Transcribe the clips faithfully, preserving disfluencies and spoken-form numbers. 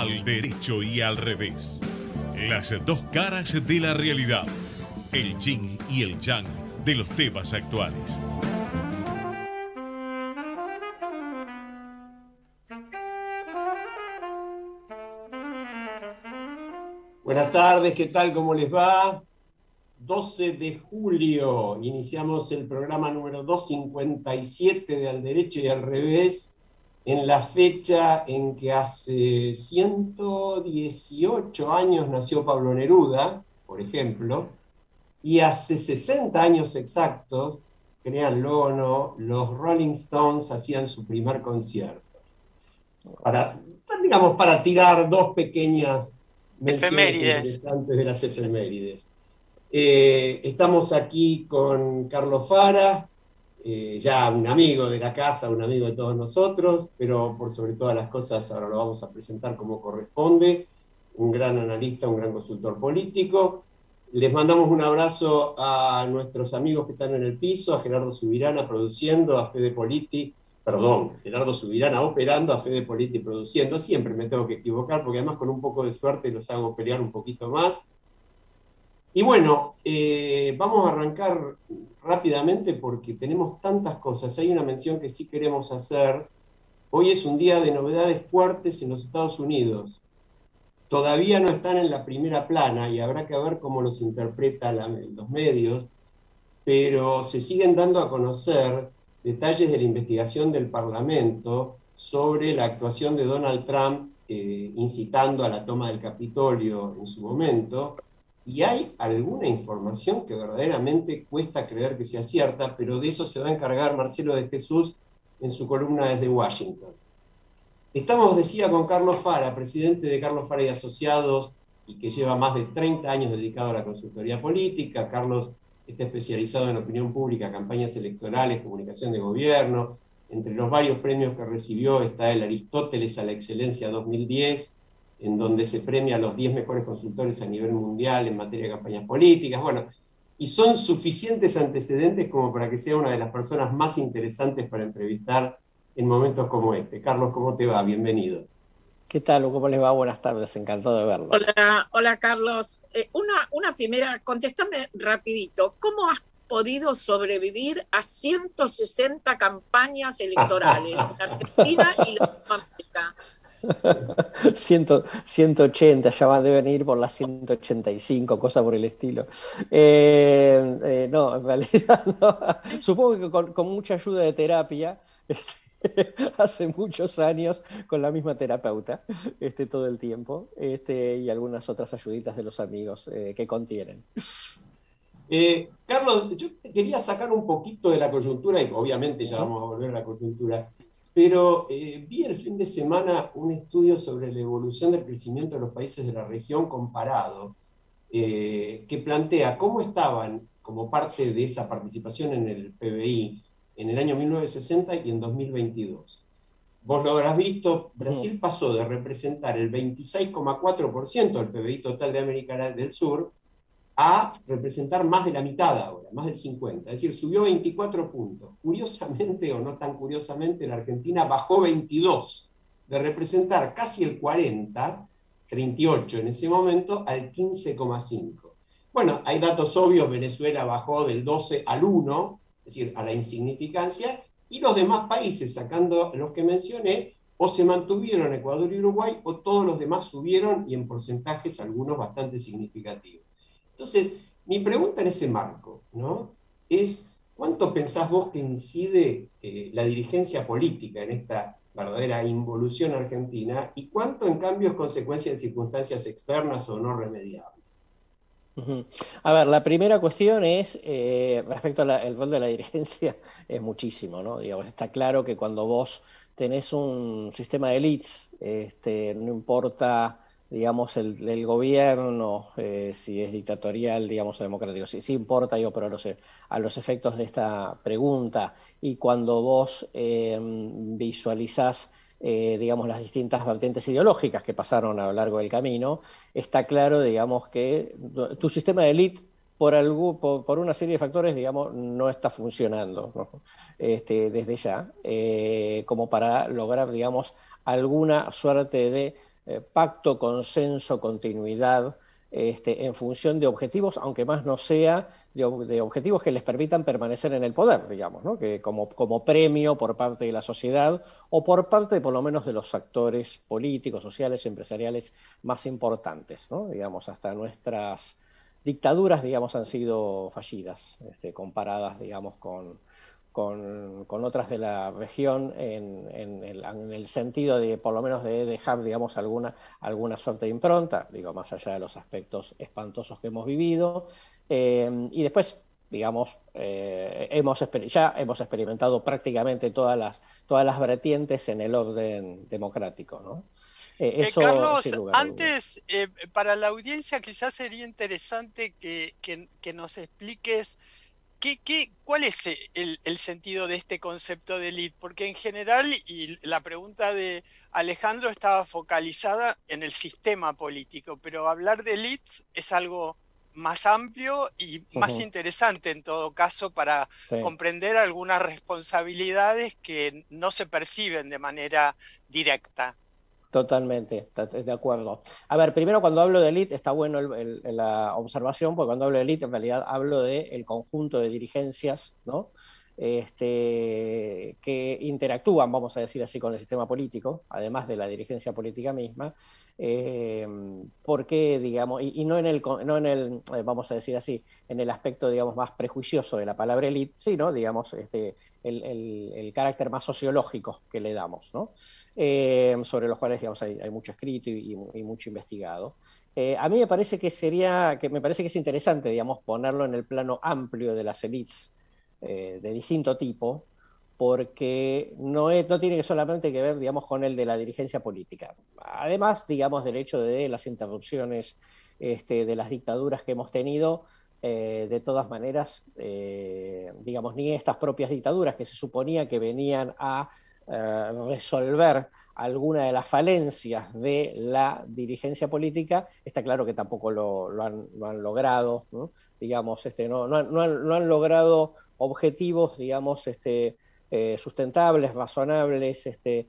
Al derecho y al revés. Las dos caras de la realidad. El yin y el yang de los temas actuales. Buenas tardes, ¿qué tal? ¿Cómo les va? doce de julio, iniciamos el programa número doscientos cincuenta y siete de Al Derecho y al Revés, en la fecha en que hace ciento dieciocho años nació Pablo Neruda, por ejemplo, y hace sesenta años exactos, créanlo o no, los Rolling Stones hacían su primer concierto. Para, digamos, para tirar dos pequeñas menciones Efemérides. interesantes de las efemérides. Eh, estamos aquí con Carlos Fara, eh, ya un amigo de la casa, un amigo de todos nosotros, pero por sobre todas las cosas ahora lo vamos a presentar como corresponde, un gran analista, un gran consultor político. Les mandamos un abrazo a nuestros amigos que están en el piso, a Gerardo Subirana produciendo, a Fede Politi, perdón, Gerardo Subirana operando, a Fede Politi produciendo. Siempre me tengo que equivocar porque además con un poco de suerte los hago pelear un poquito más. Y bueno, eh, vamos a arrancar rápidamente porque tenemos tantas cosas. Hay una mención que sí queremos hacer. Hoy es un día de novedades fuertes en los Estados Unidos. Todavía no están en la primera plana y habrá que ver cómo los interpretan los medios, pero se siguen dando a conocer detalles de la investigación del Parlamento sobre la actuación de Donald Trump eh, incitando a la toma del Capitolio en su momento. Y hay alguna información que verdaderamente cuesta creer que sea cierta, pero de eso se va a encargar Marcelo de Jesús en su columna desde Washington. Estamos, decía, con Carlos Fara, presidente de Carlos Fara y Asociados, y que lleva más de treinta años dedicado a la consultoría política. Carlos está especializado en opinión pública, campañas electorales, comunicación de gobierno. Entre los varios premios que recibió está el Aristóteles a la Excelencia dos mil diez, en donde se premia a los diez mejores consultores a nivel mundial en materia de campañas políticas. Bueno, y son suficientes antecedentes como para que sea una de las personas más interesantes para entrevistar en momentos como este. Carlos, ¿cómo te va? Bienvenido. ¿Qué tal? ¿Cómo les va? Buenas tardes, encantado de verlos. Hola, hola Carlos. Eh, una, una primera, contéstame rapidito. ¿Cómo has podido sobrevivir a ciento sesenta campañas electorales en Argentina y Latinoamérica? ciento ochenta, ya van, deben ir por las ciento ochenta y cinco, cosas por el estilo. Eh, eh, no, en realidad no. Supongo que con, con mucha ayuda de terapia, hace muchos años con la misma terapeuta, este, todo el tiempo, este, y algunas otras ayuditas de los amigos eh, que contienen. Eh, Carlos, yo te quería sacar un poquito de la coyuntura, y obviamente ya vamos a volver a la coyuntura, pero eh, vi el fin de semana un estudio sobre la evolución del crecimiento de los países de la región comparado, eh, que plantea cómo estaban como parte de esa participación en el P B I en el año mil novecientos sesenta y en dos mil veintidós. Vos lo habrás visto, Brasil pasó de representar el veintiséis coma cuatro por ciento del P B I total de América del Sur a representar más de la mitad ahora, más del cincuenta, es decir, subió veinticuatro puntos. Curiosamente, o no tan curiosamente, la Argentina bajó veintidós, de representar casi el cuarenta, treinta y ocho en ese momento, al quince coma cinco. Bueno, hay datos obvios, Venezuela bajó del doce al uno, es decir, a la insignificancia, y los demás países, sacando los que mencioné, o se mantuvieron Ecuador y Uruguay, o todos los demás subieron, y en porcentajes algunos bastante significativos. Entonces, mi pregunta en ese marco, ¿no?, es ¿cuánto pensás vos que incide eh, la dirigencia política en esta verdadera involución argentina y cuánto en cambio es consecuencia de circunstancias externas o no remediables? Uh-huh. A ver, la primera cuestión es, eh, respecto al rol de la dirigencia, es muchísimo, ¿no? Digamos, está claro que cuando vos tenés un sistema de elites, este, no importa, digamos, el, el gobierno, eh, si es dictatorial, digamos, o democrático, sí, sí importa, yo, pero a los, a los efectos de esta pregunta, y cuando vos eh, visualizás, eh, digamos, las distintas vertientes ideológicas que pasaron a lo largo del camino, está claro, digamos, que tu sistema de élite, por, algo, por, por una serie de factores, digamos, no está funcionando, ¿no? Este, desde ya, eh, como para lograr, digamos, alguna suerte de eh, pacto, consenso, continuidad, Este, en función de objetivos, aunque más no sea de, de objetivos que les permitan permanecer en el poder, digamos, ¿no? Que como, como premio por parte de la sociedad o por parte, por lo menos, de los actores políticos, sociales, empresariales más importantes, ¿no? Digamos, hasta nuestras dictaduras, digamos, han sido fallidas, este, comparadas, digamos, con, con, con otras de la región en, en, el, en el sentido de, por lo menos, de dejar, digamos, alguna, alguna suerte de impronta, digo, más allá de los aspectos espantosos que hemos vivido. Eh, y después, digamos, eh, hemos, ya hemos experimentado prácticamente todas las, todas las vertientes en el orden democrático, ¿no? Eh, eso, eh, Carlos, antes, eh, para la audiencia quizás sería interesante que, que, que nos expliques ¿Qué, qué, ¿Cuál es el, el sentido de este concepto de élite? Porque en general, y la pregunta de Alejandro estaba focalizada en el sistema político, pero hablar de élites es algo más amplio y más uh-huh. interesante en todo caso para sí. comprender algunas responsabilidades que no se perciben de manera directa. Totalmente, de acuerdo. A ver, primero cuando hablo de élite está bueno el, el, la observación, porque cuando hablo de élite en realidad hablo del conjunto de dirigencias, ¿no? Este, que interactúan, vamos a decir así, con el sistema político, además de la dirigencia política misma, eh, porque, digamos, y, y no en el, no en el eh, vamos a decir así, en el aspecto, digamos, más prejuicioso de la palabra élite, sino, digamos, este, el, el, el carácter más sociológico que le damos, ¿no? Eh, sobre los cuales, digamos, hay, hay mucho escrito y, y, y mucho investigado. Eh, a mí me parece que sería, que me parece que es interesante, digamos, ponerlo en el plano amplio de las élites, Eh, de distinto tipo, porque no, es, no tiene solamente que ver, digamos, con el de la dirigencia política. Además, digamos, del hecho de las interrupciones este, de las dictaduras que hemos tenido, eh, de todas maneras, eh, digamos, ni estas propias dictaduras que se suponía que venían a eh, resolver alguna de las falencias de la dirigencia política, está claro que tampoco lo, lo, han, lo han logrado, ¿no? Digamos, este, no, no, no, han, no han logrado objetivos, digamos, este, eh, sustentables, razonables, este,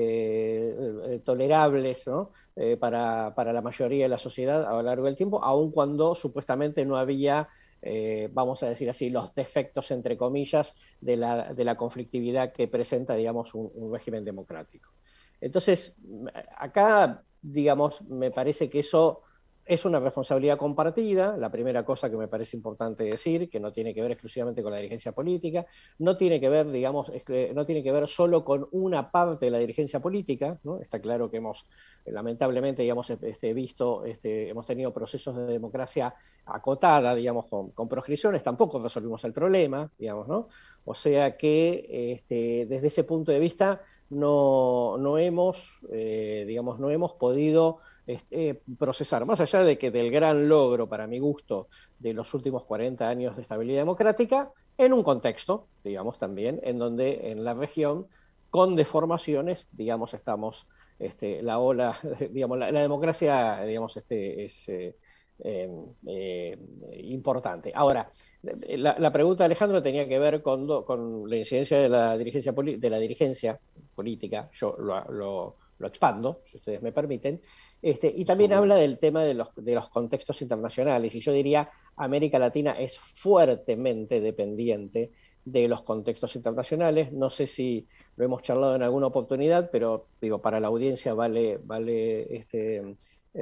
eh, tolerables, ¿no? eh, para, para la mayoría de la sociedad a lo largo del tiempo, aun cuando supuestamente no había, eh, vamos a decir así, los defectos, entre comillas, de la, de la conflictividad que presenta, digamos, un, un régimen democrático. Entonces, acá, digamos, me parece que eso es una responsabilidad compartida, la primera cosa que me parece importante decir, que no tiene que ver exclusivamente con la dirigencia política, no tiene que ver, digamos, no tiene que ver solo con una parte de la dirigencia política, ¿no? Está claro que hemos, lamentablemente, digamos, este, visto, este, hemos tenido procesos de democracia acotada, digamos, con, con proscripciones, tampoco resolvimos el problema, digamos, ¿no? O sea que, este, desde ese punto de vista, no, no hemos, eh, digamos, no hemos podido Este, procesar, más allá de que del gran logro, para mi gusto, de los últimos cuarenta años de estabilidad democrática, en un contexto, digamos, también, en donde en la región, con deformaciones, digamos, estamos, este, la ola, digamos, la, la democracia, digamos, este, es eh, eh, eh, importante. Ahora, la, la pregunta de Alejandro tenía que ver con, con la incidencia de la dirigencia, de la dirigencia política, yo lo, lo lo expando, si ustedes me permiten, este, y también sí. habla del tema de los, de los contextos internacionales, y yo diría América Latina es fuertemente dependiente de los contextos internacionales. No sé si lo hemos charlado en alguna oportunidad, pero digo, para la audiencia vale, vale este,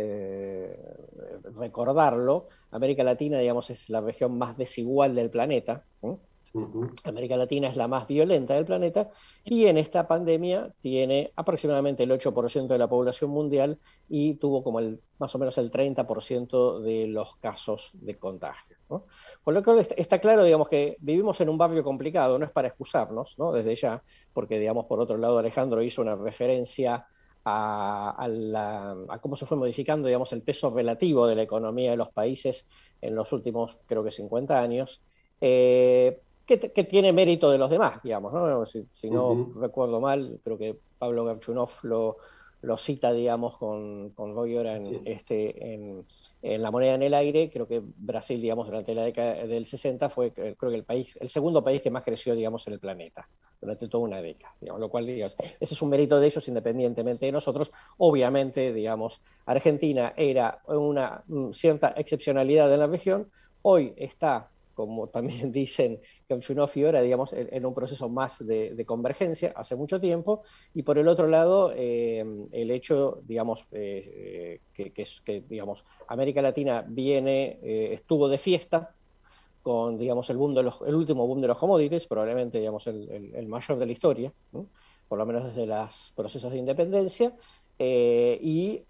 eh, recordarlo. América Latina, digamos, es la región más desigual del planeta, ¿eh? Uh-huh. América Latina es la más violenta del planeta y en esta pandemia tiene aproximadamente el ocho por ciento de la población mundial y tuvo como el, más o menos el treinta por ciento de los casos de contagio, ¿no? Con lo cual está claro, digamos, que vivimos en un barrio complicado, no es para excusarnos, ¿no? Desde ya, porque, digamos, por otro lado Alejandro hizo una referencia a, a, la, a cómo se fue modificando, digamos, el peso relativo de la economía de los países en los últimos, creo que cincuenta años, eh, Que, que tiene mérito de los demás, digamos, ¿no? Si, si no uh-huh. recuerdo mal, creo que Pablo Garchunov lo, lo cita, digamos, con, con Roy Oran sí. este, en, en La moneda en el aire. Creo que Brasil, digamos, durante la década del sesenta fue, creo que el país, el segundo país que más creció, digamos, en el planeta, durante toda una década, digamos, lo cual, digamos, ese es un mérito de ellos independientemente de nosotros. Obviamente, digamos, Argentina era una cierta excepcionalidad en la región, hoy está, como también dicen Kemchunov y Ora, digamos, en, en un proceso más de, de convergencia hace mucho tiempo, y por el otro lado, eh, el hecho, digamos, eh, que, que, que, digamos, América Latina viene, eh, estuvo de fiesta, con, digamos, el, boom de los, el último boom de los commodities, probablemente, digamos, el, el, el mayor de la historia, ¿no? Por lo menos desde los procesos de independencia, eh, y,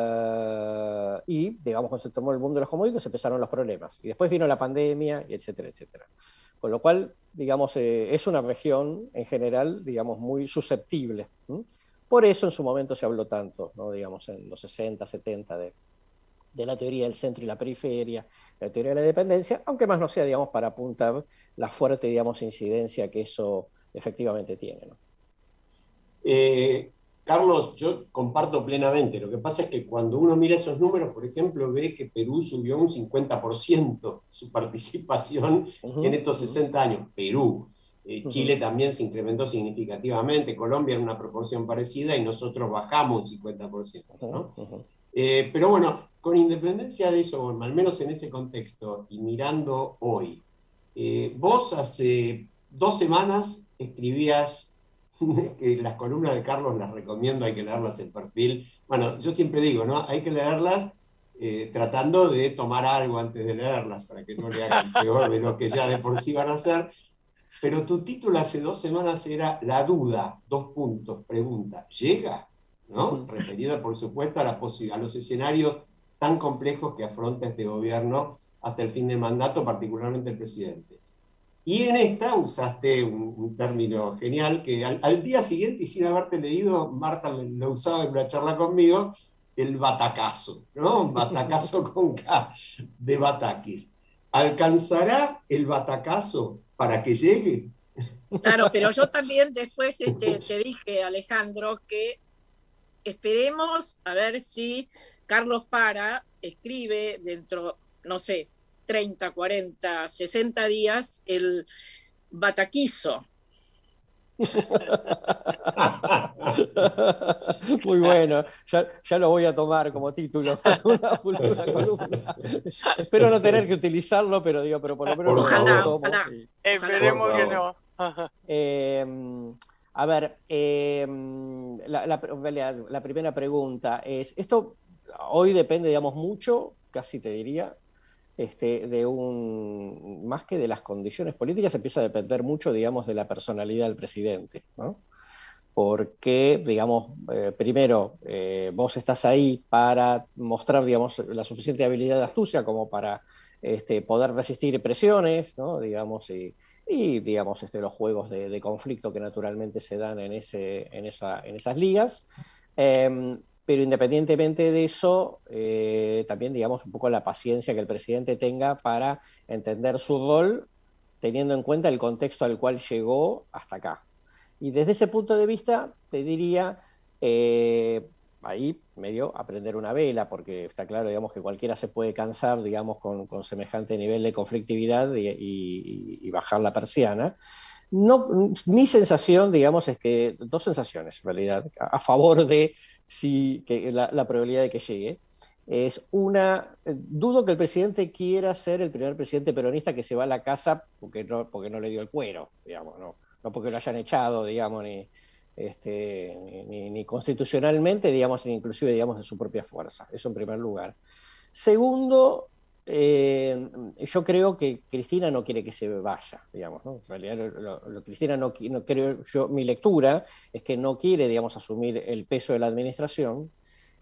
eh, y, digamos, cuando se tomó el boom de los commodities empezaron los problemas, y después vino la pandemia, y etcétera, etcétera. Con lo cual, digamos, eh, es una región, en general, digamos, muy susceptible, ¿no? Por eso en su momento se habló tanto, ¿no? Digamos, en los sesenta, setenta, de de la teoría del centro y la periferia, la teoría de la dependencia, aunque más no sea, digamos, para apuntar la fuerte, digamos, incidencia que eso efectivamente tiene, ¿no? Eh, Carlos, yo comparto plenamente. Lo que pasa es que cuando uno mira esos números, por ejemplo, ve que Perú subió un cincuenta por ciento su participación uh-huh, en estos uh-huh. sesenta años. Perú. Eh, uh-huh. Chile también se incrementó significativamente, Colombia en una proporción parecida y nosotros bajamos un cincuenta por ciento, ¿no? Uh-huh. Eh, pero bueno, con independencia de eso, al menos en ese contexto, y mirando hoy, eh, vos hace dos semanas escribías, que las columnas de Carlos las recomiendo, hay que leerlas en perfil. Bueno, yo siempre digo, ¿no? Hay que leerlas eh, tratando de tomar algo antes de leerlas, para que no le hagan peor de lo que ya de por sí van a hacer. Pero tu título hace dos semanas era La duda, dos puntos, pregunta, ¿llega? ¿No? Referida, por supuesto, a, la a los escenarios tan complejos que afronta este gobierno hasta el fin de mandato, particularmente el presidente. Y en esta usaste un, un término genial que al, al día siguiente, y sin haberte leído, Marta lo usaba en una charla conmigo, el batacazo, ¿no? Un batacazo con K, de Batakis. ¿Alcanzará el batacazo para que llegue? Claro, pero yo también después este, te dije, Alejandro, que esperemos a ver si Carlos Fara escribe dentro, no sé, treinta, cuarenta, sesenta días el bataquizo. Muy bueno, ya, ya lo voy a tomar como título para una futura columna. Espero no tener que utilizarlo, pero digo, pero por lo menos ojalá, lo tomo. ojalá. Y... Esperemos que no. eh, a ver, eh, la, la, la primera pregunta es, esto hoy depende, digamos, mucho, casi te diría, este, de un, más que de las condiciones políticas, empieza a depender mucho, digamos, de la personalidad del presidente, ¿no? Porque, digamos, eh, primero, eh, vos estás ahí para mostrar, digamos, la suficiente habilidad de astucia como para este, poder resistir presiones, ¿no? Digamos, y, y digamos, este, los juegos de, de conflicto que naturalmente se dan en, ese, en, esa, en esas ligas. Eh, pero independientemente de eso, eh, también, digamos, un poco la paciencia que el presidente tenga para entender su rol, teniendo en cuenta el contexto al cual llegó hasta acá. Y desde ese punto de vista, te diría, eh, ahí medio aprender una vela, porque está claro, digamos, que cualquiera se puede cansar, digamos, con, con semejante nivel de conflictividad y, y, y bajar la persiana. No, mi sensación, digamos, es que dos sensaciones, en realidad, a favor de si, que la, la probabilidad de que llegue. Es una, dudo que el presidente quiera ser el primer presidente peronista que se va a la casa porque no, porque no le dio el cuero, digamos, no, no porque lo hayan echado, digamos, ni, este, ni, ni, ni constitucionalmente, digamos, ni inclusive, digamos, de su propia fuerza. Eso en primer lugar. Segundo, Eh, yo creo que Cristina no quiere que se vaya, digamos, ¿no? En realidad, lo, lo, lo Cristina no, no creo yo, mi lectura es que no quiere, digamos, asumir el peso de la administración,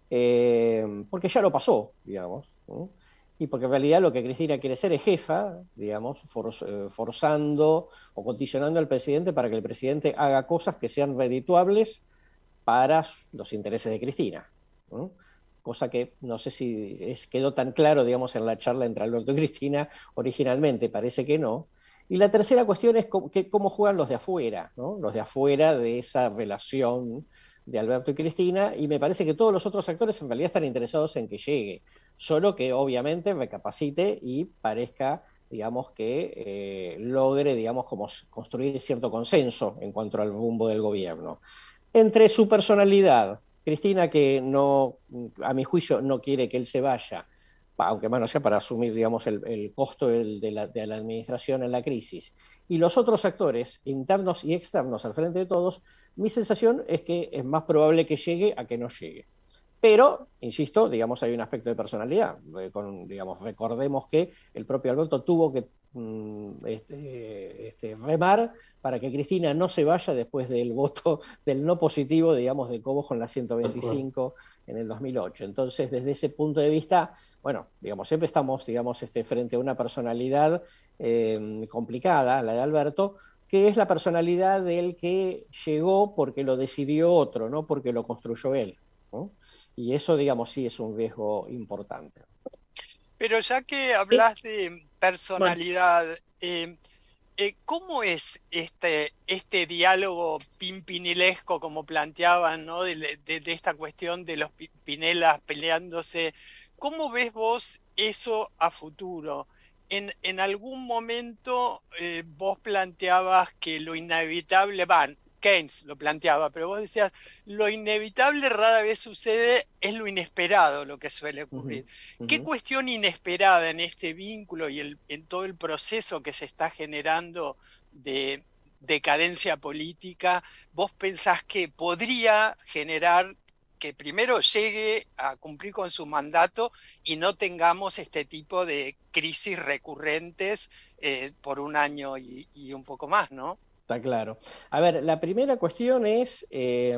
eh, porque ya lo pasó, digamos, ¿no? Y porque en realidad lo que Cristina quiere ser es jefa, digamos, for, eh, forzando o condicionando al presidente para que el presidente haga cosas que sean redituables para los intereses de Cristina, ¿no? Cosa que no sé si es, quedó tan claro, digamos, en la charla entre Alberto y Cristina originalmente, parece que no. Y la tercera cuestión es cómo, que, cómo juegan los de afuera, ¿no? Los de afuera de esa relación de Alberto y Cristina, y me parece que todos los otros actores en realidad están interesados en que llegue, solo que obviamente recapacite y parezca digamos, que eh, logre, digamos, como construir cierto consenso en cuanto al rumbo del gobierno. Entre su personalidad, Cristina, que no, a mi juicio no quiere que él se vaya, aunque más no sea para asumir, digamos, el, el costo del, de, la, de la administración en la crisis, y los otros actores, internos y externos al frente de todos, mi sensación es que es más probable que llegue a que no llegue. Pero, insisto, digamos, hay un aspecto de personalidad. Con, digamos, recordemos que el propio Alberto tuvo que mm, este, este, remar para que Cristina no se vaya después del voto del no positivo, digamos, de Cobos con la ciento veinticinco en el dos mil ocho. Entonces, desde ese punto de vista, bueno, digamos, siempre estamos, digamos, este, frente a una personalidad eh, complicada, la de Alberto, que es la personalidad del que llegó porque lo decidió otro, no porque lo construyó él, ¿no? Y eso, digamos, sí es un riesgo importante. Pero ya que hablas de personalidad, bueno. eh, eh, ¿cómo es este, este diálogo pimpinilesco, como planteaban, ¿no? de, de, de esta cuestión de los Pinelas peleándose? ¿Cómo ves vos eso a futuro? En, en algún momento eh, vos planteabas que lo inevitable, van, Keynes lo planteaba, pero vos decías, lo inevitable rara vez sucede, es lo inesperado lo que suele ocurrir. Uh-huh. Uh-huh. ¿Qué cuestión inesperada en este vínculo y el, en todo el proceso que se está generando de decadencia política, vos pensás que podría generar que primero llegue a cumplir con su mandato y no tengamos este tipo de crisis recurrentes eh, por un año y, y un poco más, ¿no? Está claro. A ver, la primera cuestión es, eh,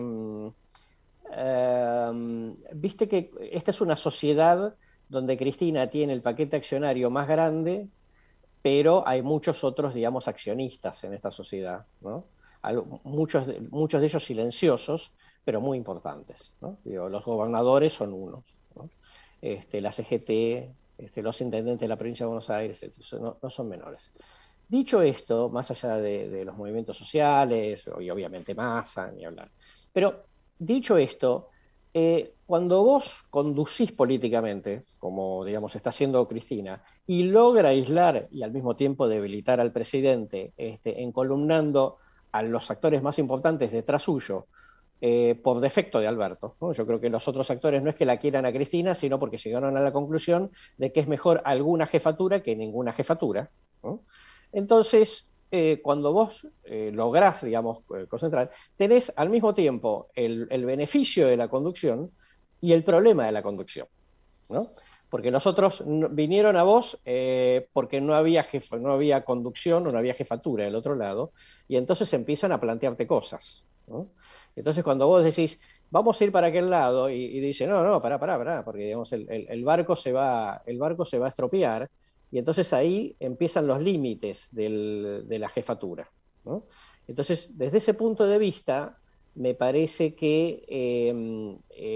eh, viste que esta es una sociedad donde Cristina tiene el paquete accionario más grande, pero hay muchos otros, digamos, accionistas en esta sociedad, ¿no? Muchos, muchos de ellos silenciosos, pero muy importantes, ¿no? Digo, los gobernadores son unos, ¿no? Este, la C G T, este, los intendentes de la provincia de Buenos Aires, no, no son menores. Dicho esto, más allá de, de los movimientos sociales, y obviamente Massa, ni hablar, pero dicho esto, eh, cuando vos conducís políticamente, como digamos está haciendo Cristina, y logra aislar y al mismo tiempo debilitar al presidente, este, encolumnando a los actores más importantes detrás suyo, eh, por defecto de Alberto, ¿no? Yo creo que los otros actores no es que la quieran a Cristina, sino porque llegaron a la conclusión de que es mejor alguna jefatura que ninguna jefatura, ¿no? Entonces, eh, cuando vos eh, lográs, digamos, eh, concentrar, tenés al mismo tiempo el, el beneficio de la conducción y el problema de la conducción, ¿no? Porque los otros no, vinieron a vos eh, porque no había, jefa, no había conducción o no había jefatura del otro lado, y entonces empiezan a plantearte cosas, ¿no? Entonces, cuando vos decís, vamos a ir para aquel lado, y, y dice, no, no, pará, pará, pará, porque digamos, el, el, el, barco se va, el barco se va a estropear. Y entonces ahí empiezan los límites del, de la jefatura, ¿no? Entonces, desde ese punto de vista, me parece que eh,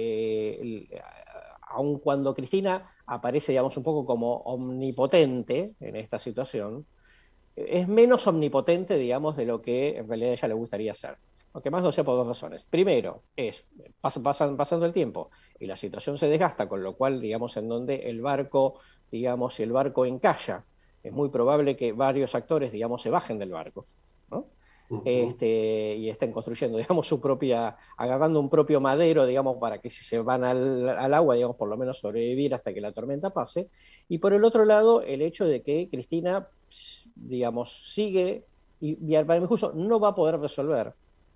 eh, aun cuando Cristina aparece, digamos, un poco como omnipotente en esta situación, es menos omnipotente, digamos, de lo que en realidad a ella le gustaría ser. Aunque más no sea por dos razones. Primero, es pas, pasan, pasando el tiempo y la situación se desgasta, con lo cual, digamos, en donde el barco, digamos, si el barco encalla, es muy probable que varios actores, digamos, se bajen del barco, ¿no? Uh-huh. este, y estén construyendo, digamos, su propia, agarrando un propio madero, digamos, para que si se van al, al agua, digamos, por lo menos sobrevivir hasta que la tormenta pase. Y por el otro lado, el hecho de que Cristina, digamos, sigue, y, y para mi juicio no va a poder resolver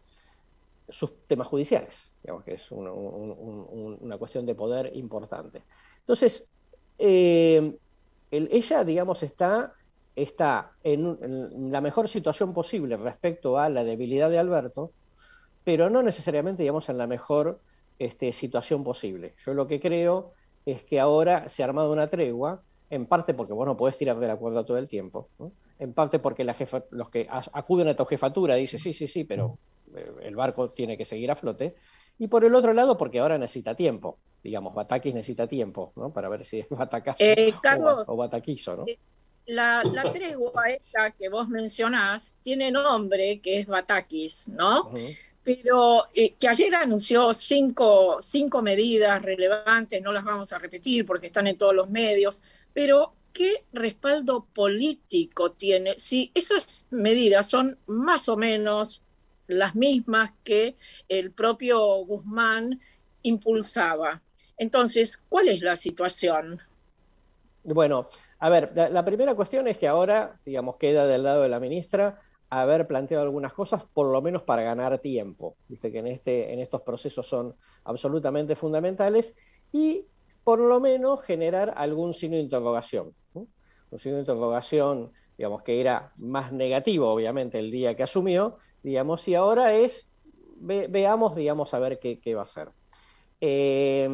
sus temas judiciales, digamos que es una, un, un, una cuestión de poder importante. Entonces, eh, el, ella, digamos, está, está en, en la mejor situación posible respecto a la debilidad de Alberto, pero no necesariamente, digamos, en la mejor este, situación posible. Yo lo que creo es que ahora se ha armado una tregua, en parte porque vos no podés tirar de la cuerda todo el tiempo, ¿no? En parte porque la jefa, los que acuden a tu jefatura dicen, sí, sí, sí, pero el barco tiene que seguir a flote, y por el otro lado porque ahora necesita tiempo, digamos, Batakis necesita tiempo, ¿no? Para ver si es Batacazo eh, Carlos, o, o Bataquizo, ¿no? La, la tregua esta que vos mencionás tiene nombre, que es Batakis, ¿no? Uh-huh. Pero eh, que ayer anunció cinco, cinco medidas relevantes, no las vamos a repetir porque están en todos los medios, pero ¿qué respaldo político tiene? Si esas medidas son más o menos las mismas que el propio Guzmán impulsaba. Entonces, ¿cuál es la situación? Bueno, a ver, la, la primera cuestión es que ahora, digamos, queda del lado de la ministra haber planteado algunas cosas, por lo menos para ganar tiempo. Viste que en, este, en estos procesos son absolutamente fundamentales, y por lo menos generar algún signo de interrogación, ¿no? Un signo de interrogación, digamos, que era más negativo, obviamente, el día que asumió, digamos, y ahora es, ve, veamos, digamos, a ver qué, qué va a hacer. Eh,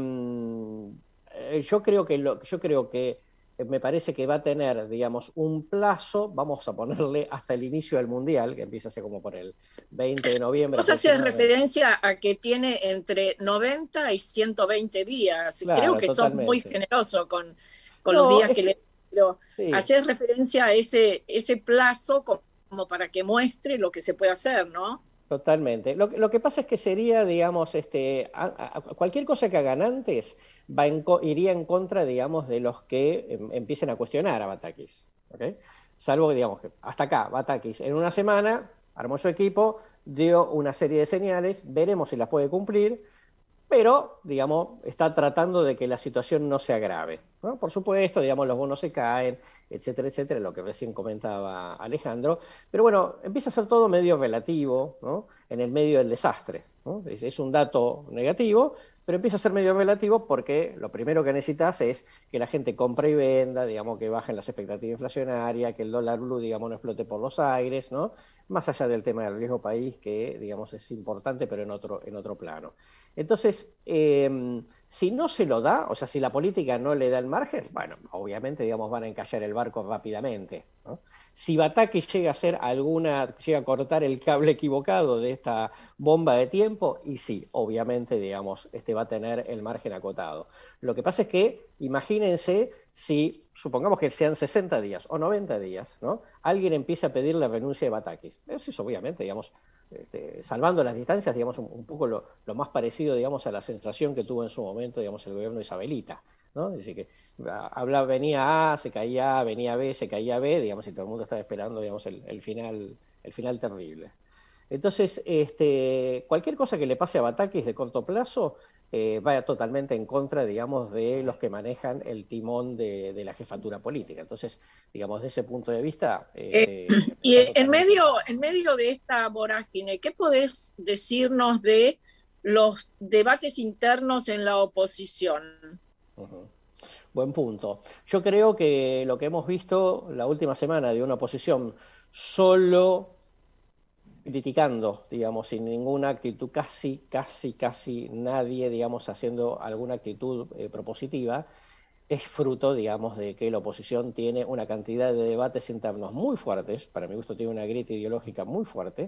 yo creo que, lo, yo creo que me parece que va a tener, digamos, un plazo, vamos a ponerle hasta el inicio del Mundial, que empieza a ser como por el veinte de noviembre. Vos haces referencia a que tiene entre noventa y ciento veinte días. Claro, creo que sos muy generoso con, con no, los días que, que le... Pero sí. Haces referencia a ese, ese plazo como, como para que muestre lo que se puede hacer, ¿no? Totalmente. Lo, lo que pasa es que sería, digamos, este, a, a, cualquier cosa que hagan antes va en, iría en contra, digamos, de los que em, empiecen a cuestionar a Batakis, ¿okay? Salvo que, digamos, que hasta acá, Batakis en una semana armó su equipo, dio una serie de señales, veremos si las puede cumplir, pero, digamos, está tratando de que la situación no se agrave, ¿no? Por supuesto, digamos, los bonos se caen, etcétera, etcétera, lo que recién comentaba Alejandro, pero bueno, empieza a ser todo medio relativo, ¿no? En el medio del desastre, ¿no? Es, es un dato negativo, pero empieza a ser medio relativo porque lo primero que necesitas es que la gente compre y venda, digamos, que bajen las expectativas inflacionarias, que el dólar blue, digamos, no explote por los aires, ¿no? Más allá del tema del riesgo país, que, digamos, es importante, pero en otro, en otro plano. Entonces, eh, si no se lo da, o sea, si la política no le da el margen, bueno, obviamente, digamos, van a encallar el barco rápidamente, ¿no? Si Batakis llega a hacer alguna, llega a cortar el cable equivocado de esta bomba de tiempo, y sí, obviamente, digamos, este va a tener el margen acotado. Lo que pasa es que, imagínense si, supongamos que sean sesenta días o noventa días, ¿no? Alguien empieza a pedir la renuncia de Batakis. Eso es obviamente, digamos, este, salvando las distancias, digamos, un, un poco lo, lo más parecido, digamos, a la sensación que tuvo en su momento, digamos, el gobierno de Isabelita, ¿no? Es decir, que hablaba, venía A, se caía A, venía B, se caía B, digamos, y todo el mundo estaba esperando, digamos, el, el, final, el final terrible. Entonces, este, cualquier cosa que le pase a Batakis de corto plazo eh, va totalmente en contra, digamos, de los que manejan el timón de, de la jefatura política. Entonces, digamos, de ese punto de vista... Eh, eh, y en medio, en medio de esta vorágine, ¿qué podés decirnos de los debates internos en la oposición? Uh-huh. Buen punto. Yo creo que lo que hemos visto la última semana de una oposición solo criticando, digamos, sin ninguna actitud, casi, casi, casi nadie, digamos, haciendo alguna actitud eh, propositiva, es fruto, digamos, de que la oposición tiene una cantidad de debates internos muy fuertes, para mi gusto tiene una grieta ideológica muy fuerte,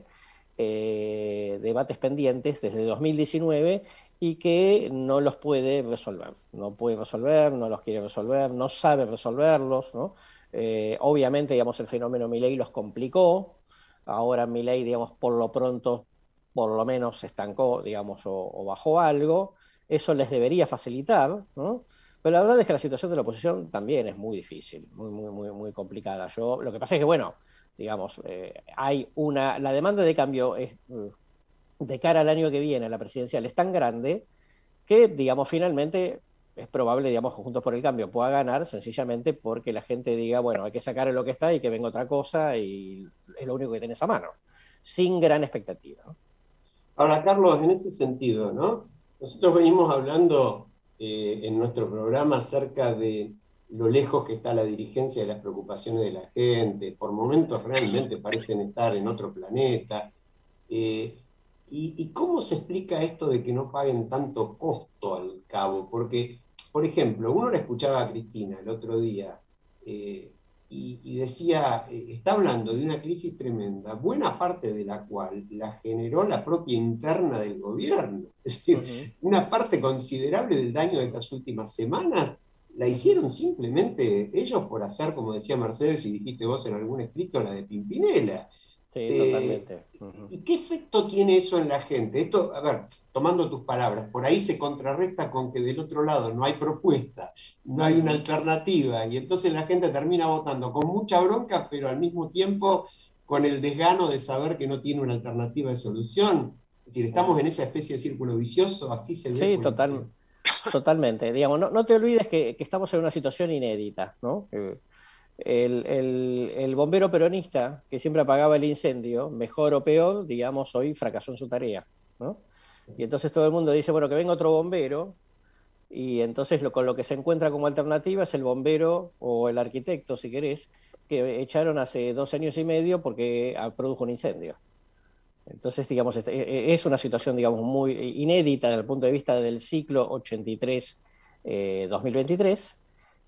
eh, debates pendientes desde dos mil diecinueve y que no los puede resolver, no puede resolver, no los quiere resolver, no sabe resolverlos, ¿no? Eh, obviamente, digamos, el fenómeno Milei los complicó. Ahora Milei, digamos, por lo pronto, por lo menos se estancó, digamos, o, o bajó algo. Eso les debería facilitar, ¿no? Pero la verdad es que la situación de la oposición también es muy difícil, muy, muy, muy, muy complicada. Yo, lo que pasa es que, bueno, digamos, eh, hay una... La demanda de cambio es, de cara al año que viene, a la presidencial, es tan grande que, digamos, finalmente... es probable, digamos, que Juntos por el Cambio pueda ganar sencillamente porque la gente diga, bueno, hay que sacar lo que está y que venga otra cosa y es lo único que tenés a mano, sin gran expectativa, ¿no? Ahora, Carlos, en ese sentido, ¿no? Nosotros venimos hablando eh, en nuestro programa acerca de lo lejos que está la dirigencia de las preocupaciones de la gente, por momentos realmente parecen estar en otro planeta. Eh, y, ¿Y cómo se explica esto de que no paguen tanto costo al cabo? Porque... Por ejemplo, uno la escuchaba a Cristina el otro día eh, y, y decía, eh, está hablando de una crisis tremenda, buena parte de la cual la generó la propia interna del gobierno. Es decir, uh-huh. Una parte considerable del daño de estas últimas semanas la hicieron simplemente ellos por hacer, como decía Mercedes y dijiste vos en algún escrito, la de Pimpinela. Sí, eh, totalmente. Uh-huh. ¿Y qué efecto tiene eso en la gente? Esto, a ver, tomando tus palabras, por ahí se contrarresta con que del otro lado no hay propuesta, no hay una alternativa, y entonces la gente termina votando con mucha bronca, pero al mismo tiempo con el desgano de saber que no tiene una alternativa de solución. Es decir, estamos en esa especie de círculo vicioso, así se ve. Sí, total, totalmente. Digamos, no, no te olvides que, que estamos en una situación inédita, ¿no? El, el, el bombero peronista que siempre apagaba el incendio, mejor o peor, digamos, hoy fracasó en su tarea, ¿no? Y entonces todo el mundo dice, bueno, que venga otro bombero, y entonces lo, con lo que se encuentra como alternativa es el bombero o el arquitecto, si querés, que echaron hace dos años y medio porque produjo un incendio. Entonces, digamos, es una situación, digamos, muy inédita desde el punto de vista del ciclo ochenta y tres dos mil veintitrés.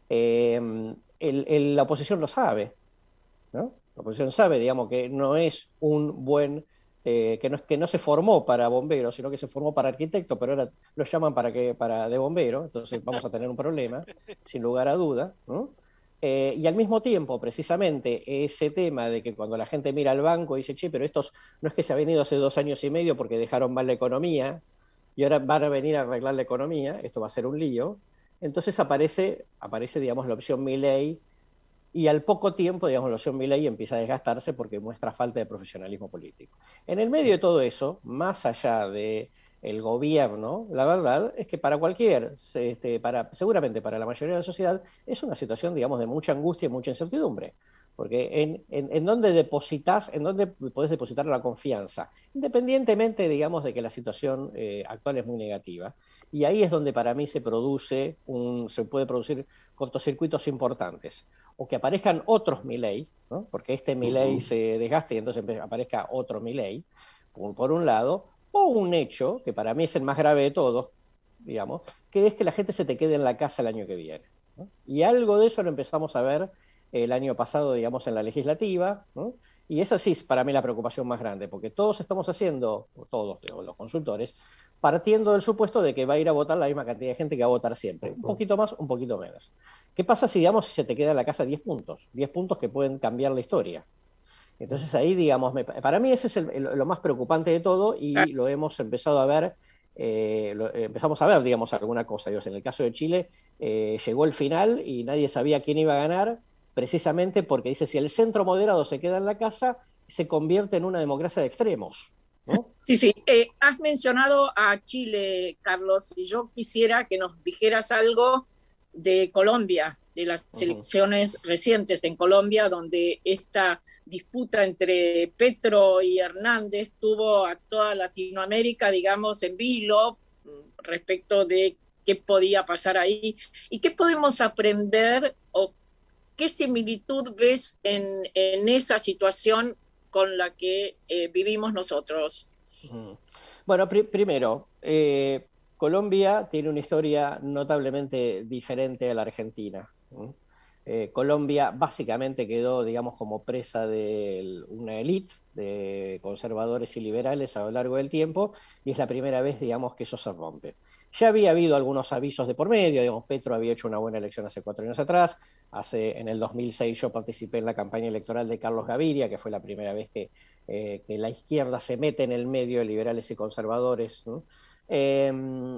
Eh, el, el, la oposición lo sabe, ¿no? La oposición sabe, digamos, que no es un buen, eh, que, no, que no se formó para bombero, sino que se formó para arquitecto, pero ahora lo llaman para, que, para de bombero, entonces vamos a tener un problema, sin lugar a duda, ¿no? Eh, y al mismo tiempo, precisamente, ese tema de que cuando la gente mira al banco y dice, che, pero estos no es que se ha venido hace dos años y medio porque dejaron mal la economía y ahora van a venir a arreglar la economía, esto va a ser un lío. Entonces aparece, aparece, digamos, la opción Milei y al poco tiempo, digamos, la opción Milei empieza a desgastarse porque muestra falta de profesionalismo político. En el medio de todo eso, más allá de el gobierno, la verdad es que para cualquier, este, para, seguramente para la mayoría de la sociedad, es una situación, digamos, de mucha angustia y mucha incertidumbre. Porque en, en, en dónde depositas, en dónde podés depositar la confianza, independientemente, digamos, de que la situación eh, actual es muy negativa. Y ahí es donde para mí se produce, un, se puede producir cortocircuitos importantes. O que aparezcan otros Milei, ¿no? Porque este Milei uh-huh. se desgaste y entonces aparezca otro Milei, por, por un lado, o un hecho, que para mí es el más grave de todos, digamos, que es que la gente se te quede en la casa el año que viene, ¿no? Y algo de eso lo empezamos a ver el año pasado, digamos, en la legislativa, ¿no? Y esa sí es para mí la preocupación más grande, porque todos estamos haciendo, todos los consultores, partiendo del supuesto de que va a ir a votar la misma cantidad de gente que va a votar siempre, un poquito más, un poquito menos. ¿Qué pasa si, digamos, si se te queda en la casa diez puntos? diez puntos que pueden cambiar la historia. Entonces ahí, digamos, me, para mí ese es el, el, lo más preocupante de todo y lo hemos empezado a ver, eh, lo, eh, empezamos a ver, digamos, alguna cosa. Digamos, en el caso de Chile, eh, llegó el final y nadie sabía quién iba a ganar, precisamente porque dice, si el centro moderado se queda en la casa, se convierte en una democracia de extremos, ¿no? Sí, sí. Eh, has mencionado a Chile, Carlos, y yo quisiera que nos dijeras algo de Colombia, de las uh-huh. elecciones recientes en Colombia, donde esta disputa entre Petro y Hernández tuvo a toda Latinoamérica, digamos, en vilo respecto de qué podía pasar ahí y qué podemos aprender o qué similitud ves en, en esa situación con la que eh, vivimos nosotros. Uh-huh. Bueno, pr- primero, eh, Colombia tiene una historia notablemente diferente a la Argentina. ¿no? Eh, Colombia básicamente quedó, digamos, como presa de una élite de conservadores y liberales a lo largo del tiempo, y es la primera vez, digamos, que eso se rompe. Ya había habido algunos avisos de por medio, digamos, Petro había hecho una buena elección hace cuatro años atrás, hace, en el dos mil seis yo participé en la campaña electoral de Carlos Gaviria, que fue la primera vez que, eh, que la izquierda se mete en el medio de liberales y conservadores, ¿no? Eh,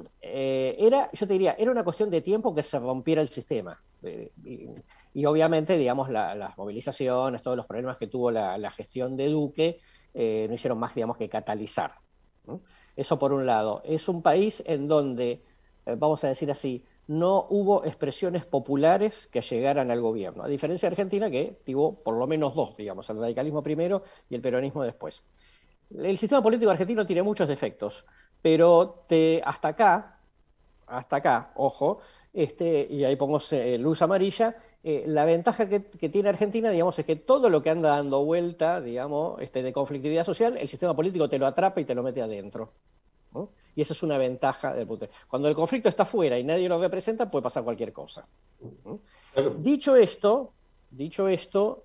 eh, era, yo te diría, era una cuestión de tiempo que se rompiera el sistema. Eh, y, y obviamente, digamos, la, las movilizaciones, todos los problemas que tuvo la, la gestión de Duque, eh, no hicieron más, digamos, que catalizar, ¿no? Eso por un lado. Es un país en donde, eh, vamos a decir así, no hubo expresiones populares que llegaran al gobierno, a diferencia de Argentina, que tuvo por lo menos dos, digamos, el radicalismo primero y el peronismo después. El sistema político argentino tiene muchos defectos, pero te, hasta acá, hasta acá, ojo, este, y ahí pongo eh, luz amarilla, eh, la ventaja que, que tiene Argentina, digamos, es que todo lo que anda dando vuelta, digamos, este, de conflictividad social, el sistema político te lo atrapa y te lo mete adentro, ¿no? Y esa es una ventaja del punto. Cuando el conflicto está fuera y nadie lo representa, puede pasar cualquier cosa, ¿no? Dicho esto, dicho esto,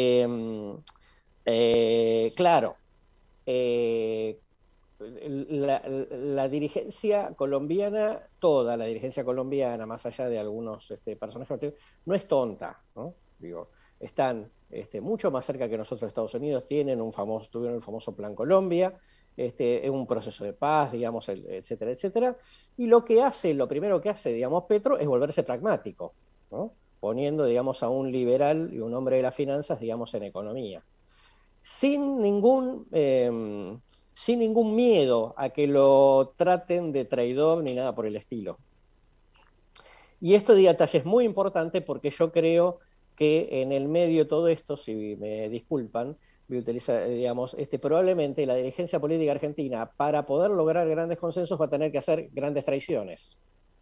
eh, eh, claro, eh, La, la dirigencia colombiana, toda la dirigencia colombiana, más allá de algunos este, personajes, no es tonta, ¿no? Digo, están este, mucho más cerca que nosotros. Estados Unidos tienen un famoso, tuvieron el famoso Plan Colombia, este, es un proceso de paz, digamos, etcétera, etcétera. Y lo que hace, lo primero que hace, digamos, Petro es volverse pragmático, ¿no? Poniendo, digamos, a un liberal y un hombre de las finanzas, digamos, en economía. Sin ningún, eh, sin ningún miedo a que lo traten de traidor ni nada por el estilo. Y esto de detalle es muy importante porque yo creo que en el medio de todo esto, si me disculpan, voy a utilizar, digamos, este, probablemente la dirigencia política argentina, para poder lograr grandes consensos, va a tener que hacer grandes traiciones,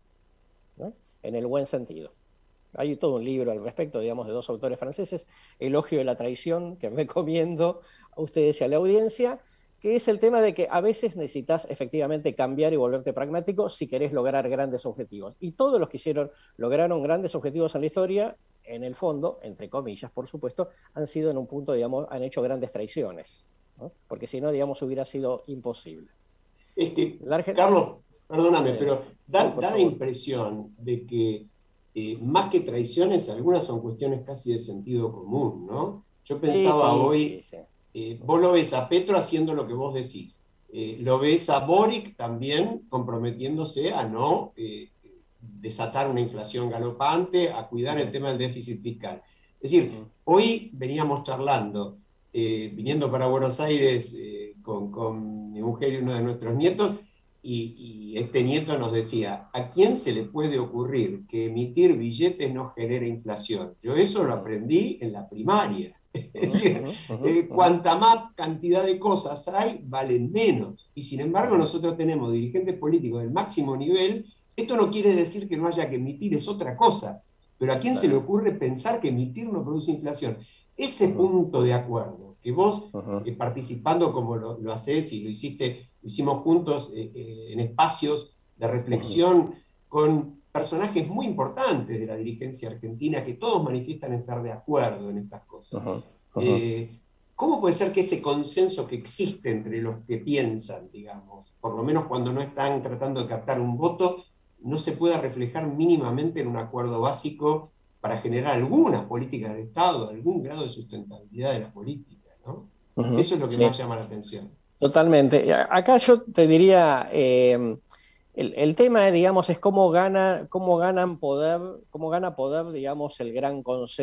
¿no? En el buen sentido. Hay todo un libro al respecto, digamos, de dos autores franceses, Elogio de la traición, que recomiendo a ustedes y a la audiencia, que es el tema de que a veces necesitas efectivamente cambiar y volverte pragmático si querés lograr grandes objetivos. Y todos los que hicieron, lograron grandes objetivos en la historia, en el fondo, entre comillas, por supuesto, han sido en un punto, digamos, han hecho grandes traiciones, ¿no? Porque si no, digamos, hubiera sido imposible. Es que, Carlos, perdóname, eh, pero da, da la impresión de que Eh, más que traiciones, algunas son cuestiones casi de sentido común, ¿no? Yo pensaba sí, sí, hoy, sí, sí. Eh, vos lo ves a Petro haciendo lo que vos decís, eh, lo ves a Boric también comprometiéndose a no eh, desatar una inflación galopante, a cuidar el tema del déficit fiscal. Es decir, hoy veníamos charlando, eh, viniendo para Buenos Aires eh, con, con mi mujer y uno de nuestros nietos, Y, y este nieto nos decía, ¿a quién se le puede ocurrir que emitir billetes no genere inflación? Yo eso lo aprendí en la primaria. Es decir, eh, cuanta más cantidad de cosas hay, valen menos. Y sin embargo nosotros tenemos dirigentes políticos del máximo nivel. Esto no quiere decir que no haya que emitir, es otra cosa. Pero ¿a quién se le ocurre pensar que emitir no produce inflación? Ese punto de acuerdo, que vos eh, participando como lo, lo hacés y lo hiciste, lo hicimos juntos eh, eh, en espacios de reflexión uh-huh. con personajes muy importantes de la dirigencia argentina que todos manifiestan estar de acuerdo en estas cosas. Uh-huh. Uh-huh. Eh, ¿Cómo puede ser que ese consenso que existe entre los que piensan, digamos, por lo menos cuando no están tratando de captar un voto, no se pueda reflejar mínimamente en un acuerdo básico para generar alguna política de Estado, algún grado de sustentabilidad de la política, ¿no? Uh-huh. Eso es lo que sí. más llama la atención. Totalmente. Acá yo te diría, eh, el, el tema, digamos, es cómo gana, cómo ganan poder, cómo gana poder, digamos, el gran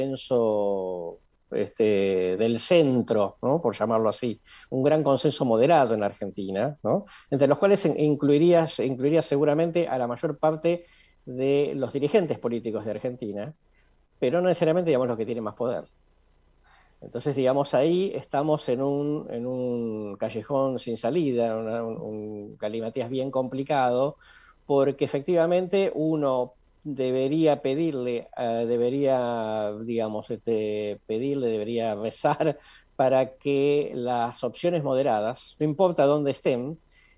consenso este, del centro, ¿no? Por llamarlo así, un gran consenso moderado en Argentina, ¿no? Entre los cuales incluiría, incluiría seguramente a la mayor parte de los dirigentes políticos de Argentina, pero no necesariamente, digamos, los que tienen más poder. Entonces, digamos, ahí estamos en un, en un callejón sin salida, una, un, un galimatías bien complicado, porque efectivamente uno debería pedirle, uh, debería, digamos, este, pedirle, debería rezar para que las opciones moderadas, no importa dónde estén,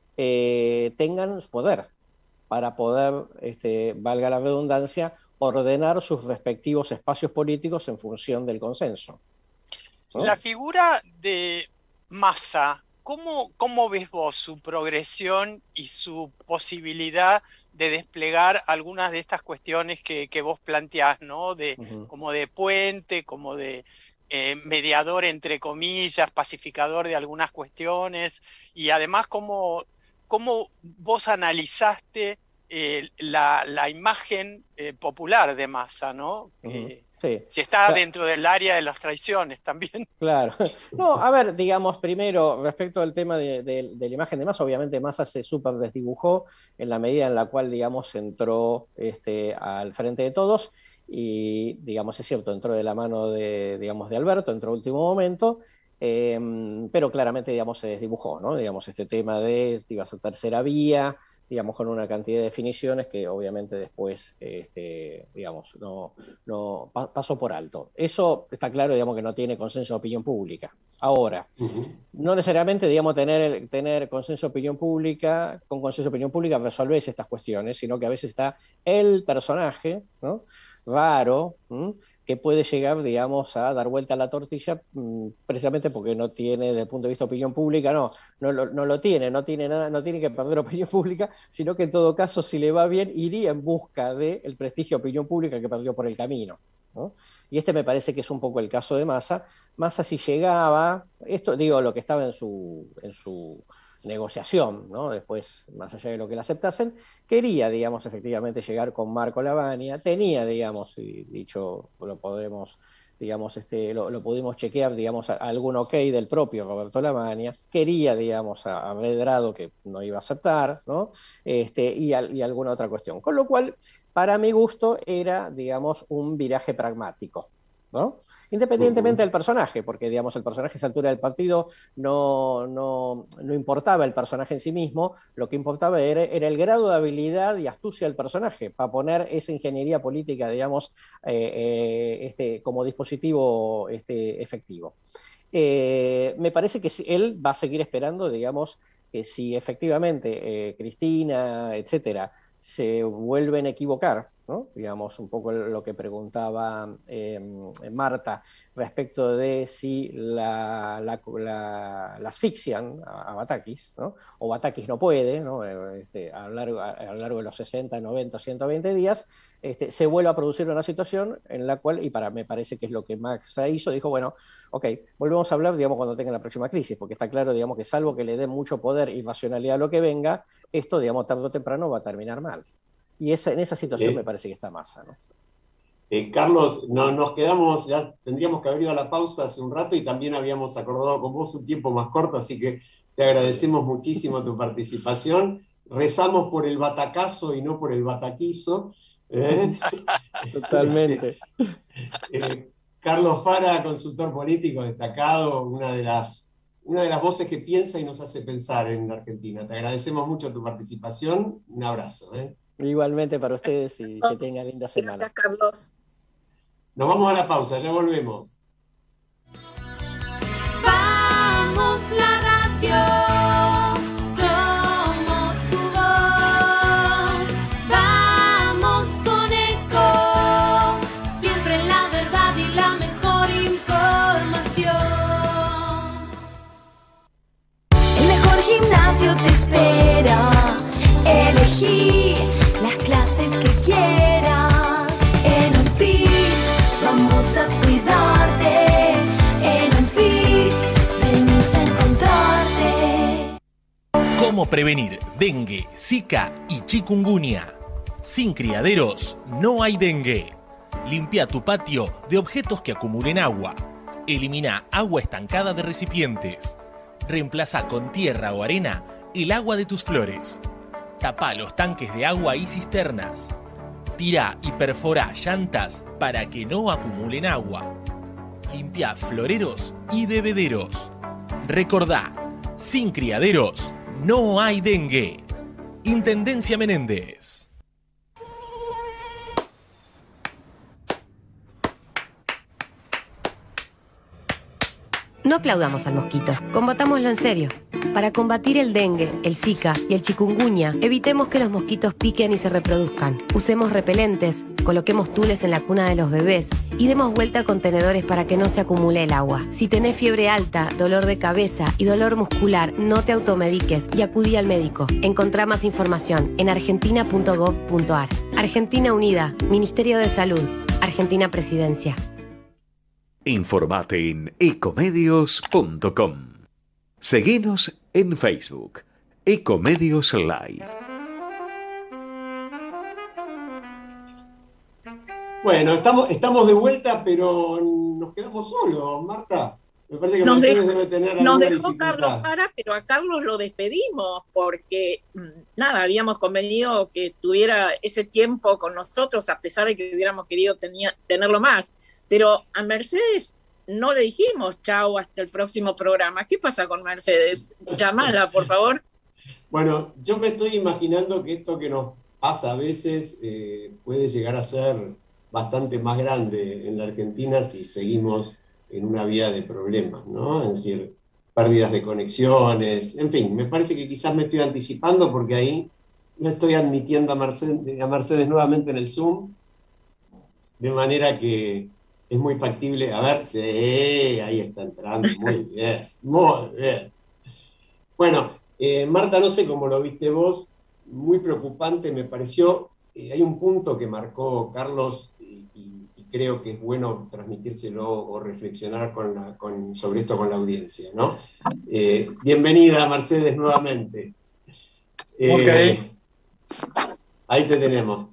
eh, tengan poder, para poder, este, valga la redundancia, ordenar sus respectivos espacios políticos en función del consenso, ¿no? La figura de Massa, ¿cómo, cómo ves vos su progresión y su posibilidad de desplegar algunas de estas cuestiones que, que vos planteás, ¿no? De, uh-huh. Como de puente, como de eh, mediador, entre comillas, pacificador de algunas cuestiones, y además cómo, cómo vos analizaste eh, la, la imagen eh, popular de Massa, ¿no? Uh-huh. eh, Sí. Si está claro. dentro del área de las traiciones también. Claro. No, a ver, digamos, primero, respecto al tema de, de, de la imagen de Massa, obviamente Massa se súper desdibujó en la medida en la cual, digamos, entró este, al frente de todos y, digamos, es cierto, entró de la mano de, digamos, de Alberto, entró a último momento, eh, pero claramente, digamos, se desdibujó, ¿no? Digamos, este tema de ibas a tercera vía, digamos, con una cantidad de definiciones que obviamente después, este, digamos, no, no pasó por alto. Eso está claro, digamos, que no tiene consenso de opinión pública. Ahora, uh-huh. no necesariamente, digamos, tener, tener consenso de opinión pública, con consenso de opinión pública resolvés estas cuestiones, sino que a veces está el personaje, ¿no? Raro, ¿m? que puede llegar, digamos, a dar vuelta a la tortilla, mmm, precisamente porque no tiene, desde el punto de vista de opinión pública, no, no, no, no lo tiene, no tiene nada, no tiene que perder opinión pública, sino que en todo caso, si le va bien, iría en busca del prestigio de opinión pública que perdió por el camino, ¿no? Y este me parece que es un poco el caso de Massa. Massa si llegaba, esto digo lo que estaba en su, en su negociación, ¿no? Después, más allá de lo que le aceptasen, quería, digamos, efectivamente llegar con Marco Lavagna, tenía, digamos, y dicho, lo podemos, digamos, este, lo, lo pudimos chequear, digamos, a, a algún ok del propio Roberto Lavagna, quería, digamos, a, a Medrado, que no iba a aceptar, ¿no? Este, y, a, y alguna otra cuestión. Con lo cual, para mi gusto, era, digamos, un viraje pragmático, ¿no? Independientemente del personaje, porque digamos el personaje a esa altura del partido no, no, no importaba el personaje en sí mismo, lo que importaba era, era el grado de habilidad y astucia del personaje, para poner esa ingeniería política, digamos, eh, eh, este, como dispositivo este, efectivo. Eh, me parece que él va a seguir esperando, digamos, que si efectivamente eh, Cristina, etcétera, se vuelven a equivocar, ¿no? Digamos, un poco lo que preguntaba eh, Marta respecto de si la, la, la, la asfixian a, a Batakis, ¿no? O Batakis no puede, ¿no? Este, a, lo largo, a, a lo largo de los sesenta, noventa, ciento veinte días, este, se vuelve a producir una situación en la cual, y para me parece que es lo que Max hizo, dijo, bueno, ok, volvemos a hablar, digamos, cuando tenga la próxima crisis, porque está claro, digamos, que salvo que le dé mucho poder y racionalidad a lo que venga, esto, digamos, tarde o temprano va a terminar mal. Y esa, en esa situación eh, me parece que está Massa, ¿no? Eh, Carlos, no, nos quedamos, ya tendríamos que haber ido a la pausa hace un rato y también habíamos acordado con vos un tiempo más corto, así que te agradecemos muchísimo tu participación. Rezamos por el batacazo y no por el bataquizo. ¿eh? Totalmente. eh, Carlos Fara, consultor político destacado, una de las, una de las voces que piensa y nos hace pensar en la Argentina. Te agradecemos mucho tu participación. Un abrazo. ¿eh? Igualmente para ustedes y que tengan linda semana. Gracias, Carlos. Nos vamos a la pausa, ya volvemos. Vamos la radio, somos tu voz. Vamos con Eco, siempre la verdad y la mejor información. El mejor gimnasio te espera. Elegí las clases que quieras. En Unfit vamos a cuidarte. En Unfit venimos a encontrarte. ¿Cómo prevenir dengue, zika y chikungunya? Sin criaderos no hay dengue. Limpia tu patio de objetos que acumulen agua. Elimina agua estancada de recipientes. Reemplaza con tierra o arena el agua de tus flores. Tapa los tanques de agua y cisternas. Tira y perfora llantas para que no acumulen agua. Limpia floreros y bebederos. Recordá, sin criaderos no hay dengue. Intendencia Menéndez. No aplaudamos al mosquito, combatámoslo en serio. Para combatir el dengue, el zika y el chikungunya, evitemos que los mosquitos piquen y se reproduzcan. Usemos repelentes, coloquemos tules en la cuna de los bebés y demos vuelta a contenedores para que no se acumule el agua. Si tenés fiebre alta, dolor de cabeza y dolor muscular, no te automediques y acudí al médico. Encontrá más información en argentina punto gov punto ar. Argentina Unida, Ministerio de Salud, Argentina Presidencia. Informate en ecomedios punto com. Seguinos en Facebook, Ecomedios Live. Bueno, estamos, estamos de vuelta, pero nos quedamos solos, Marta. Me parece que nos Mercedes dejó, debe tener nos alguna dejó dificultad. Carlos Fara, pero a Carlos lo despedimos porque, nada, habíamos convenido que tuviera ese tiempo con nosotros, a pesar de que hubiéramos querido tenía, tenerlo más. Pero a Mercedes no le dijimos chau hasta el próximo programa. ¿Qué pasa con Mercedes? Llámala, por favor. Bueno, yo me estoy imaginando que esto que nos pasa a veces eh, puede llegar a ser bastante más grande en la Argentina si seguimos en una vía de problemas, ¿no? Es decir, pérdidas de conexiones, en fin, me parece que quizás me estoy anticipando porque ahí no estoy admitiendo a Mercedes, a Mercedes nuevamente en el Zoom, de manera que es muy factible. A ver, sí, ahí está entrando, muy bien, muy bien. Bueno, eh, Marta, no sé cómo lo viste vos, muy preocupante me pareció. Eh, hay un punto que marcó Carlos y, y, y creo que es bueno transmitírselo o reflexionar con la, con, sobre esto con la audiencia, ¿no? Eh, bienvenida, Mercedes, nuevamente. Eh, ok. Ahí te tenemos.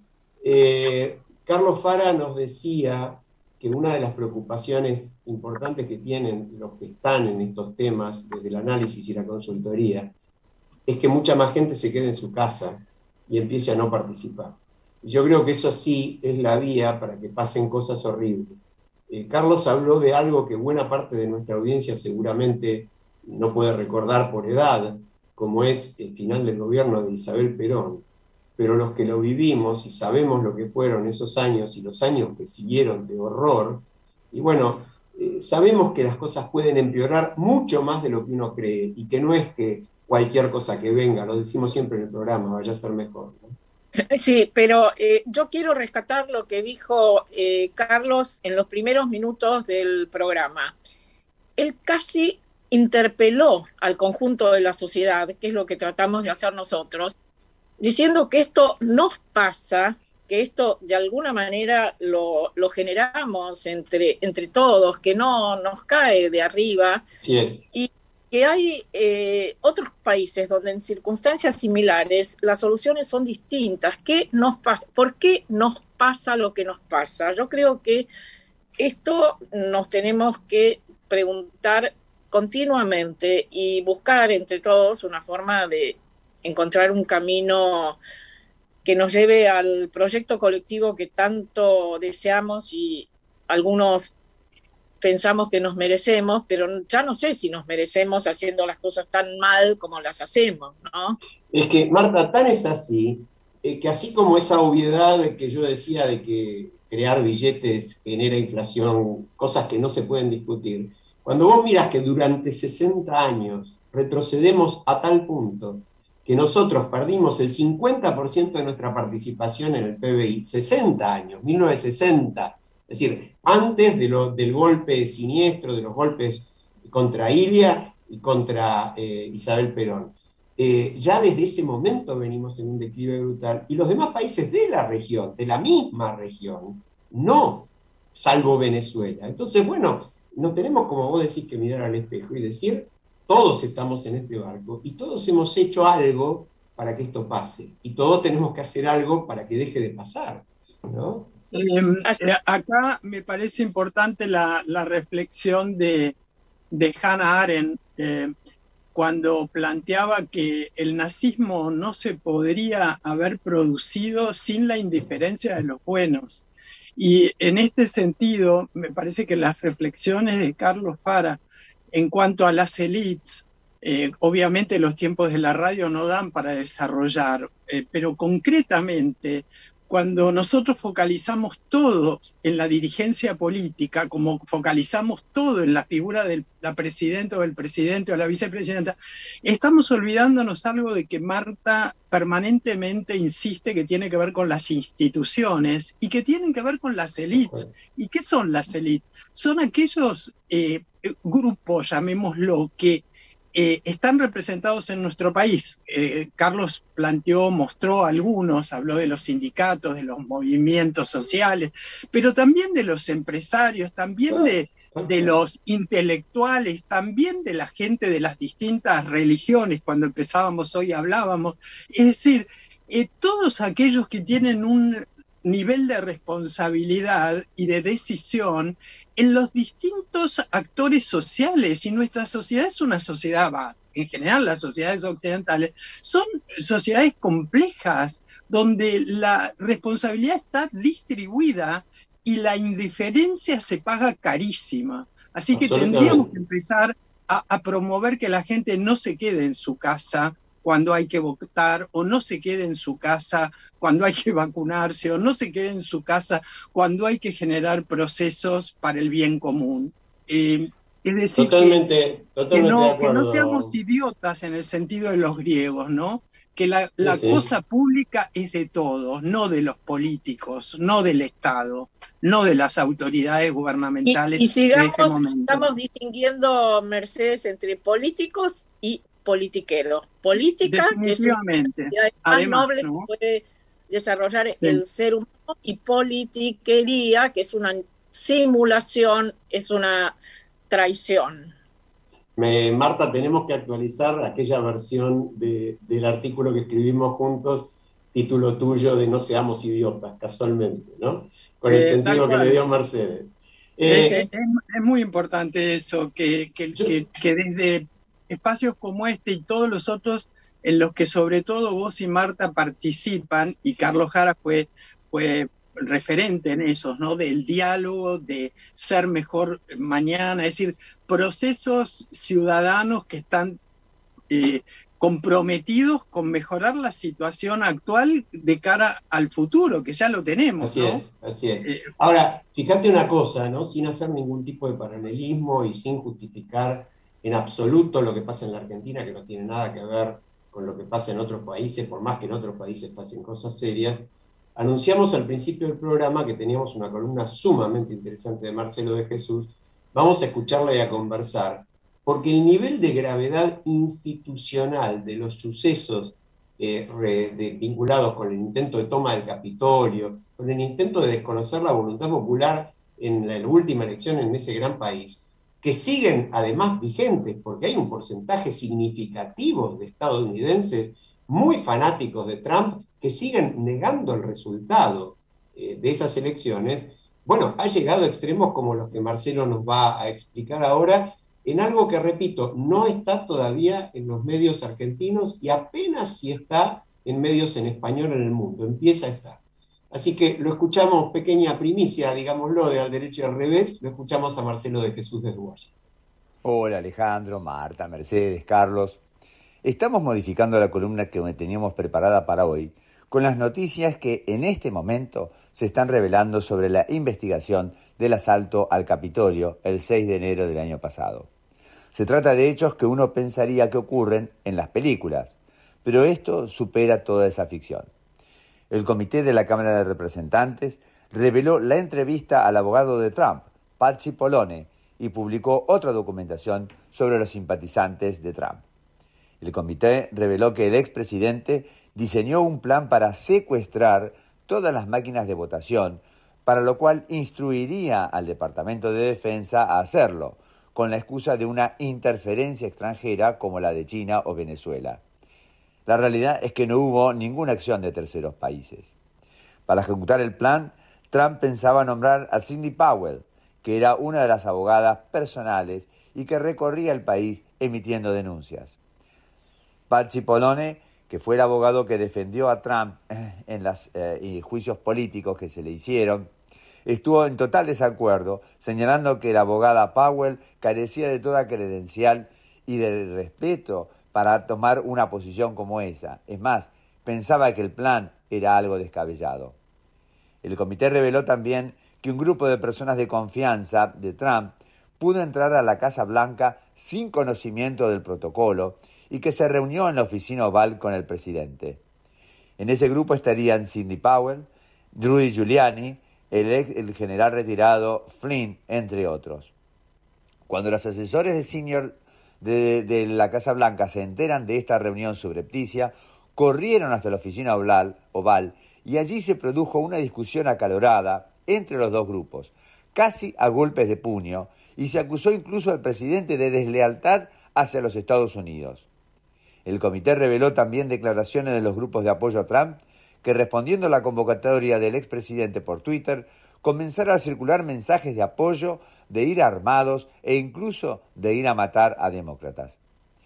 Eh, Carlos Fara nos decía que una de las preocupaciones importantes que tienen los que están en estos temas, desde el análisis y la consultoría, es que mucha más gente se quede en su casa y empiece a no participar. Yo creo que eso sí es la vía para que pasen cosas horribles. Eh, Carlos habló de algo que buena parte de nuestra audiencia seguramente no puede recordar por edad, como es el final del gobierno de Isabel Perón. Pero los que lo vivimos y sabemos lo que fueron esos años y los años que siguieron de horror, y bueno, eh, sabemos que las cosas pueden empeorar mucho más de lo que uno cree, y que no es que cualquier cosa que venga, lo decimos siempre en el programa, vaya a ser mejor, ¿no? Sí, pero eh, yo quiero rescatar lo que dijo eh, Carlos en los primeros minutos del programa. Él casi interpeló al conjunto de la sociedad, que es lo que tratamos de hacer nosotros, diciendo que esto nos pasa, que esto de alguna manera lo, lo generamos entre, entre todos, que no nos cae de arriba. Sí es. Y que hay eh, otros países donde en circunstancias similares las soluciones son distintas. ¿Qué nos pasa? ¿Por qué nos pasa lo que nos pasa? Yo creo que esto nos tenemos que preguntar continuamente y buscar entre todos una forma de encontrar un camino que nos lleve al proyecto colectivo que tanto deseamos y algunos pensamos que nos merecemos, pero ya no sé si nos merecemos haciendo las cosas tan mal como las hacemos, ¿no? Es que, Marta, tan es así, eh, que así como esa obviedad que yo decía de que crear billetes genera inflación, cosas que no se pueden discutir, cuando vos mirás que durante sesenta años retrocedemos a tal punto que nosotros perdimos el cincuenta por ciento de nuestra participación en el P B I, sesenta años, mil novecientos sesenta, es decir, antes de lo, del golpe siniestro, de los golpes contra Ilia y contra eh, Isabel Perón. Eh, ya desde ese momento venimos en un declive brutal, y los demás países de la región, de la misma región, no, salvo Venezuela. Entonces, bueno, no tenemos, como vos decís, que mirar al espejo y decir, todos estamos en este barco, y todos hemos hecho algo para que esto pase, y todos tenemos que hacer algo para que deje de pasar, ¿no? Eh, acá me parece importante la, la reflexión de, de Hannah Arendt eh, cuando planteaba que el nazismo no se podría haber producido sin la indiferencia de los buenos. Y en este sentido, me parece que las reflexiones de Carlos Fara en cuanto a las élites, eh, obviamente los tiempos de la radio no dan para desarrollar, eh, pero concretamente, cuando nosotros focalizamos todo en la dirigencia política, como focalizamos todo en la figura de la presidenta o del presidente o la vicepresidenta, estamos olvidándonos algo de que Marta permanentemente insiste que tiene que ver con las instituciones y que tienen que ver con las élites. ¿Y qué son las élites? Son aquellos eh, grupos, llamémoslo, que Eh, están representados en nuestro país. Eh, Carlos planteó, mostró algunos, habló de los sindicatos, de los movimientos sociales, pero también de los empresarios, también de, de los intelectuales, también de la gente de las distintas religiones. Cuando empezábamos hoy hablábamos. Es decir, eh, todos aquellos que tienen un nivel de responsabilidad y de decisión en los distintos actores sociales, y nuestra sociedad es una sociedad, va, en general las sociedades occidentales, son sociedades complejas, donde la responsabilidad está distribuida y la indiferencia se paga carísima. Así que tendríamos que empezar a, a promover que la gente no se quede en su casa cuando hay que votar, o no se quede en su casa cuando hay que vacunarse, o no se quede en su casa cuando hay que generar procesos para el bien común. Eh, es decir, totalmente, que, totalmente que, no, de acuerdo. que no seamos idiotas en el sentido de los griegos, ¿no? Que la, la sí, sí. cosa pública es de todos, no de los políticos, no del Estado, no de las autoridades gubernamentales. Y, y sigamos, de este momento. Estamos distinguiendo, Mercedes, entre políticos y politiqueros. Política, que es una actividad más Además, noble, ¿no? que puede desarrollar Sí. el ser humano, y politiquería, que es una simulación, es una traición. Me, Marta, tenemos que actualizar aquella versión de, del artículo que escribimos juntos, título tuyo de No seamos idiotas, casualmente, ¿no? Con el eh, sentido que le dio Mercedes. Eh, es, es, es muy importante eso, que, que, yo, que, que desde espacios como este y todos los otros, en los que sobre todo vos y Marta participan, y Carlos Jara fue, fue referente en esos, ¿no? Del diálogo, de ser mejor mañana, es decir, procesos ciudadanos que están eh, comprometidos con mejorar la situación actual de cara al futuro, que ya lo tenemos, así ¿no? Es, así es. Eh, Ahora, fíjate una cosa, ¿no? Sin hacer ningún tipo de paralelismo y sin justificar en absoluto lo que pasa en la Argentina, que no tiene nada que ver con lo que pasa en otros países, por más que en otros países pasen cosas serias. Anunciamos al principio del programa que teníamos una columna sumamente interesante de Marcelo de Jesús. Vamos a escucharla y a conversar, porque el nivel de gravedad institucional de los sucesos eh, re, de, vinculados con el intento de toma del Capitolio, con el intento de desconocer la voluntad popular en la, la última elección en ese gran país, que siguen además vigentes, porque hay un porcentaje significativo de estadounidenses muy fanáticos de Trump que siguen negando el resultado eh, de esas elecciones, bueno, ha llegado a extremos como los que Marcelo nos va a explicar ahora, en algo que, repito, no está todavía en los medios argentinos y apenas si está en medios en español en el mundo, empieza a estar. Así que lo escuchamos, pequeña primicia, digámoslo, de Al Derecho y al Revés, lo escuchamos a Marcelo de Jesús desde Washington. Hola Alejandro, Marta, Mercedes, Carlos. Estamos modificando la columna que teníamos preparada para hoy con las noticias que en este momento se están revelando sobre la investigación del asalto al Capitolio el seis de enero del año pasado. Se trata de hechos que uno pensaría que ocurren en las películas, pero esto supera toda esa ficción. El comité de la Cámara de Representantes reveló la entrevista al abogado de Trump, Pat Cipollone, y publicó otra documentación sobre los simpatizantes de Trump. El comité reveló que el expresidente diseñó un plan para secuestrar todas las máquinas de votación, para lo cual instruiría al Departamento de Defensa a hacerlo, con la excusa de una interferencia extranjera como la de China o Venezuela. La realidad es que no hubo ninguna acción de terceros países. Para ejecutar el plan, Trump pensaba nombrar a Sidney Powell, que era una de las abogadas personales y que recorría el país emitiendo denuncias. Pat Cipollone, que fue el abogado que defendió a Trump en los eh, juicios políticos que se le hicieron, estuvo en total desacuerdo, señalando que la abogada Powell carecía de toda credencial y de respeto para tomar una posición como esa. Es más, pensaba que el plan era algo descabellado. El comité reveló también que un grupo de personas de confianza de Trump pudo entrar a la Casa Blanca sin conocimiento del protocolo y que se reunió en la oficina oval con el presidente. En ese grupo estarían Sidney Powell, Rudy Giuliani, el, ex, el general retirado Flynn, entre otros. Cuando los asesores de senior de, de la Casa Blanca se enteran de esta reunión subrepticia, corrieron hasta la oficina oval, oval y allí se produjo una discusión acalorada entre los dos grupos, casi a golpes de puño, y se acusó incluso al presidente de deslealtad hacia los Estados Unidos. El comité reveló también declaraciones de los grupos de apoyo a Trump que, respondiendo a la convocatoria del expresidente por Twitter, comenzaron a circular mensajes de apoyo, de ir armados e incluso de ir a matar a demócratas.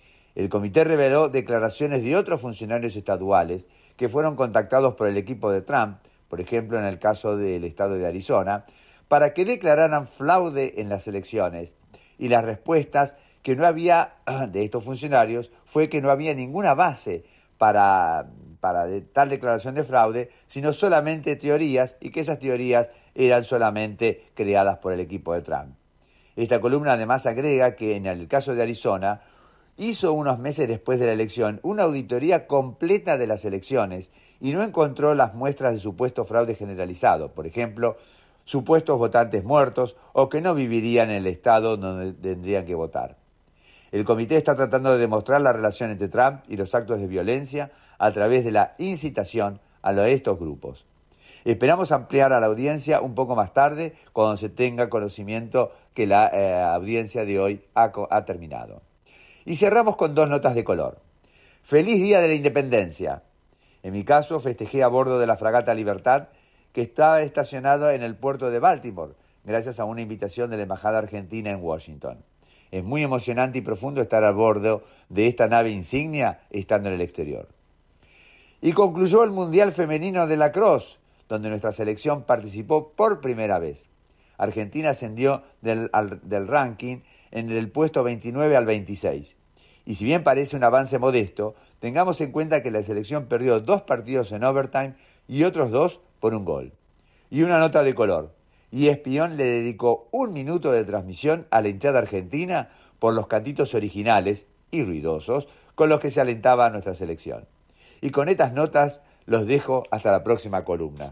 El comité reveló declaraciones de otros funcionarios estaduales que fueron contactados por el equipo de Trump, por ejemplo en el caso del estado de Arizona, para que declararan fraude en las elecciones, y las respuestas que no había de estos funcionarios fue que no había ninguna base para, para de, tal declaración de fraude, sino solamente teorías, y que esas teorías eran solamente creadas por el equipo de Trump. Esta columna además agrega que en el caso de Arizona hizo unos meses después de la elección una auditoría completa de las elecciones y no encontró las muestras de supuesto fraude generalizado, por ejemplo, supuestos votantes muertos o que no vivirían en el estado donde tendrían que votar. El comité está tratando de demostrar la relación entre Trump y los actos de violencia a través de la incitación a estos grupos. Esperamos ampliar a la audiencia un poco más tarde, cuando se tenga conocimiento que la eh, audiencia de hoy ha, ha terminado. Y cerramos con dos notas de color. Feliz Día de la Independencia. En mi caso, festejé a bordo de la fragata Libertad, que estaba estacionado en el puerto de Baltimore, gracias a una invitación de la Embajada Argentina en Washington. Es muy emocionante y profundo estar a bordo de esta nave insignia estando en el exterior. Y concluyó el Mundial Femenino de Lacrosse, donde nuestra selección participó por primera vez. Argentina ascendió del, al, del ranking en el puesto veintinueve al veintiséis. Y si bien parece un avance modesto, tengamos en cuenta que la selección perdió dos partidos en overtime y otros dos por un gol. Y una nota de color. E S P N le dedicó un minuto de transmisión a la hinchada argentina por los cantitos originales y ruidosos con los que se alentaba a nuestra selección. Y con estas notas los dejo hasta la próxima columna.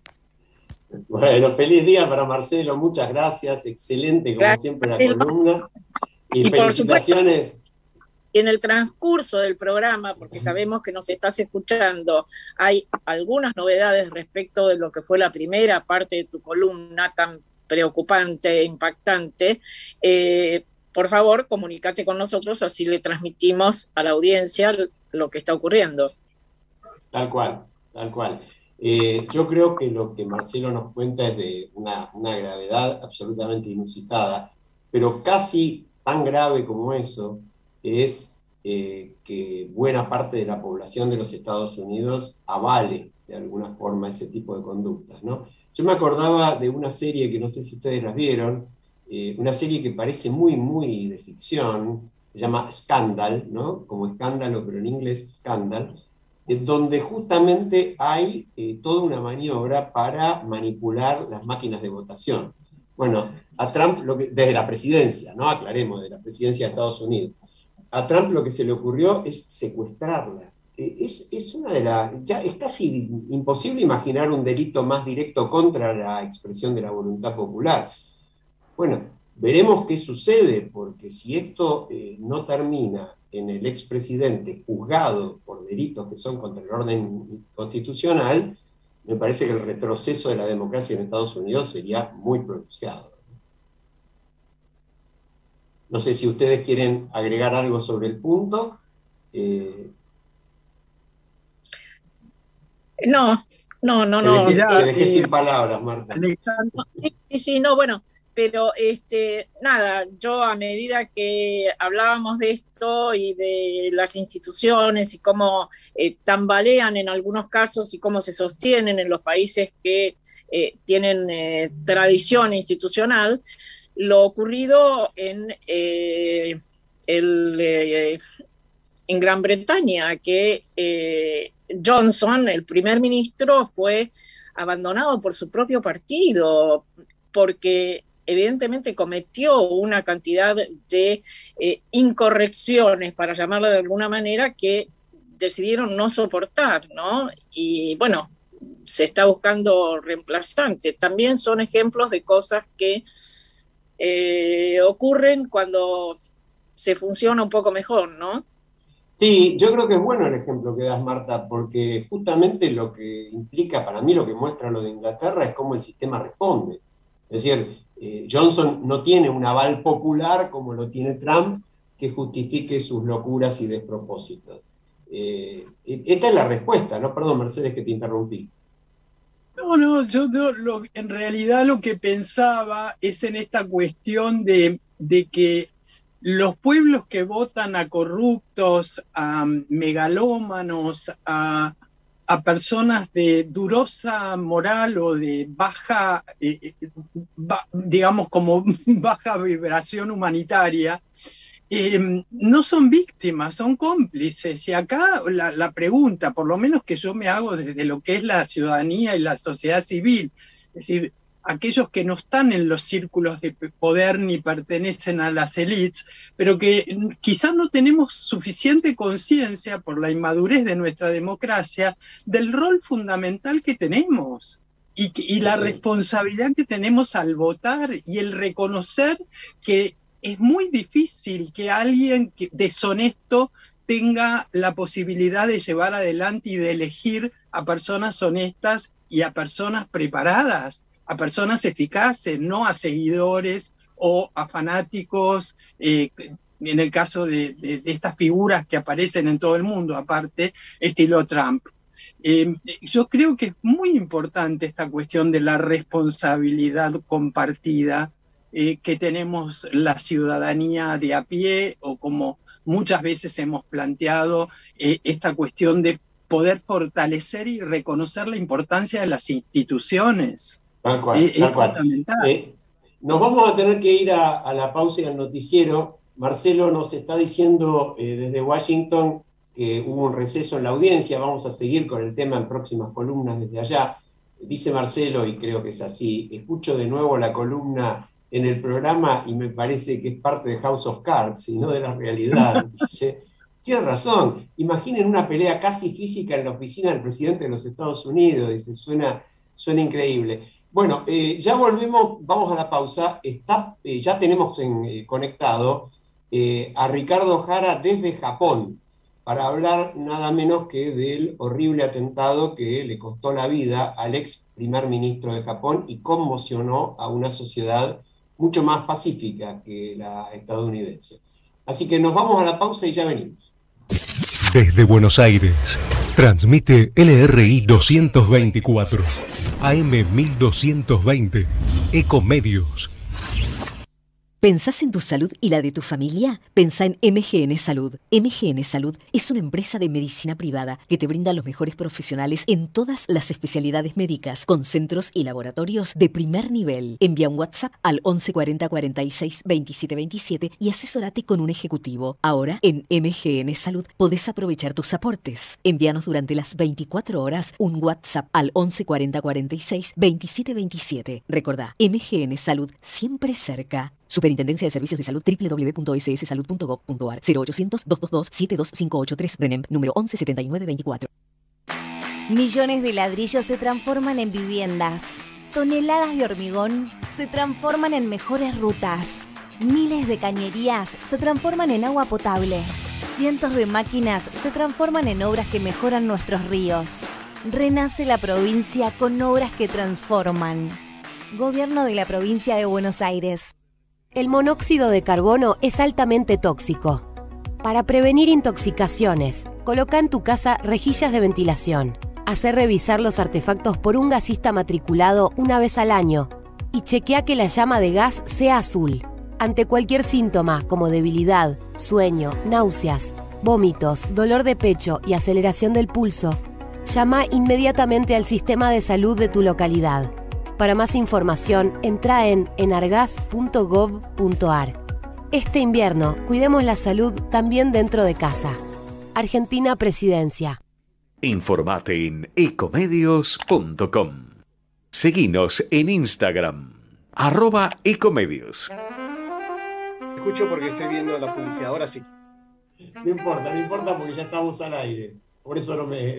Bueno, feliz día para Marcelo, muchas gracias, excelente como gracias, siempre la columna. Y, y felicitaciones. Y en el transcurso del programa, porque sabemos que nos estás escuchando, hay algunas novedades respecto de lo que fue la primera parte de tu columna tan preocupante e impactante. Eh, por favor, comunícate con nosotros, así le transmitimos a la audiencia lo que está ocurriendo. Tal cual, tal cual. Eh, yo creo que lo que Marcelo nos cuenta es de una, una gravedad absolutamente inusitada, pero casi tan grave como eso es eh, que buena parte de la población de los Estados Unidos avale de alguna forma ese tipo de conductas, ¿no? Yo me acordaba de una serie que no sé si ustedes las vieron, eh, una serie que parece muy, muy de ficción, se llama Scandal, ¿no? Como escándalo, pero en inglés Scandal, donde justamente hay eh, toda una maniobra para manipular las máquinas de votación. Bueno, a Trump, lo que, desde la presidencia, ¿no? Aclaremos, de la presidencia de Estados Unidos. A Trump lo que se le ocurrió es secuestrarlas. Eh, es, es, una de las, ya es casi imposible imaginar un delito más directo contra la expresión de la voluntad popular. Bueno, veremos qué sucede, porque si esto eh, no termina en el expresidente juzgado por delitos que son contra el orden constitucional, me parece que el retroceso de la democracia en Estados Unidos sería muy pronunciado. No sé si ustedes quieren agregar algo sobre el punto. Eh... No, no, no, no. Te dejé, ya, te dejé eh, sin palabras, Marta. Sí, sí, no, bueno, pero este, nada, yo a medida que hablábamos de esto y de las instituciones y cómo eh, tambalean en algunos casos y cómo se sostienen en los países que eh, tienen eh, tradición institucional, lo ocurrido en, eh, el, eh, en Gran Bretaña, que eh, Johnson, el primer ministro, fue abandonado por su propio partido, porque evidentemente cometió una cantidad de eh, incorrecciones, para llamarlo de alguna manera, que decidieron no soportar, ¿no? Y bueno, se está buscando reemplazante. También son ejemplos de cosas que eh, ocurren cuando se funciona un poco mejor, ¿no? Sí, yo creo que es bueno el ejemplo que das, Marta, porque justamente lo que implica, para mí lo que muestra lo de Inglaterra es cómo el sistema responde. Es decir, eh, Johnson no tiene un aval popular como lo tiene Trump que justifique sus locuras y despropósitos. Eh, esta es la respuesta, ¿no? Perdón, Mercedes, que te interrumpí. No, no, yo, yo lo, en realidad lo que pensaba es en esta cuestión de, de que los pueblos que votan a corruptos, a megalómanos, a, a personas de dudosa moral o de baja, eh, ba, digamos como baja vibración humanitaria, eh, no son víctimas, son cómplices. Y acá la, la pregunta, por lo menos que yo me hago desde lo que es la ciudadanía y la sociedad civil, es decir, aquellos que no están en los círculos de poder ni pertenecen a las élites, pero que quizás no tenemos suficiente conciencia por la inmadurez de nuestra democracia del rol fundamental que tenemos y, y la responsabilidad que tenemos al votar y el reconocer que es muy difícil que alguien que, deshonesto tenga la posibilidad de llevar adelante y de elegir a personas honestas y a personas preparadas, a personas eficaces, no a seguidores o a fanáticos, eh, en el caso de, de, de estas figuras que aparecen en todo el mundo, aparte, estilo Trump. Eh, yo creo que es muy importante esta cuestión de la responsabilidad compartida eh, que tenemos la ciudadanía de a pie, o como muchas veces hemos planteado, eh, esta cuestión de poder fortalecer y reconocer la importancia de las instituciones. Tal cual, eh, tal es cual. fundamental. Eh, nos vamos a tener que ir a, a la pausa y al noticiero. Marcelo nos está diciendo eh, desde Washington que hubo un receso en la audiencia. Vamos a seguir con el tema en próximas columnas desde allá. Dice Marcelo, y creo que es así, escucho de nuevo la columna en el programa y me parece que es parte de House of Cards y no de la realidad. Dice, tiene razón, imaginen una pelea casi física en la oficina del presidente de los Estados Unidos. Dice, suena, suena increíble. Bueno, eh, ya volvemos, vamos a la pausa. Está, eh, ya tenemos en, eh, conectado eh, a Ricardo Jara desde Japón, para hablar nada menos que del horrible atentado que le costó la vida al ex primer ministro de Japón y conmocionó a una sociedad mucho más pacífica que la estadounidense. Así que nos vamos a la pausa y ya venimos. Desde Buenos Aires, transmite L R I doscientos veinticuatro, A M mil doscientos veinte, Ecomedios. ¿Pensás en tu salud y la de tu familia? Pensá en M G N Salud. M G N Salud es una empresa de medicina privada que te brinda los mejores profesionales en todas las especialidades médicas, con centros y laboratorios de primer nivel. Envía un WhatsApp al once cuarenta cuarenta y seis veintisiete veintisiete y asesórate con un ejecutivo. Ahora, en M G N Salud, podés aprovechar tus aportes. Envíanos durante las veinticuatro horas un WhatsApp al once cuarenta cuarenta y seis veintisiete veintisiete. Recordá, M G N Salud, siempre cerca. Superintendencia de Servicios de Salud, doble u doble u doble u punto ese ese salud punto gov punto a r, cero ochocientos, doscientos veintidós, setenta y dos cinco ochenta y tres, RENEM, número once setenta y nueve veinticuatro. Millones de ladrillos se transforman en viviendas. Toneladas de hormigón se transforman en mejores rutas. Miles de cañerías se transforman en agua potable. Cientos de máquinas se transforman en obras que mejoran nuestros ríos. Renace la provincia con obras que transforman. Gobierno de la Provincia de Buenos Aires. El monóxido de carbono es altamente tóxico. Para prevenir intoxicaciones, coloca en tu casa rejillas de ventilación. Hacé revisar los artefactos por un gasista matriculado una vez al año y chequea que la llama de gas sea azul. Ante cualquier síntoma como debilidad, sueño, náuseas, vómitos, dolor de pecho y aceleración del pulso, llama inmediatamente al sistema de salud de tu localidad. Para más información, entra en enargas punto gov punto a r. Este invierno, cuidemos la salud también dentro de casa. Argentina Presidencia. Informate en ecomedios punto com. Seguinos en Instagram, arroba ecomedios. Escucho porque estoy viendo la publicidad, ahora sí. No importa, no importa porque ya estamos al aire. Por eso no me...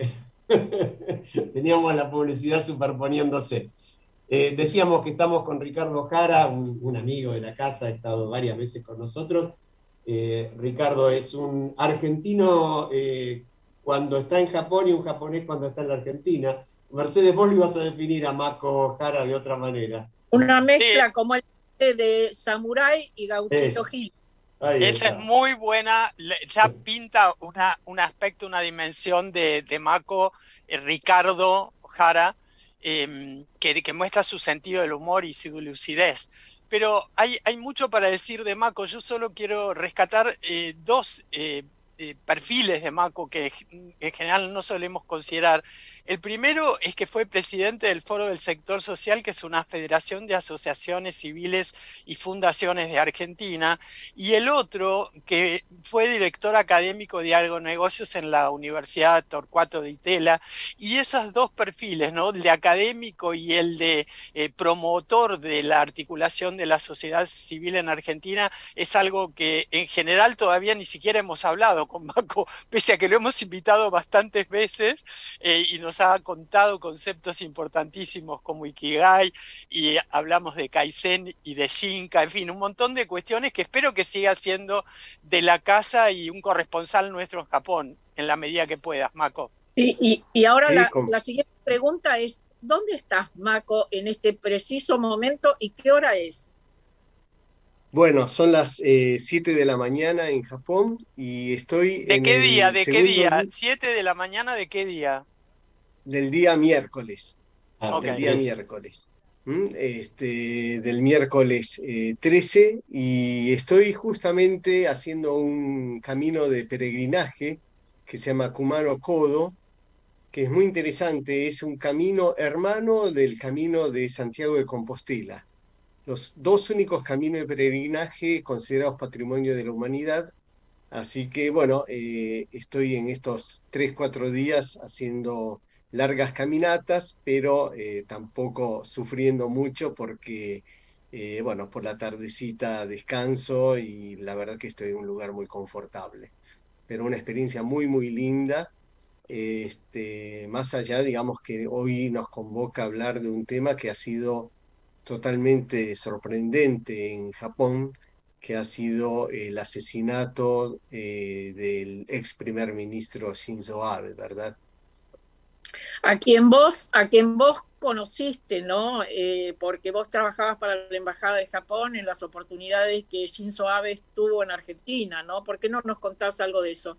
Teníamos la publicidad superponiéndose. Eh, decíamos que estamos con Ricardo Jara, un, un amigo de la casa, ha estado varias veces con nosotros. Eh, Ricardo es un argentino eh, cuando está en Japón y un japonés cuando está en la Argentina. Mercedes, vos lo ibas a definir a Mako Jara de otra manera. Una mezcla sí. como el de Samurai y Gauchito es. Gil. Esa es muy buena, ya pinta una, un aspecto, una dimensión de, de Mako, eh, Ricardo Jara, Eh, que, que muestra su sentido del humor y su lucidez. Pero hay, hay mucho para decir de Mako. Yo solo quiero rescatar eh, dos eh, eh, perfiles de Mako que en general no solemos considerar. El primero es que fue presidente del Foro del Sector Social, que es una federación de asociaciones civiles y fundaciones de Argentina, y el otro que fue director académico de agronegocios en la Universidad Torcuato Di Tella, y esos dos perfiles, ¿no? El de académico y el de eh, promotor de la articulación de la sociedad civil en Argentina, es algo que en general todavía ni siquiera hemos hablado con Mako, pese a que lo hemos invitado bastantes veces eh, y nos ha contado conceptos importantísimos como Ikigai, y hablamos de Kaizen y de Shinka, en fin, un montón de cuestiones que espero que siga siendo de la casa y un corresponsal nuestro en Japón, en la medida que puedas, Mako. Y, y, y ahora sí, la, la siguiente pregunta es, ¿dónde estás, Mako, en este preciso momento y qué hora es? Bueno, son las eh, siete de la mañana en Japón y estoy ¿De en qué el día? ¿De qué segundo día? di- ¿Siete de la mañana de qué día? del día miércoles. Ah, Del Ok. día miércoles. ¿Mm? Este, del miércoles eh, trece, y estoy justamente haciendo un camino de peregrinaje que se llama Kumano Kodo, que es muy interesante. Es un camino hermano del camino de Santiago de Compostela. Los dos únicos caminos de peregrinaje considerados Patrimonio de la Humanidad. Así que bueno, eh, estoy en estos tres, cuatro días haciendo largas caminatas, pero eh, tampoco sufriendo mucho porque, eh, bueno, por la tardecita descanso y la verdad que estoy en un lugar muy confortable. Pero una experiencia muy, muy linda. Este, más allá, digamos que hoy nos convoca a hablar de un tema que ha sido totalmente sorprendente en Japón, que ha sido el asesinato eh, del ex primer ministro Shinzo Abe, ¿verdad? A quien vos, a quien vos conociste, ¿no? Eh, porque vos trabajabas para la Embajada de Japón en las oportunidades que Shinzo Abe estuvo en Argentina, ¿no? ¿Por qué no nos contás algo de eso?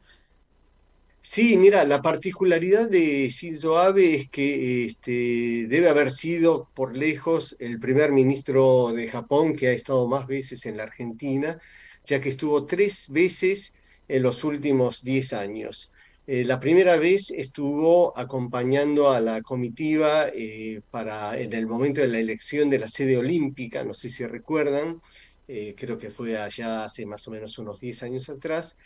Sí, mira, la particularidad de Shinzo Abe es que este, debe haber sido por lejos el primer ministro de Japón que ha estado más veces en la Argentina, ya que estuvo tres veces en los últimos diez años. Eh, la primera vez estuvo acompañando a la comitiva eh, para, en el momento de la elección de la sede olímpica, no sé si recuerdan, eh, creo que fue allá hace más o menos unos diez años atrás,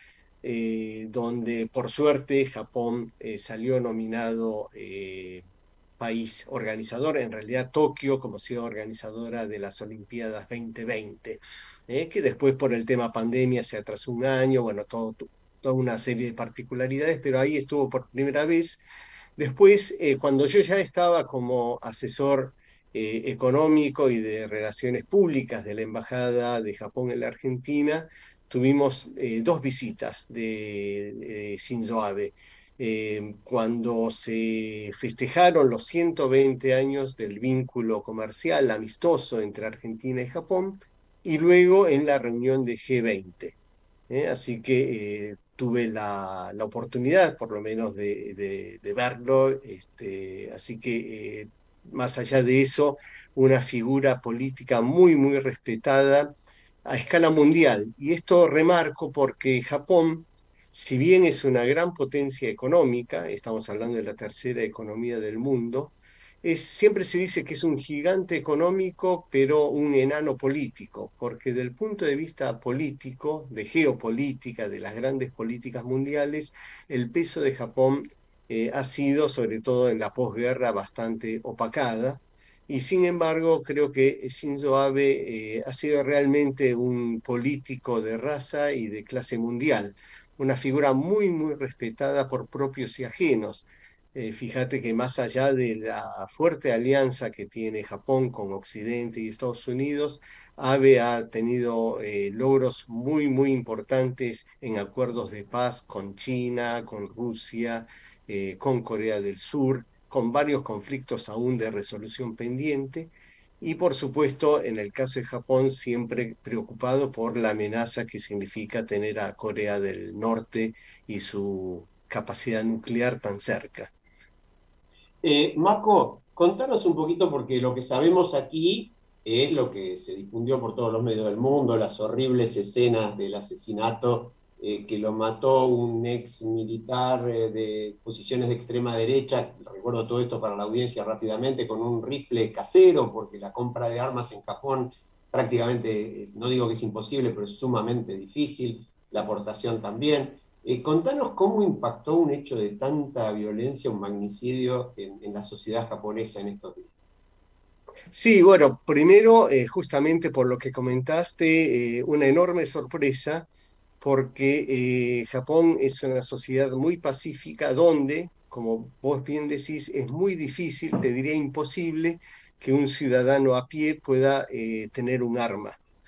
eh, donde por suerte Japón eh, salió nominado eh, país organizador, en realidad Tokio como ciudad organizadora de las Olimpiadas veinte veinte, eh, que después por el tema pandemia se atrasó un año, bueno, todo, toda una serie de particularidades, pero ahí estuvo por primera vez. Después, eh, cuando yo ya estaba como asesor eh, económico y de relaciones públicas de la Embajada de Japón en la Argentina, tuvimos eh, dos visitas de, de Shinzo Abe. Eh, cuando se festejaron los ciento veinte años del vínculo comercial amistoso entre Argentina y Japón, y luego en la reunión de G veinte. ¿eh? Así que eh, tuve la, la oportunidad, por lo menos, de, de, de verlo. Este, así que, eh, más allá de eso, una figura política muy, muy respetada a escala mundial. Y esto remarco porque Japón, si bien es una gran potencia económica, estamos hablando de la tercera economía del mundo, es, siempre se dice que es un gigante económico, pero un enano político, porque desde el punto de vista político, de geopolítica, de las grandes políticas mundiales, el peso de Japón eh, ha sido, sobre todo en la posguerra, bastante opacada. Y sin embargo, creo que Shinzo Abe eh, ha sido realmente un político de raza y de clase mundial, una figura muy, muy respetada por propios y ajenos. Eh, fíjate que más allá de la fuerte alianza que tiene Japón con Occidente y Estados Unidos, Abe ha tenido eh, logros muy, muy importantes en acuerdos de paz con China, con Rusia, eh, con Corea del Sur, con varios conflictos aún de resolución pendiente. Y por supuesto, en el caso de Japón, siempre preocupado por la amenaza que significa tener a Corea del Norte y su capacidad nuclear tan cerca. Eh, Mako, contanos un poquito, porque lo que sabemos aquí es lo que se difundió por todos los medios del mundo, las horribles escenas del asesinato eh, que lo mató un ex militar eh, de posiciones de extrema derecha. Recuerdo todo esto para la audiencia rápidamente, con un rifle casero, porque la compra de armas en Japón prácticamente, no digo que es imposible, pero es sumamente difícil, la aportación también. Eh, contanos cómo impactó un hecho de tanta violencia, un magnicidio en, en la sociedad japonesa en estos días. Sí, bueno, primero, eh, justamente por lo que comentaste, eh, una enorme sorpresa, porque eh, Japón es una sociedad muy pacífica donde, como vos bien decís, es muy difícil, te diría imposible, que un ciudadano a pie pueda eh, tener un arma.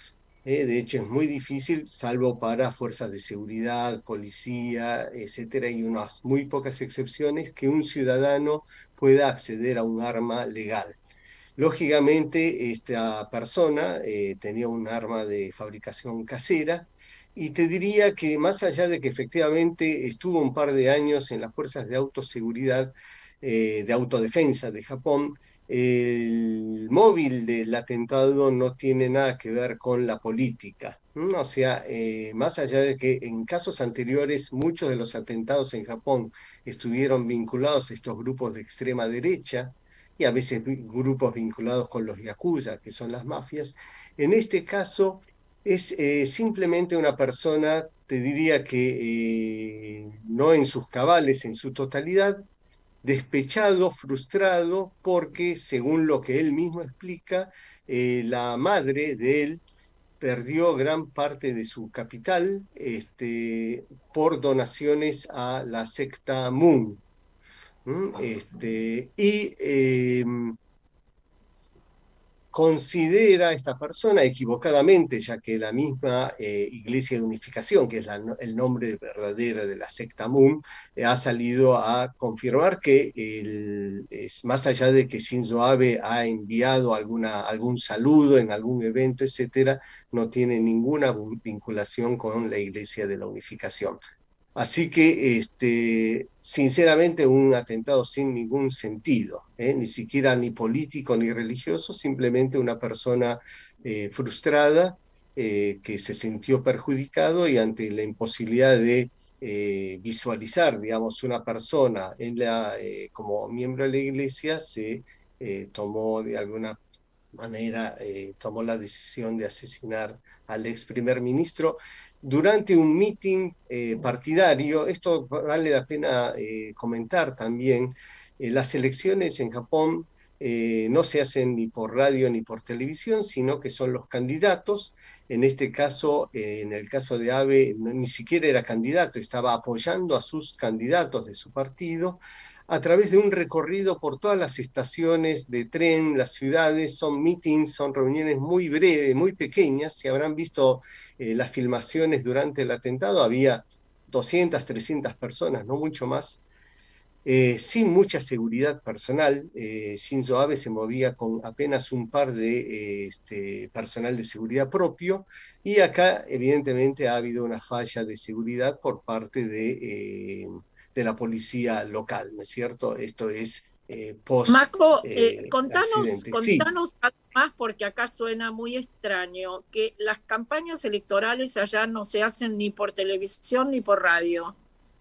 Eh, de hecho, es muy difícil, salvo para fuerzas de seguridad, policía, etcétera, y unas muy pocas excepciones, que un ciudadano pueda acceder a un arma legal. Lógicamente, esta persona eh, tenía un arma de fabricación casera, y te diría que más allá de que efectivamente estuvo un par de años en las fuerzas de autoseguridad, eh, de autodefensa de Japón, el móvil del atentado no tiene nada que ver con la política. ¿Mm? O sea, eh, más allá de que en casos anteriores muchos de los atentados en Japón estuvieron vinculados a estos grupos de extrema derecha, y a veces grupos vinculados con los yakuza, que son las mafias, en este caso es eh, simplemente una persona, te diría que eh, no en sus cabales, en su totalidad, despechado, frustrado, porque según lo que él mismo explica, eh, la madre de él perdió gran parte de su capital este, por donaciones a la secta Moon. ¿Mm? Este, y eh, considera esta persona equivocadamente, ya que la misma eh, Iglesia de Unificación, que es la, el nombre verdadero de la secta Moon, eh, ha salido a confirmar que el, es más allá de que Shinzo Abe ha enviado alguna, algún saludo en algún evento, etcétera, no tiene ninguna vinculación con la Iglesia de la Unificación. Así que, este, sinceramente, un atentado sin ningún sentido, ¿eh? Ni siquiera ni político ni religioso, simplemente una persona eh, frustrada eh, que se sintió perjudicado, y ante la imposibilidad de eh, visualizar, digamos, una persona en la, eh, como miembro de la iglesia, se eh, tomó de alguna manera, eh, tomó la decisión de asesinar al ex primer ministro durante un meeting eh, partidario. Esto vale la pena eh, comentar también. Eh, las elecciones en Japón eh, no se hacen ni por radio ni por televisión, sino que son los candidatos. En este caso, eh, en el caso de Abe, no, ni siquiera era candidato, estaba apoyando a sus candidatos de su partido a través de un recorrido por todas las estaciones de tren, las ciudades. Son meetings, son reuniones muy breves, muy pequeñas. Si habrán visto eh, las filmaciones durante el atentado, había doscientas, trescientas personas, no mucho más, eh, sin mucha seguridad personal. eh, Shinzo Abe se movía con apenas un par de eh, este, personal de seguridad propio, y acá evidentemente ha habido una falla de seguridad por parte de... Eh, de la policía local, ¿no es cierto? Esto es eh, post Marco, eh, eh, contanos, accidente. contanos Sí. más, porque acá suena muy extraño, que las campañas electorales allá no se hacen ni por televisión ni por radio.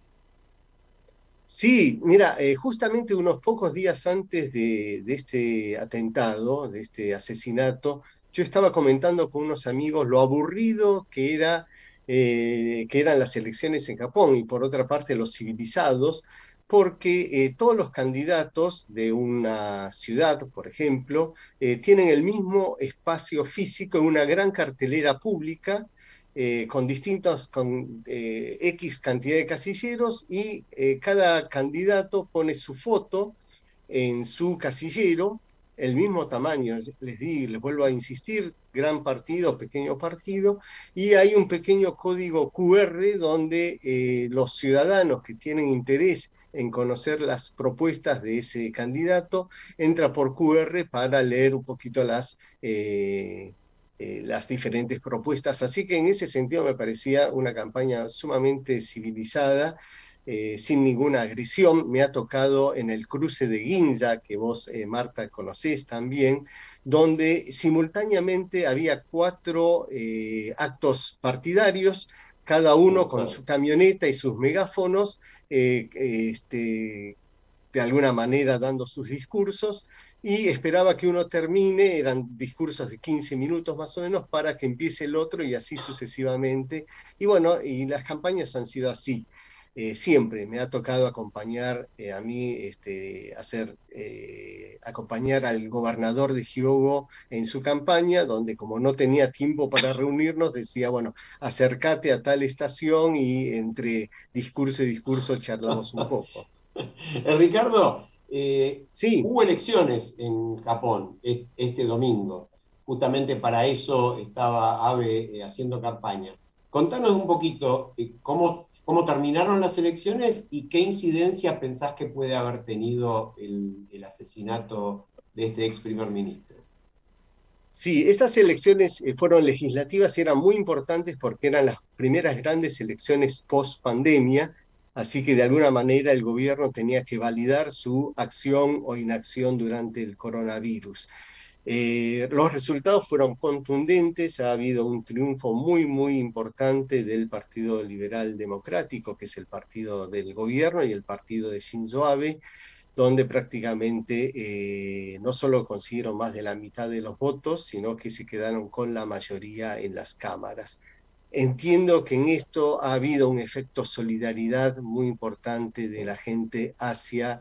Sí, mira, eh, justamente unos pocos días antes de, de este atentado, de este asesinato, yo estaba comentando con unos amigos lo aburrido que era Eh, que eran las elecciones en Japón, y por otra parte los civilizados, porque eh, todos los candidatos de una ciudad, por ejemplo, eh, tienen el mismo espacio físico en una gran cartelera pública, eh, con distintos, con eh, X cantidad de casilleros, y eh, cada candidato pone su foto en su casillero, el mismo tamaño, les di, les vuelvo a insistir, gran partido, pequeño partido, y hay un pequeño código Q R donde eh, los ciudadanos que tienen interés en conocer las propuestas de ese candidato entran por Q R para leer un poquito las, eh, eh, las diferentes propuestas. Así que en ese sentido me parecía una campaña sumamente civilizada, Eh, sin ninguna agresión. Me ha tocado en el cruce de Ginza, que vos, eh, Marta, conocés también, donde simultáneamente había cuatro eh, actos partidarios, cada uno con su camioneta y sus megáfonos, eh, este, de alguna manera dando sus discursos, y esperaba que uno termine, eran discursos de quince minutos más o menos, para que empiece el otro, y así sucesivamente. Y bueno, y las campañas han sido así. Eh, siempre me ha tocado acompañar eh, a mí, este, hacer, eh, acompañar al gobernador de Hyogo en su campaña, donde como no tenía tiempo para reunirnos, decía, bueno, acércate a tal estación, y entre discurso y discurso charlamos un poco. Eh, Ricardo, eh, sí. Hubo elecciones en Japón este domingo. justamente para eso estaba Abe eh, haciendo campaña. Contanos un poquito eh, cómo, cómo terminaron las elecciones y qué incidencia pensás que puede haber tenido el, el asesinato de este ex primer ministro. Sí, estas elecciones fueron legislativas y eran muy importantes porque eran las primeras grandes elecciones post pandemia, así que de alguna manera el gobierno tenía que validar su acción o inacción durante el coronavirus. Eh, los resultados fueron contundentes, ha habido un triunfo muy, muy importante del Partido Liberal Democrático, que es el partido del gobierno, y el partido de Shinzo Abe, donde prácticamente eh, no solo consiguieron más de la mitad de los votos, sino que se quedaron con la mayoría en las cámaras. Entiendo que en esto ha habido un efecto solidaridad muy importante de la gente hacia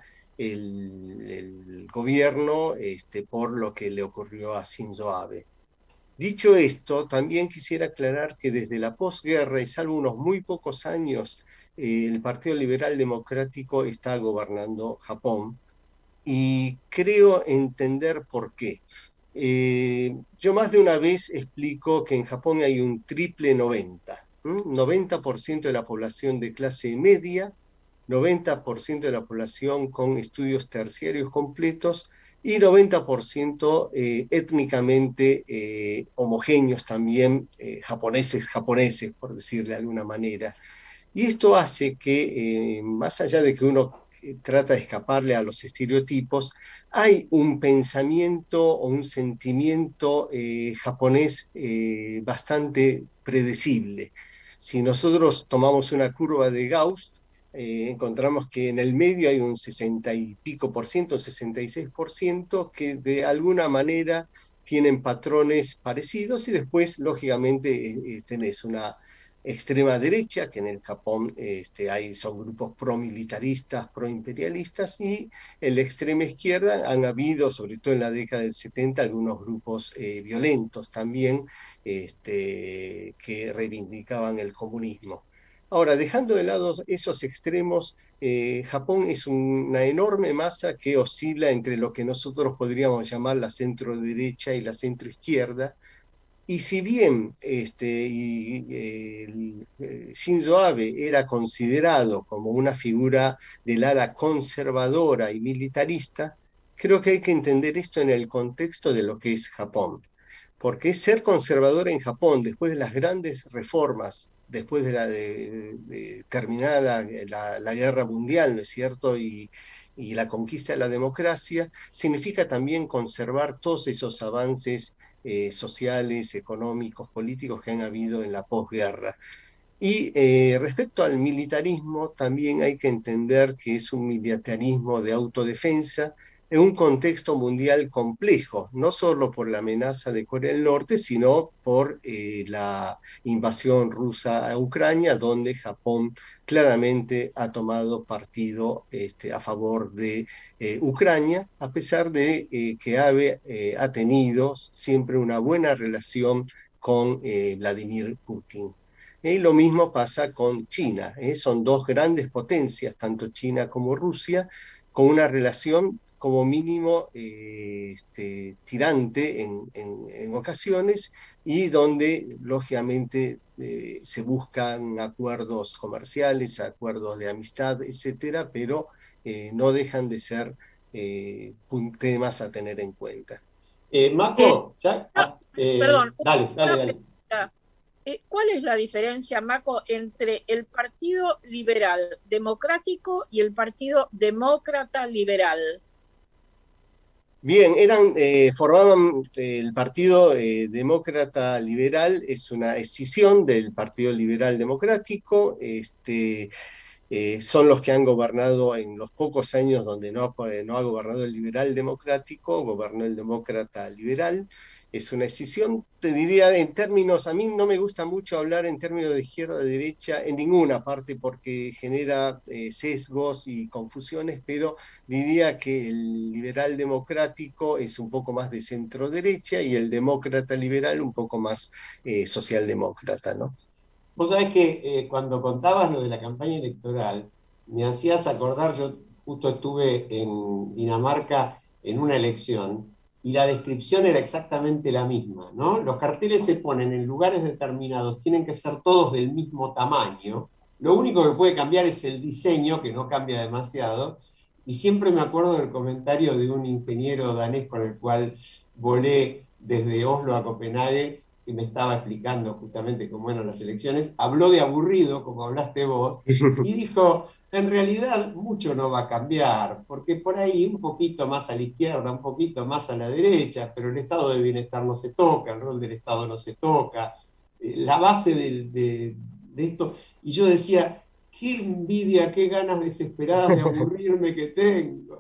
el, el gobierno este, por lo que le ocurrió a Shinzo Abe. Dicho esto, también quisiera aclarar que desde la posguerra, y salvo unos muy pocos años, el Partido Liberal Democrático está gobernando Japón y creo entender por qué. Eh, yo más de una vez explico que en Japón hay un triple noventa. ¿m? noventa por ciento de la población de clase media, noventa por ciento de la población con estudios terciarios completos y noventa por ciento eh, étnicamente eh, homogéneos también, eh, japoneses, japoneses, por decirle de alguna manera. Y esto hace que, eh, más allá de que uno eh, trata de escaparle a los estereotipos, hay un pensamiento o un sentimiento eh, japonés eh, bastante predecible. Si nosotros tomamos una curva de Gauss, eh, encontramos que en el medio hay un sesenta y pico por ciento, sesenta y seis por ciento, que de alguna manera tienen patrones parecidos y después, lógicamente, eh, tenés una extrema derecha, que en el Japón este, hay, son grupos promilitaristas, proimperialistas, y en la extrema izquierda han habido, sobre todo en la década del setenta, algunos grupos eh, violentos también este, que reivindicaban el comunismo. Ahora, dejando de lado esos extremos, eh, Japón es una enorme masa que oscila entre lo que nosotros podríamos llamar la centro-derecha y la centro-izquierda. Y si bien este, y, eh, el, eh, Shinzo Abe era considerado como una figura del ala conservadora y militarista, creo que hay que entender esto en el contexto de lo que es Japón. Porque ser conservador en Japón, después de las grandes reformas, después de, la, de, de terminar la, la, la guerra mundial, ¿no es cierto?, y, y la conquista de la democracia, significa también conservar todos esos avances Eh, sociales, económicos, políticos que han habido en la posguerra. Y eh, respecto al militarismo, también hay que entender que es un militarismo de autodefensa en un contexto mundial complejo, no solo por la amenaza de Corea del Norte, sino por eh, la invasión rusa a Ucrania, donde Japón claramente ha tomado partido este, a favor de eh, Ucrania, a pesar de eh, que Abe eh, ha tenido siempre una buena relación con eh, Vladimir Putin. Y lo mismo pasa con China, ¿eh? Son dos grandes potencias, tanto China como Rusia, con una relación como mínimo eh, este, tirante en, en, en ocasiones, y donde lógicamente eh, se buscan acuerdos comerciales, acuerdos de amistad, etcétera, pero eh, no dejan de ser eh, temas a tener en cuenta. Eh, Mako, ya, eh, Perdón, dale, dale, dale. Eh, ¿Cuál es la diferencia, Mako, entre el Partido Liberal Democrático y el Partido Demócrata Liberal? Bien, eran, eh, formaban eh, el Partido eh, Demócrata Liberal, es una escisión del Partido Liberal Democrático, este, eh, son los que han gobernado en los pocos años donde no, no ha gobernado el Liberal Democrático, gobernó el Demócrata Liberal. Es una escisión, te diría, en términos, a mí no me gusta mucho hablar en términos de izquierda-derecha en ninguna parte porque genera eh, sesgos y confusiones, pero diría que el liberal democrático es un poco más de centro-derecha y el demócrata liberal un poco más eh, socialdemócrata, ¿no? Vos sabés que eh, cuando contabas lo de la campaña electoral, me hacías acordar, yo justo estuve en Dinamarca en una elección, y la descripción era exactamente la misma, ¿no? Los carteles se ponen en lugares determinados, tienen que ser todos del mismo tamaño, lo único que puede cambiar es el diseño, que no cambia demasiado, y siempre me acuerdo del comentario de un ingeniero danés con el cual volé desde Oslo a Copenhague, que me estaba explicando justamente cómo eran las elecciones, habló de aburrido, como hablaste vos, y dijo, en realidad mucho no va a cambiar, porque por ahí un poquito más a la izquierda, un poquito más a la derecha, pero el estado de bienestar no se toca, el rol del Estado no se toca, la base de, de, de esto, y yo decía, qué envidia, qué ganas desesperadas de aburrirme que tengo.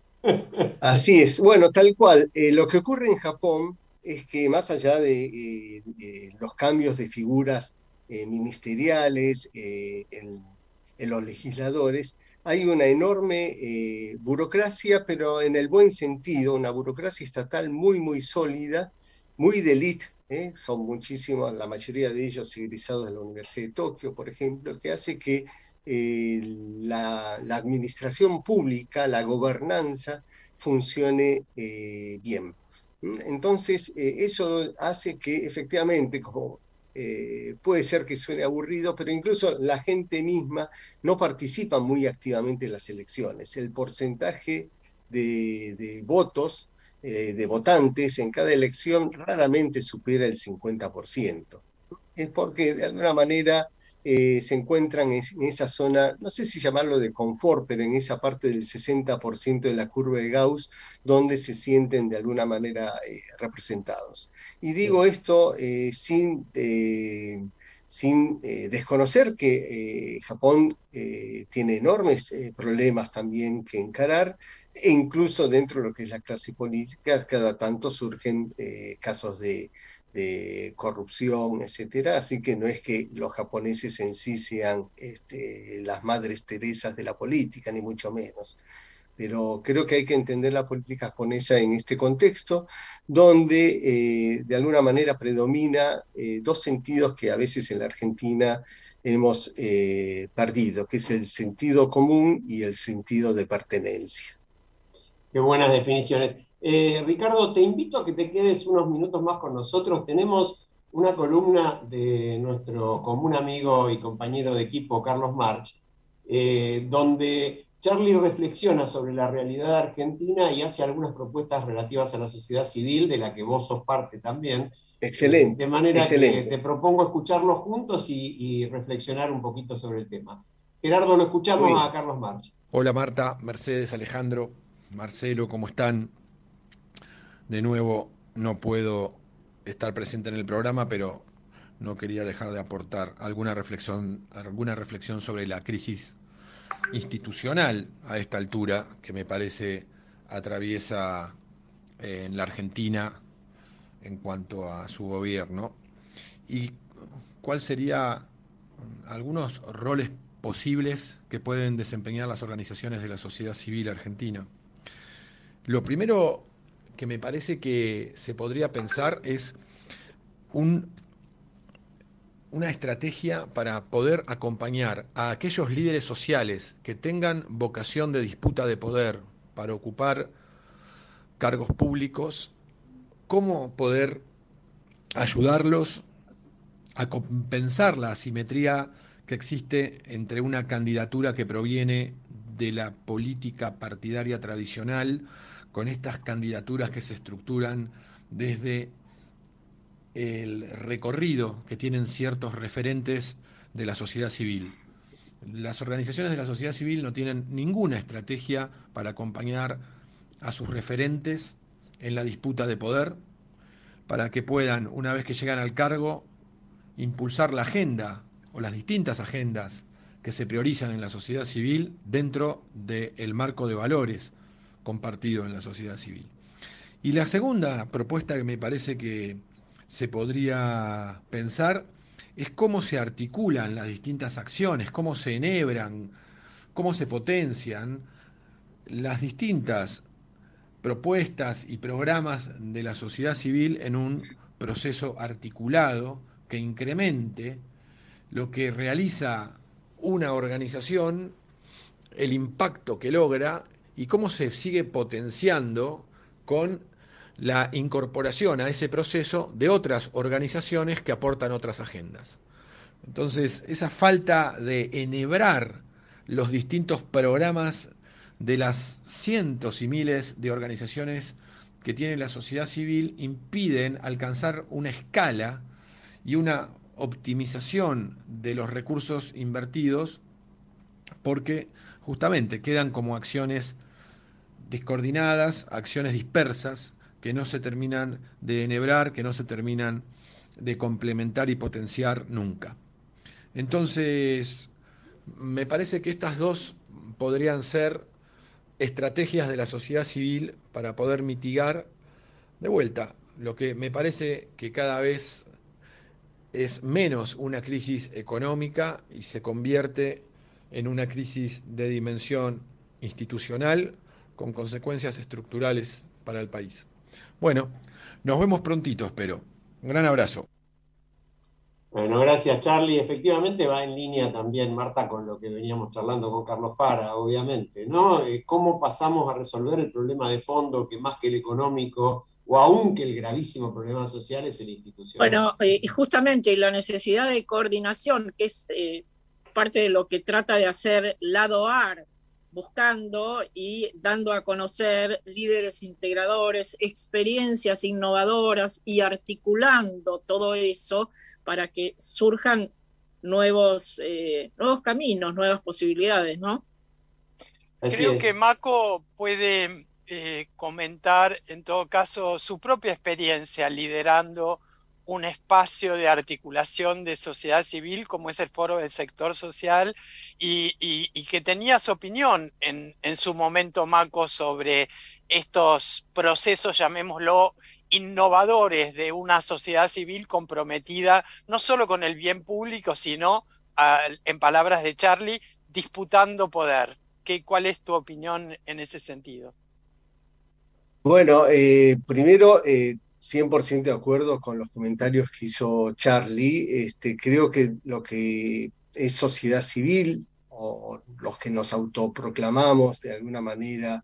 Así es, bueno, tal cual. Eh, lo que ocurre en Japón es que más allá de eh, eh, los cambios de figuras eh, ministeriales eh, en, en los legisladores, hay una enorme eh, burocracia, pero en el buen sentido, una burocracia estatal muy, muy sólida, muy de élite, ¿eh? Son muchísimos, la mayoría de ellos egresados de la Universidad de Tokio, por ejemplo, que hace que eh, la, la administración pública, la gobernanza, funcione eh, bien. Entonces, eh, eso hace que efectivamente, como eh, puede ser que suene aburrido, pero incluso la gente misma no participa muy activamente en las elecciones. El porcentaje de, de votos, eh, de votantes en cada elección raramente supera el cincuenta por ciento. Es porque de alguna manera eh, se encuentran en, en esa zona, no sé si llamarlo de confort, pero en esa parte del sesenta por ciento de la curva de Gauss, donde se sienten de alguna manera eh, representados. Y digo esto eh, sin, eh, sin eh, desconocer que eh, Japón eh, tiene enormes eh, problemas también que encarar, e incluso dentro de lo que es la clase política, cada tanto surgen eh, casos de de corrupción, etcétera, así que no es que los japoneses en sí sean este, las madres Teresas de la política, ni mucho menos. Pero creo que hay que entender la política japonesa en este contexto, donde eh, de alguna manera predomina eh, dos sentidos que a veces en la Argentina hemos eh, perdido, que es el sentido común y el sentido de pertenencia. Qué buenas definiciones. Eh, Ricardo, te invito a que te quedes unos minutos más con nosotros. Tenemos una columna de nuestro común amigo y compañero de equipo, Carlos March, eh, donde Charlie reflexiona sobre la realidad argentina y hace algunas propuestas relativas a la sociedad civil, de la que vos sos parte también. Excelente. Eh, de manera excelente. que te propongo escucharlos juntos y, y reflexionar un poquito sobre el tema. Gerardo, lo escuchamos Uy. a Carlos March. Hola Marta, Mercedes, Alejandro, Marcelo, ¿cómo están? De nuevo, no puedo estar presente en el programa, pero no quería dejar de aportar alguna reflexión, alguna reflexión sobre la crisis institucional a esta altura, que me parece atraviesa eh, en la Argentina en cuanto a su gobierno. Y cuál sería algunos roles posibles que pueden desempeñar las organizaciones de la sociedad civil argentina. Lo primero que me parece que se podría pensar es un, una estrategia para poder acompañar a aquellos líderes sociales que tengan vocación de disputa de poder para ocupar cargos públicos, cómo poder ayudarlos a compensar la asimetría que existe entre una candidatura que proviene de la política partidaria tradicional, con estas candidaturas que se estructuran desde el recorrido que tienen ciertos referentes de la sociedad civil. Las organizaciones de la sociedad civil no tienen ninguna estrategia para acompañar a sus referentes en la disputa de poder, para que puedan, una vez que llegan al cargo, impulsar la agenda o las distintas agendas que se priorizan en la sociedad civil dentro del marco de valores compartido en la sociedad civil. Y la segunda propuesta que me parece que se podría pensar es cómo se articulan las distintas acciones, cómo se enhebran, cómo se potencian las distintas propuestas y programas de la sociedad civil en un proceso articulado que incremente lo que realiza una organización, el impacto que logra y cómo se sigue potenciando con la incorporación a ese proceso de otras organizaciones que aportan otras agendas. Entonces, esa falta de enhebrar los distintos programas de las cientos y miles de organizaciones que tiene la sociedad civil impiden alcanzar una escala y una optimización de los recursos invertidos, porque justamente quedan como acciones descoordinadas, acciones dispersas, que no se terminan de enhebrar, que no se terminan de complementar y potenciar nunca. Entonces, me parece que estas dos podrían ser estrategias de la sociedad civil para poder mitigar, de vuelta, lo que me parece que cada vez es menos una crisis económica y se convierte en una crisis de dimensión institucional con consecuencias estructurales para el país. Bueno, nos vemos prontito, espero. Un gran abrazo. Bueno, gracias Charlie. Efectivamente va en línea también, Marta, con lo que veníamos charlando con Carlos Fara, obviamente, ¿no? ¿Cómo pasamos a resolver el problema de fondo que más que el económico, o aún que el gravísimo problema social, es el institucional? Bueno, eh, justamente la necesidad de coordinación, que es eh, parte de lo que trata de hacer Lado A R, buscando y dando a conocer líderes integradores, experiencias innovadoras y articulando todo eso para que surjan nuevos, eh, nuevos caminos, nuevas posibilidades, ¿no? Creo que Mako puede eh, comentar, en todo caso, su propia experiencia liderando un espacio de articulación de sociedad civil como es el Foro del Sector Social y, y, y que tenía su opinión en, en su momento, Mako, sobre estos procesos, llamémoslo, innovadores de una sociedad civil comprometida no solo con el bien público, sino, a, en palabras de Charlie, disputando poder. ¿Qué, ¿Cuál es tu opinión en ese sentido? Bueno, eh, primero... Eh... cien por ciento de acuerdo con los comentarios que hizo Charlie. Este, creo que lo que es sociedad civil, o los que nos autoproclamamos de alguna manera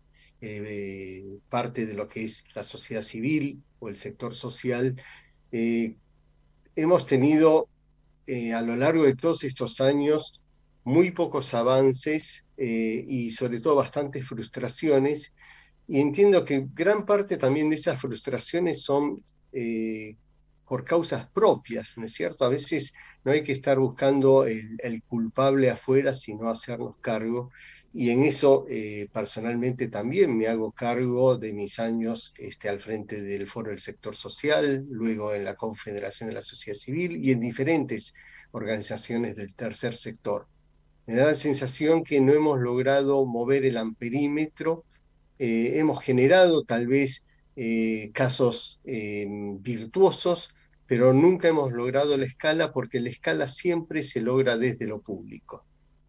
eh, parte de lo que es la sociedad civil o el sector social, eh, hemos tenido eh, a lo largo de todos estos años muy pocos avances eh, y sobre todo bastantes frustraciones. Y entiendo que gran parte también de esas frustraciones son eh, por causas propias, ¿no es cierto? A veces no hay que estar buscando el, el culpable afuera, sino hacernos cargo. Y en eso eh, personalmente también me hago cargo de mis años este, al frente del Foro del Sector Social, luego en la Confederación de la Sociedad Civil y en diferentes organizaciones del tercer sector. Me da la sensación que no hemos logrado mover el amperímetro. Eh, hemos generado tal vez eh, casos eh, virtuosos, pero nunca hemos logrado la escala porque la escala siempre se logra desde lo público.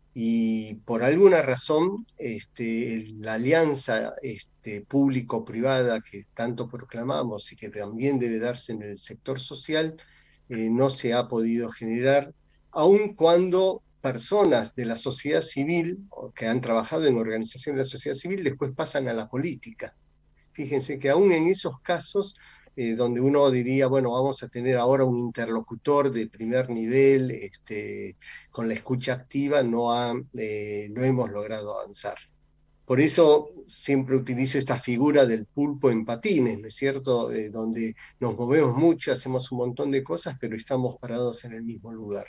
Y por alguna razón, este, la alianza este, público-privada que tanto proclamamos y que también debe darse en el sector social, eh, no se ha podido generar, aun cuando personas de la sociedad civil, o que han trabajado en organizaciones de la sociedad civil, después pasan a la política. Fíjense que aún en esos casos, eh, donde uno diría, bueno, vamos a tener ahora un interlocutor de primer nivel, este, con la escucha activa, no, ha, eh, no hemos logrado avanzar. Por eso siempre utilizo esta figura del pulpo en patines, ¿no es cierto? Eh, donde nos movemos mucho, hacemos un montón de cosas, pero estamos parados en el mismo lugar.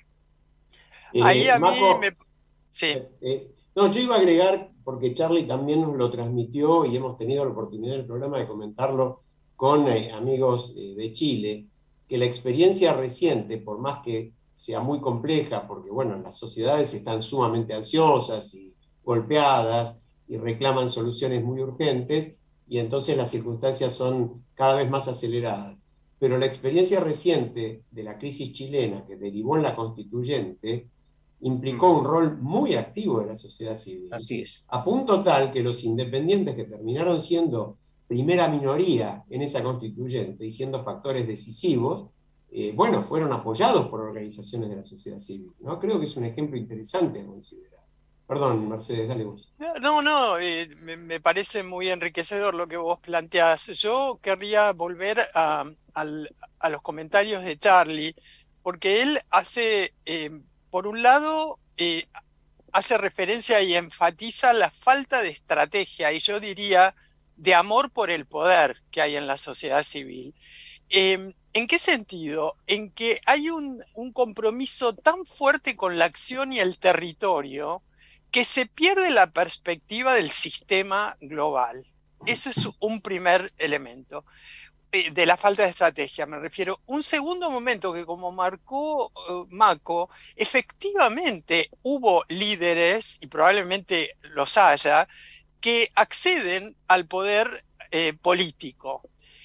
Ahí Eh, a mí Mako, me... Sí. eh, eh, no, yo iba a agregar, porque Charlie también nos lo transmitió y hemos tenido la oportunidad en el programa de comentarlo con eh, amigos eh, de Chile, que la experiencia reciente, por más que sea muy compleja, porque bueno, las sociedades están sumamente ansiosas y golpeadas y reclaman soluciones muy urgentes, y entonces las circunstancias son cada vez más aceleradas. Pero la experiencia reciente de la crisis chilena, que derivó en la constituyente, implicó un rol muy activo de la sociedad civil. Así es. A punto tal que los independientes, que terminaron siendo primera minoría en esa constituyente y siendo factores decisivos, eh, bueno, fueron apoyados por organizaciones de la sociedad civil, ¿no? Creo que es un ejemplo interesante a considerar. Perdón, Mercedes, dale vos. No, no, eh, me, me parece muy enriquecedor lo que vos planteás. Yo querría volver a, al- a los comentarios de Charlie, porque él hace, eh, por un lado, eh, hace referencia y enfatiza la falta de estrategia, y yo diría de amor por el poder que hay en la sociedad civil. Eh, ¿En qué sentido? En que hay un, un compromiso tan fuerte con la acción y el territorio que se pierde la perspectiva del sistema global. Eso es un primer elemento. Eh, de la falta de estrategia, me refiero. Un segundo momento que, como marcó uh, Mako, efectivamente hubo líderes, y probablemente los haya, que acceden al poder eh, político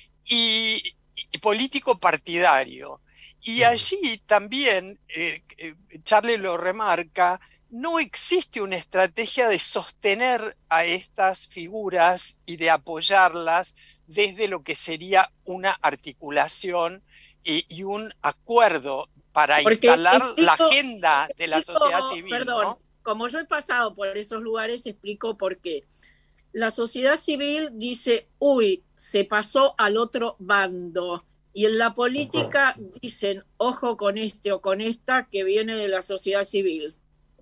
y, y político partidario. Y allí también, eh, eh, Charlie lo remarca, no existe una estrategia de sostener a estas figuras y de apoyarlas desde lo que sería una articulación y, y un acuerdo para Porque instalar explico, la agenda de la explico, sociedad civil. Perdón, ¿no? como yo he pasado por esos lugares, explico por qué. La sociedad civil dice, uy, se pasó al otro bando. Y en la política dicen, ojo con este o con esta que viene de la sociedad civil.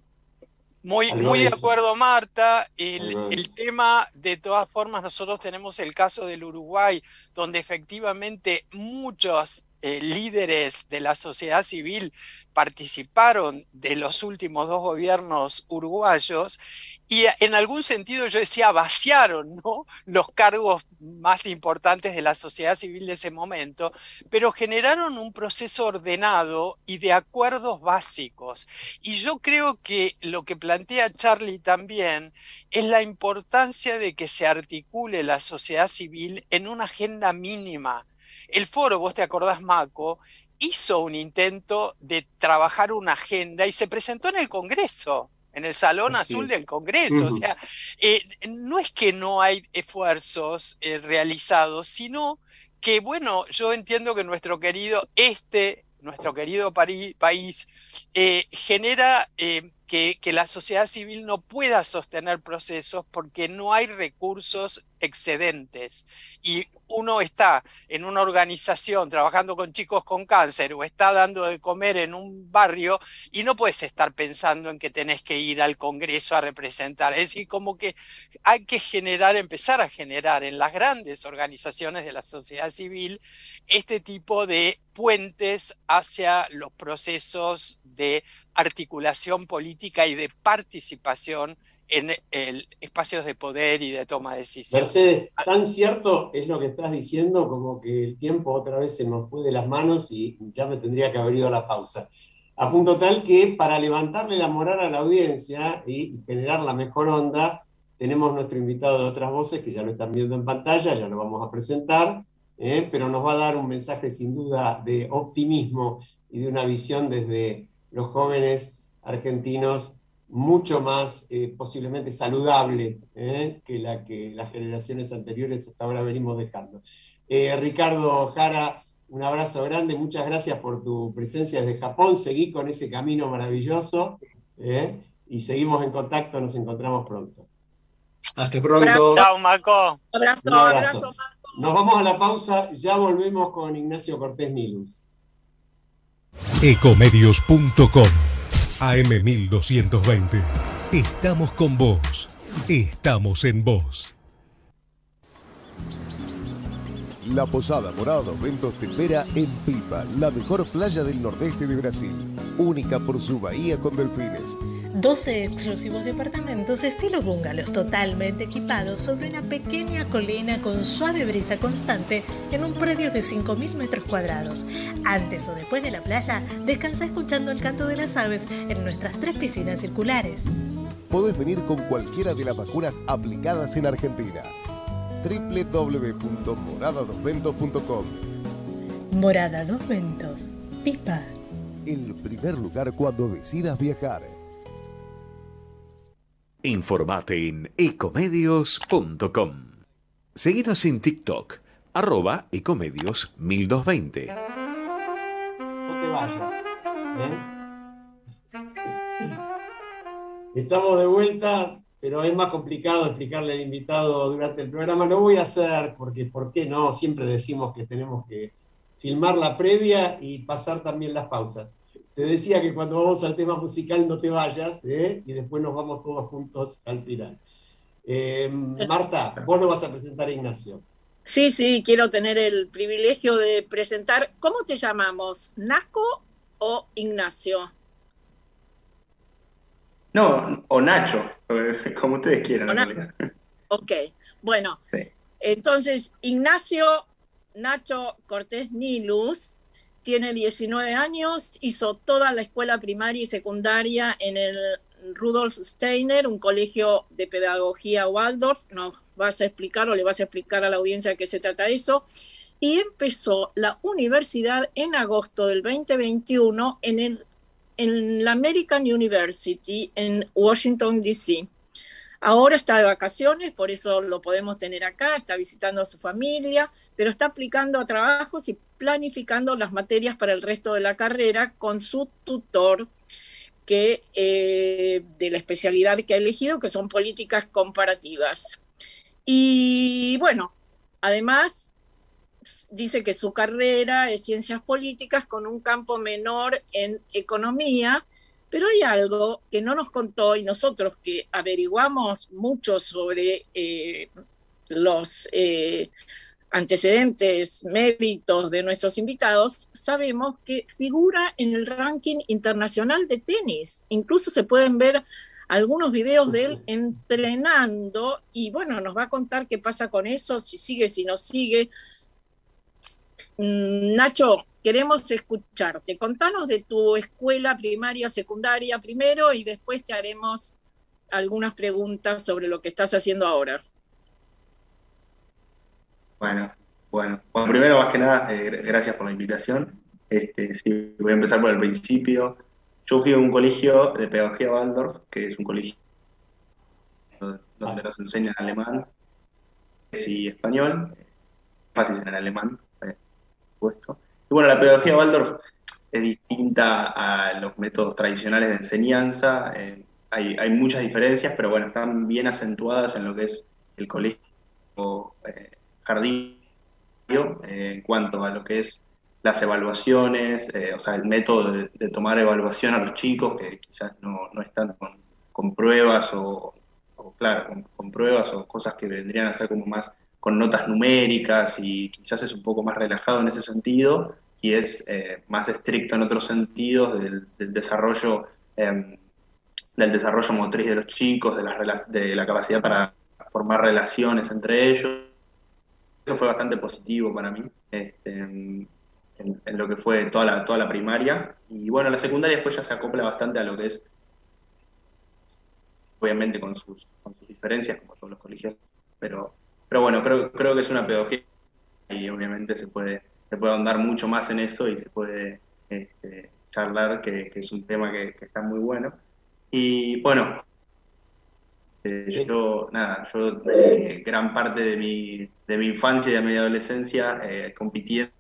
Muy, muy de acuerdo, Marta. El, el tema, de todas formas, nosotros tenemos el caso del Uruguay, donde efectivamente muchos eh, líderes de la sociedad civil participaron de los últimos dos gobiernos uruguayos y en algún sentido yo decía vaciaron, ¿no?, los cargos más importantes de la sociedad civil de ese momento, pero generaron un proceso ordenado y de acuerdos básicos. Y yo creo que lo que plantea Charlie también es la importancia de que se articule la sociedad civil en una agenda mínima. El foro, vos te acordás, Mako, hizo un intento de trabajar una agenda y se presentó en el Congreso, en el Salón Así Azul es. del Congreso. Ujú. O sea, eh, no es que no hay esfuerzos eh, realizados, sino que, bueno, yo entiendo que nuestro querido este, nuestro querido pari- país, eh, genera eh, que, que la sociedad civil no pueda sostener procesos porque no hay recursos excedentes. Y uno está en una organización trabajando con chicos con cáncer o está dando de comer en un barrio y no puedes estar pensando en que tenés que ir al Congreso a representar. Es decir, como que hay que generar, empezar a generar en las grandes organizaciones de la sociedad civil este tipo de puentes hacia los procesos de articulación política y de participación en el espacios de poder y de toma de decisiones. Mercedes, tan cierto es lo que estás diciendo como que el tiempo otra vez se nos fue de las manos y ya me tendría que haber ido a la pausa. A punto tal que para levantarle la moral a la audiencia y generar la mejor onda, tenemos nuestro invitado de Otras Voces, que ya lo están viendo en pantalla, ya lo vamos a presentar, eh, pero nos va a dar un mensaje sin duda de optimismo y de una visión desde los jóvenes argentinos mucho más eh, posiblemente saludable eh, que la que las generaciones anteriores hasta ahora venimos dejando. Eh, Ricardo Jara, un abrazo grande, muchas gracias por tu presencia desde Japón, seguí con ese camino maravilloso eh, y seguimos en contacto, nos encontramos pronto. Hasta pronto. Chao, Mako. Abrazo, Un abrazo. abrazo, Marco. Nos vamos a la pausa, ya volvemos con Ignacio Cortés Nilus. Ecomedios punto com A M mil doscientos veinte. Estamos con vos. Estamos en vos. La Posada Morada dos Ventos te espera en Pipa, la mejor playa del nordeste de Brasil, única por su bahía con delfines. doce exclusivos departamentos estilo bungalows totalmente equipados sobre una pequeña colina con suave brisa constante en un predio de cinco mil metros cuadrados. Antes o después de la playa, descansa escuchando el canto de las aves en nuestras tres piscinas circulares. Podés venir con cualquiera de las vacunas aplicadas en Argentina. doble u doble u doble u punto morada dos ventos punto com. Morada Dos Ventos, Pipa. El primer lugar cuando decidas viajar. Informate en ecomedios punto com. Seguinos en TikTok, arroba ecomedios mil doscientos veinte. No te vayas. ¿eh? Estamos de vuelta, pero es más complicado explicarle al invitado durante el programa. Lo voy a hacer porque, ¿por qué no? Siempre decimos que tenemos que filmar la previa y pasar también las pausas. Te decía que cuando vamos al tema musical no te vayas, ¿eh? Y después nos vamos todos juntos al final. Eh, Marta, vos nos vas a presentar a Ignacio. Sí, sí, quiero tener el privilegio de presentar. ¿Cómo te llamamos? ¿Naco o Ignacio? No, o Nacho, como ustedes quieran. Na ok, bueno, sí. Entonces Ignacio Nacho Cortés Nilus tiene diecinueve años, hizo toda la escuela primaria y secundaria en el Rudolf Steiner, un colegio de pedagogía Waldorf. Nos vas a explicar o le vas a explicar a la audiencia de qué se trata eso. Y empezó la universidad en agosto del veinte veintiuno en, el, en la American University en Washington, D C Ahora está de vacaciones, por eso lo podemos tener acá, está visitando a su familia, pero está aplicando a trabajos y planificando las materias para el resto de la carrera con su tutor, que, eh, de la especialidad que ha elegido, que son políticas comparativas. Y bueno, además dice que su carrera es ciencias políticas con un campo menor en economía, pero hay algo que no nos contó y nosotros que averiguamos mucho sobre eh, los eh, antecedentes, méritos de nuestros invitados, sabemos que figura en el ranking internacional de tenis. Incluso se pueden ver algunos videos de él entrenando y bueno, nos va a contar qué pasa con eso, si sigue, si no sigue. Nacho, queremos escucharte. Contanos de tu escuela primaria, secundaria primero y después te haremos algunas preguntas sobre lo que estás haciendo ahora. Bueno, bueno, bueno primero más que nada, eh, gracias por la invitación. Este, sí, voy a empezar por el principio. Yo fui a un colegio de pedagogía Waldorf, que es un colegio donde nos enseñan alemán y español, fácil en alemán. Puesto. Y bueno, la pedagogía Waldorf es distinta a los métodos tradicionales de enseñanza, eh, hay, hay muchas diferencias, pero bueno, están bien acentuadas en lo que es el colegio eh, jardín, eh, en cuanto a lo que es las evaluaciones, eh, o sea, el método de, de tomar evaluación a los chicos, que quizás no, no están con, con pruebas o, o claro, con, con pruebas o cosas que vendrían a ser como más con notas numéricas y quizás es un poco más relajado en ese sentido y es eh, más estricto en otros sentidos del, del desarrollo eh, del desarrollo motriz de los chicos, de, las, de la capacidad para formar relaciones entre ellos. Eso fue bastante positivo para mí este, en, en lo que fue toda la, toda la primaria. Y bueno, la secundaria después ya se acopla bastante a lo que es, obviamente con sus, con sus diferencias, como todos los colegios, pero Pero bueno, creo, creo que es una pedagogía y obviamente se puede, se puede ahondar mucho más en eso y se puede este, charlar, que, que es un tema que, que está muy bueno. Y bueno, eh, yo, nada, yo eh, gran parte de mi, de mi infancia y de mi adolescencia eh, compitiendo,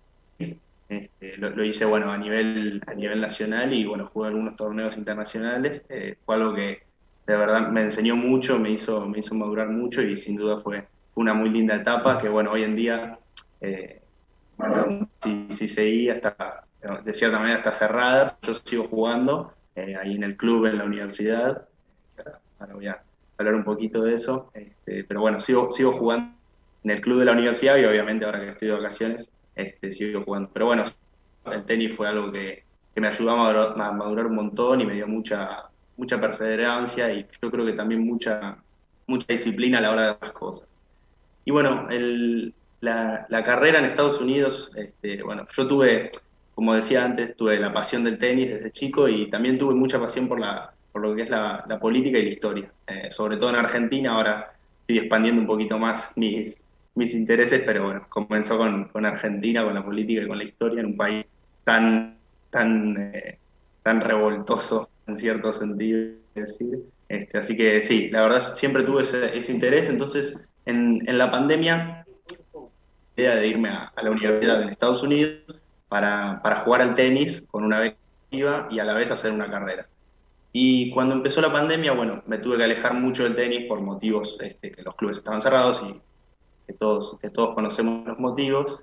este, lo, lo hice bueno a nivel, a nivel nacional y bueno, jugué algunos torneos internacionales, eh, fue algo que de verdad me enseñó mucho, me hizo, me hizo madurar mucho y sin duda fue una muy linda etapa que, bueno, hoy en día, eh, bueno, si, si seguía, está, de cierta manera está cerrada, yo sigo jugando eh, ahí en el club, en la universidad, ahora voy a hablar un poquito de eso, este, pero bueno, sigo, sigo jugando en el club de la universidad y obviamente ahora que estoy de vacaciones, este, sigo jugando, pero bueno, el tenis fue algo que, que me ayudó a madurar, a madurar un montón y me dio mucha, mucha perseverancia y yo creo que también mucha, mucha disciplina a la hora de hacer las cosas. Y bueno, el, la, la carrera en Estados Unidos, este, bueno, yo tuve, como decía antes, tuve la pasión del tenis desde chico y también tuve mucha pasión por, la, por lo que es la, la política y la historia. Eh, sobre todo en Argentina, ahora estoy expandiendo un poquito más mis, mis intereses, pero bueno, comenzó con, con Argentina, con la política y con la historia, en un país tan, tan, eh, tan revoltoso en cierto sentido, decir. Este, así que sí, la verdad siempre tuve ese, ese interés, entonces en, en la pandemia, la idea de irme a, a la universidad en Estados Unidos para, para jugar al tenis con una beca y a la vez hacer una carrera. Y cuando empezó la pandemia, bueno, me tuve que alejar mucho del tenis por motivos este, que los clubes estaban cerrados y que todos, que todos conocemos los motivos.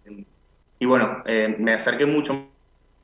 Y bueno, eh, me acerqué mucho a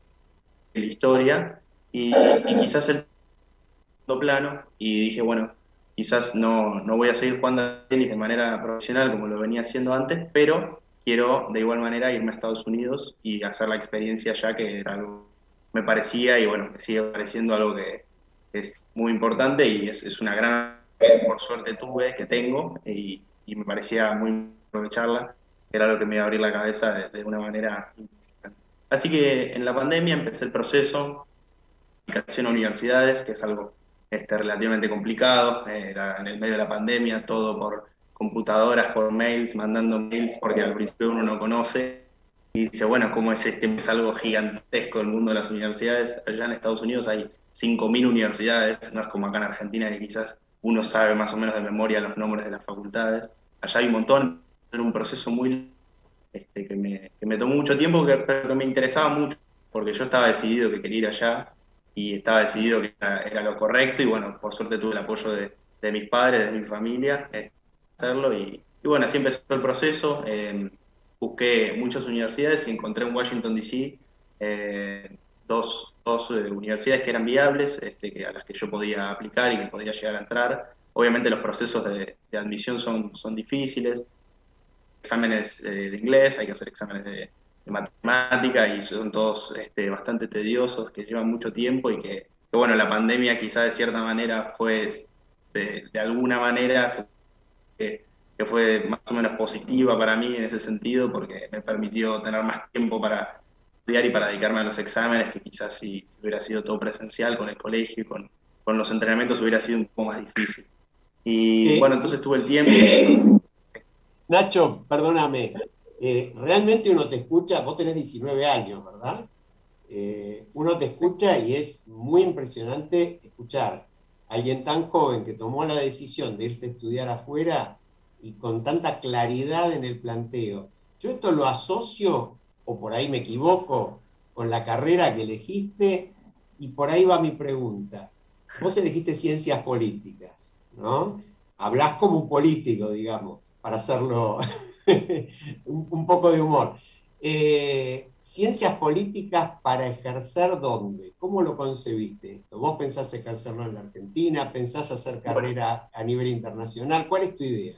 la historia y, y quizás el segundo plano, y dije, bueno, quizás no, no voy a seguir jugando al tenis de manera profesional como lo venía haciendo antes, pero quiero de igual manera irme a Estados Unidos y hacer la experiencia allá, que era algo me parecía, y bueno, me sigue pareciendo algo que es muy importante y es, es una gran, que por suerte tuve, que tengo, y, y me parecía muy aprovecharla, era algo que me iba a abrir la cabeza de, de una manera importante. Así que en la pandemia empecé el proceso de aplicación a universidades, que es algo este, relativamente complicado, era en el medio de la pandemia, todo por computadoras, por mails, mandando mails, porque al principio uno no conoce, y dice, bueno, ¿cómo es este? Es algo gigantesco el mundo de las universidades. Allá en Estados Unidos hay cinco mil universidades, no es como acá en Argentina, que quizás uno sabe más o menos de memoria los nombres de las facultades. Allá hay un montón, era un proceso muy, este, que, me, que me tomó mucho tiempo, que, pero que me interesaba mucho, porque yo estaba decidido que quería ir allá, y estaba decidido que era, era lo correcto, y bueno, por suerte tuve el apoyo de, de mis padres, de mi familia, este, hacerlo, y, y bueno, así empezó el proceso. Eh, busqué muchas universidades y encontré en Washington, D C eh, dos, dos eh, universidades que eran viables, este, que, a las que yo podía aplicar y que podía llegar a entrar. Obviamente los procesos de, de admisión son, son difíciles, exámenes eh, de inglés, hay que hacer exámenes de, de matemática, y son todos este, bastante tediosos, que llevan mucho tiempo, y que, que bueno, la pandemia quizá de cierta manera fue, de, de alguna manera, eh, que fue más o menos positiva para mí en ese sentido, porque me permitió tener más tiempo para estudiar y para dedicarme a los exámenes, que quizás si, si hubiera sido todo presencial con el colegio y con, con los entrenamientos hubiera sido un poco más difícil. Y eh, bueno, entonces tuve el tiempo. Nacho, perdóname, eh, realmente uno te escucha, vos tenés diecinueve años, ¿verdad? Eh, uno te escucha y es muy impresionante escuchar a alguien tan joven que tomó la decisión de irse a estudiar afuera y con tanta claridad en el planteo. Yo esto lo asocio, o por ahí me equivoco, con la carrera que elegiste, y por ahí va mi pregunta. Vos elegiste ciencias políticas, ¿no? Hablás como un político, digamos, para hacerlo un, un poco de humor. Eh, ¿Ciencias políticas para ejercer dónde? ¿Cómo lo concebiste esto? ¿Vos pensás ejercerlo en la Argentina? ¿Pensás hacer carrera a nivel internacional? ¿Cuál es tu idea?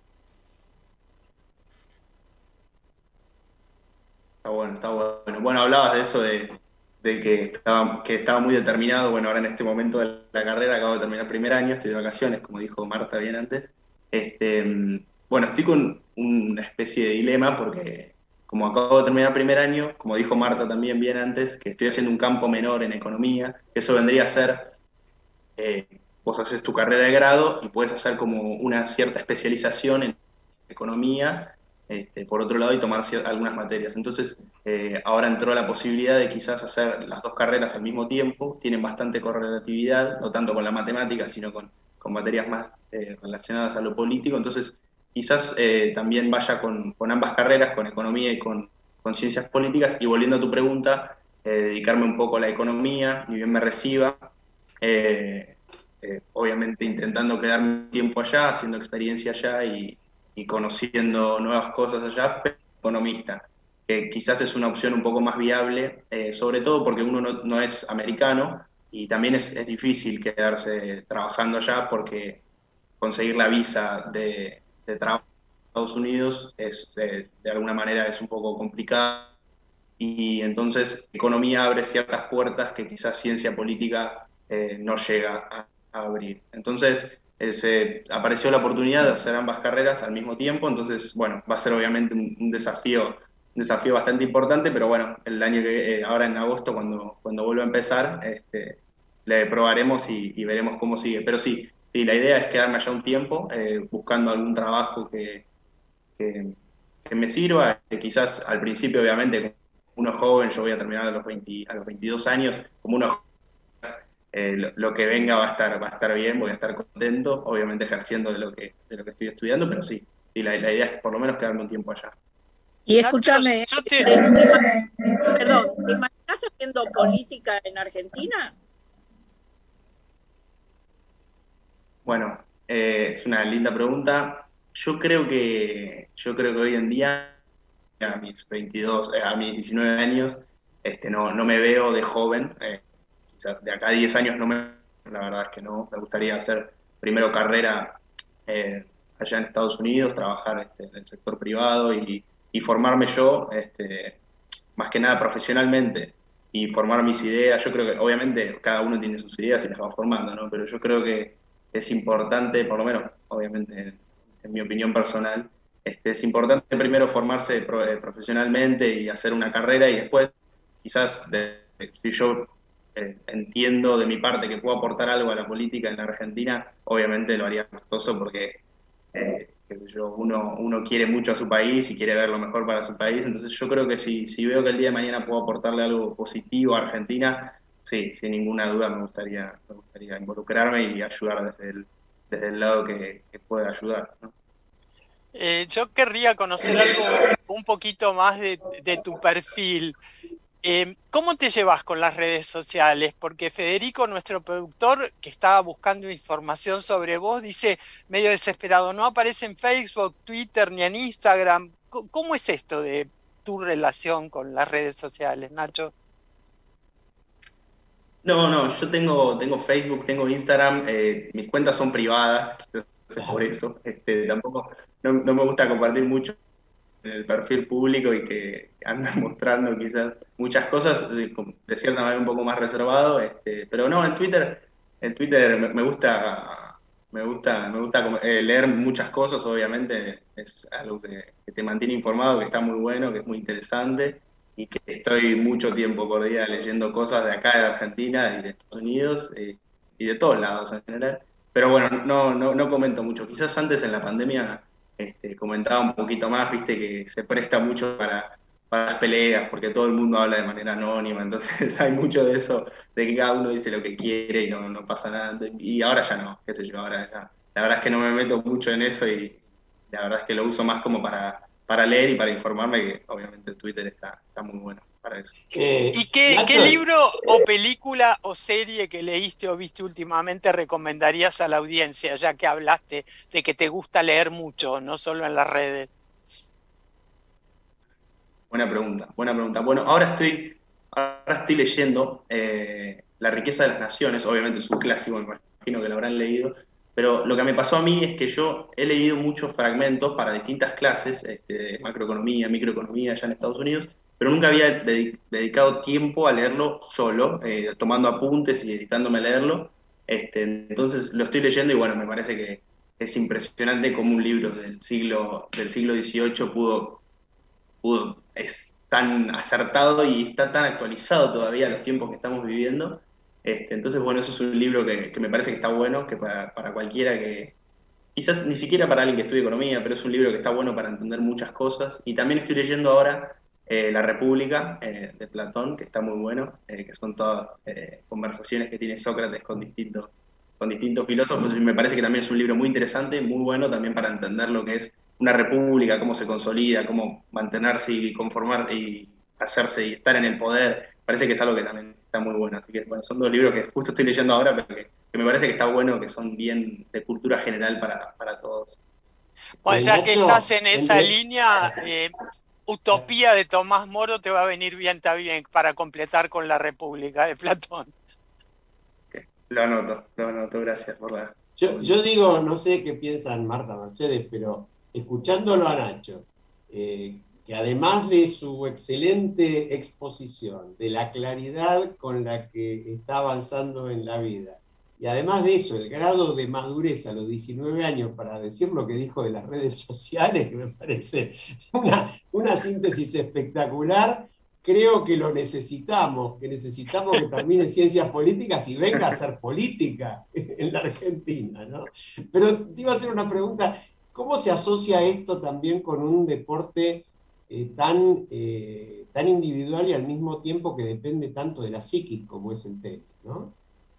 Está bueno, está bueno. Bueno, hablabas de eso, de, de que, estaba, que estaba muy determinado. Bueno, ahora en este momento de la carrera acabo de terminar el primer año, estoy de vacaciones, como dijo Marta bien antes. Este, bueno, estoy con una especie de dilema porque, como acabo de terminar el primer año, como dijo Marta también bien antes, que estoy haciendo un campo menor en economía, que eso vendría a ser, eh, vos haces tu carrera de grado y puedes hacer como una cierta especialización en economía, Este, por otro lado, y tomar algunas materias. Entonces, eh, ahora entró la posibilidad de quizás hacer las dos carreras al mismo tiempo, tienen bastante correlatividad, no tanto con la matemática, sino con, con materias más eh, relacionadas a lo político. Entonces, quizás eh, también vaya con, con ambas carreras, con economía y con, con ciencias políticas. Y volviendo a tu pregunta, eh, dedicarme un poco a la economía, ni bien me reciba, eh, eh, obviamente intentando quedarme un tiempo allá, haciendo experiencia allá y y conociendo nuevas cosas allá, pero economista, que quizás es una opción un poco más viable, eh, sobre todo porque uno no, no es americano, y también es, es difícil quedarse trabajando allá, porque conseguir la visa de, de trabajo en Estados Unidos es, eh, de alguna manera es un poco complicado, y entonces economía abre ciertas puertas que quizás ciencia política eh, no llega a, a abrir. Entonces, Se, apareció la oportunidad de hacer ambas carreras al mismo tiempo, entonces, bueno, va a ser obviamente un, un desafío un desafío bastante importante, pero bueno, el año que eh, ahora en agosto, cuando, cuando vuelva a empezar, este, le probaremos y, y veremos cómo sigue. Pero sí, sí, la idea es quedarme allá un tiempo, eh, buscando algún trabajo que, que, que me sirva, que quizás al principio, obviamente, como uno joven, yo voy a terminar a los, veinte, a los veintidós años, como uno joven, Eh, lo, lo que venga va a estar va a estar bien, voy a estar contento, obviamente ejerciendo de lo que de lo que estoy estudiando, pero sí, sí la, la idea es por lo menos quedarme un tiempo allá. Y escúchame, yo te... perdón, ¿te imaginas haciendo política en Argentina? Bueno, eh, es una linda pregunta. Yo creo que, yo creo que hoy en día, a mis veintidós, eh, a mis diecinueve años, este, no, no me veo de joven. Eh, quizás de acá a diez años no me, la verdad es que no. Me gustaría hacer primero carrera eh, allá en Estados Unidos, trabajar este, en el sector privado y, y formarme yo, este, más que nada profesionalmente, y formar mis ideas. Yo creo que obviamente cada uno tiene sus ideas y las va formando, ¿no? Pero yo creo que es importante, por lo menos, obviamente, en, en mi opinión personal, este, es importante primero formarse pro, eh, profesionalmente y hacer una carrera, y después, quizás, de, si yo eh, entiendo de mi parte que puedo aportar algo a la política en la Argentina, obviamente lo haría gustoso porque, eh, qué sé yo, uno, uno quiere mucho a su país y quiere ver lo mejor para su país. Entonces yo creo que si, si veo que el día de mañana puedo aportarle algo positivo a Argentina, sí, sin ninguna duda me gustaría, me gustaría involucrarme y ayudar desde el, desde el lado que, que pueda ayudar, ¿no? Eh, yo querría conocer algo un poquito más de, de tu perfil. Eh, ¿Cómo te llevas con las redes sociales? Porque Federico, nuestro productor, que estaba buscando información sobre vos, dice medio desesperado, no aparece en Facebook, Twitter ni en Instagram. ¿Cómo es esto de tu relación con las redes sociales, Nacho? No, no, yo tengo, tengo Facebook, tengo Instagram, eh, mis cuentas son privadas, quizás es por eso. Este, tampoco, no, no me gusta compartir mucho en el perfil público y que andan mostrando quizás muchas cosas, de cierta manera un poco más reservado, este, pero no, en Twitter, en Twitter me, me gusta, me gusta, me gusta eh, leer muchas cosas, obviamente, es algo que, que te mantiene informado, que está muy bueno, que es muy interesante, y que estoy mucho tiempo por día leyendo cosas de acá, de Argentina y de Estados Unidos, eh, y de todos lados en general. Pero bueno, no, no, no comento mucho. Quizás antes en la pandemia este, comentaba un poquito más, viste que se presta mucho para, para las peleas, porque todo el mundo habla de manera anónima, entonces hay mucho de eso, de que cada uno dice lo que quiere y no, no pasa nada. Y ahora ya no, qué sé yo, ahora ya. La verdad es que no me meto mucho en eso y la verdad es que lo uso más como para, para leer y para informarme, que obviamente Twitter está, está muy bueno para eso. Eh, ¿Y qué, qué libro o película o serie que leíste o viste últimamente recomendarías a la audiencia, ya que hablaste de que te gusta leer mucho, no solo en las redes? Buena pregunta, buena pregunta. Bueno, ahora estoy, ahora estoy leyendo eh, La riqueza de las naciones, obviamente es un clásico, me imagino que lo habrán leído, pero lo que me pasó a mí es que yo he leído muchos fragmentos para distintas clases, este, de macroeconomía, microeconomía allá en Estados Unidos, pero nunca había dedic- dedicado tiempo a leerlo solo, eh, tomando apuntes y dedicándome a leerlo. Este, entonces lo estoy leyendo y bueno, me parece que es impresionante cómo un libro del siglo, del siglo dieciocho pudo, pudo, es tan acertado y está tan actualizado todavía a los tiempos que estamos viviendo. Este, entonces, bueno, eso es un libro que, que me parece que está bueno, que para, para cualquiera que, quizás ni siquiera para alguien que estudie economía, pero es un libro que está bueno para entender muchas cosas. Y también estoy leyendo ahora eh, La República, eh, de Platón, que está muy bueno, eh, que son todas eh, conversaciones que tiene Sócrates con distintos, con distintos filósofos, y me parece que también es un libro muy interesante, muy bueno también para entender lo que es una república, cómo se consolida, cómo mantenerse y conformar y hacerse y estar en el poder. Parece que es algo que también está muy bueno. Así que bueno, son dos libros que justo estoy leyendo ahora, pero que, que me parece que está bueno, que son bien de cultura general para, para todos. Bueno, ya que estás en esa línea, eh, Utopía de Tomás Moro te va a venir bien también para completar con La República de Platón. Okay. Lo anoto, lo anoto, gracias por la... Yo, yo digo, no sé qué piensan Marta, Mercedes, pero escuchándolo a Nacho, eh, que además de su excelente exposición, de la claridad con la que está avanzando en la vida, y además de eso, el grado de madurez a los diecinueve años para decir lo que dijo de las redes sociales, que me parece una, una síntesis espectacular, creo que lo necesitamos, que necesitamos que termine ciencias políticas y venga a hacer política en la Argentina, ¿no? Pero te iba a hacer una pregunta, ¿cómo se asocia esto también con un deporte eh, tan, eh, tan individual y al mismo tiempo que depende tanto de la psiquis como es el tenis, ¿no?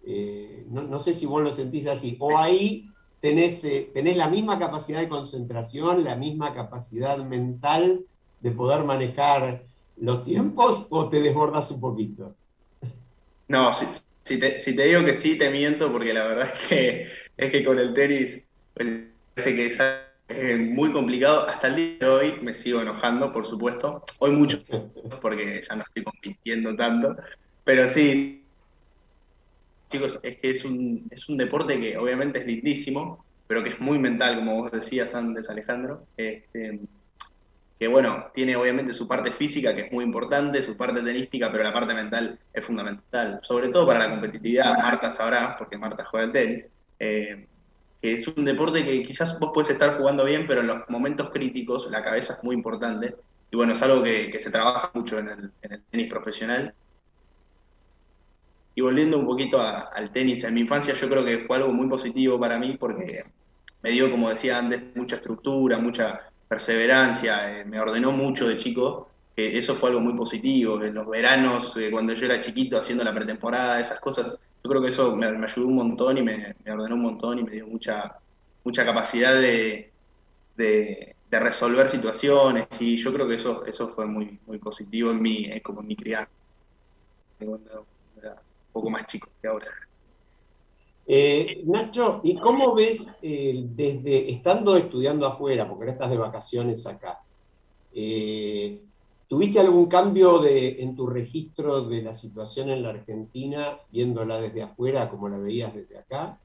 Eh, no, no sé si vos lo sentís así, o ahí tenés, eh, tenés la misma capacidad de concentración, la misma capacidad mental de poder manejar los tiempos, o te desbordas un poquito. No, sí, Si te, si te digo que sí, te miento, porque la verdad es que, es que con el tenis me parece que es eh, muy complicado. Hasta el día de hoy me sigo enojando, por supuesto. Hoy mucho, porque ya no estoy compitiendo tanto. Pero sí, chicos, es que es un, es un deporte que obviamente es lindísimo, pero que es muy mental, como vos decías antes, Alejandro. Este, que bueno, tiene obviamente su parte física, que es muy importante, su parte tenística, pero la parte mental es fundamental, sobre todo para la competitividad. Marta sabrá, porque Marta juega al tenis, eh, que es un deporte que quizás vos puedes estar jugando bien, pero en los momentos críticos la cabeza es muy importante, y bueno, es algo que, que se trabaja mucho en el, en el tenis profesional. Y volviendo un poquito a, al tenis, en mi infancia yo creo que fue algo muy positivo para mí, porque me dio, como decía antes, mucha estructura, mucha perseverancia, eh, me ordenó mucho de chico, que eso fue algo muy positivo. En los veranos, eh, cuando yo era chiquito, haciendo la pretemporada, esas cosas, yo creo que eso me, me ayudó un montón y me, me ordenó un montón y me dio mucha, mucha capacidad de, de, de resolver situaciones, y yo creo que eso, eso fue muy, muy positivo en mí, eh, como en mi crianza, cuando era un poco más chico que ahora. Eh, Nacho, ¿y cómo ves eh, desde estando estudiando afuera, porque ahora estás de vacaciones acá, eh, ¿tuviste algún cambio de, en tu registro de la situación en la Argentina, viéndola desde afuera como la veías desde acá?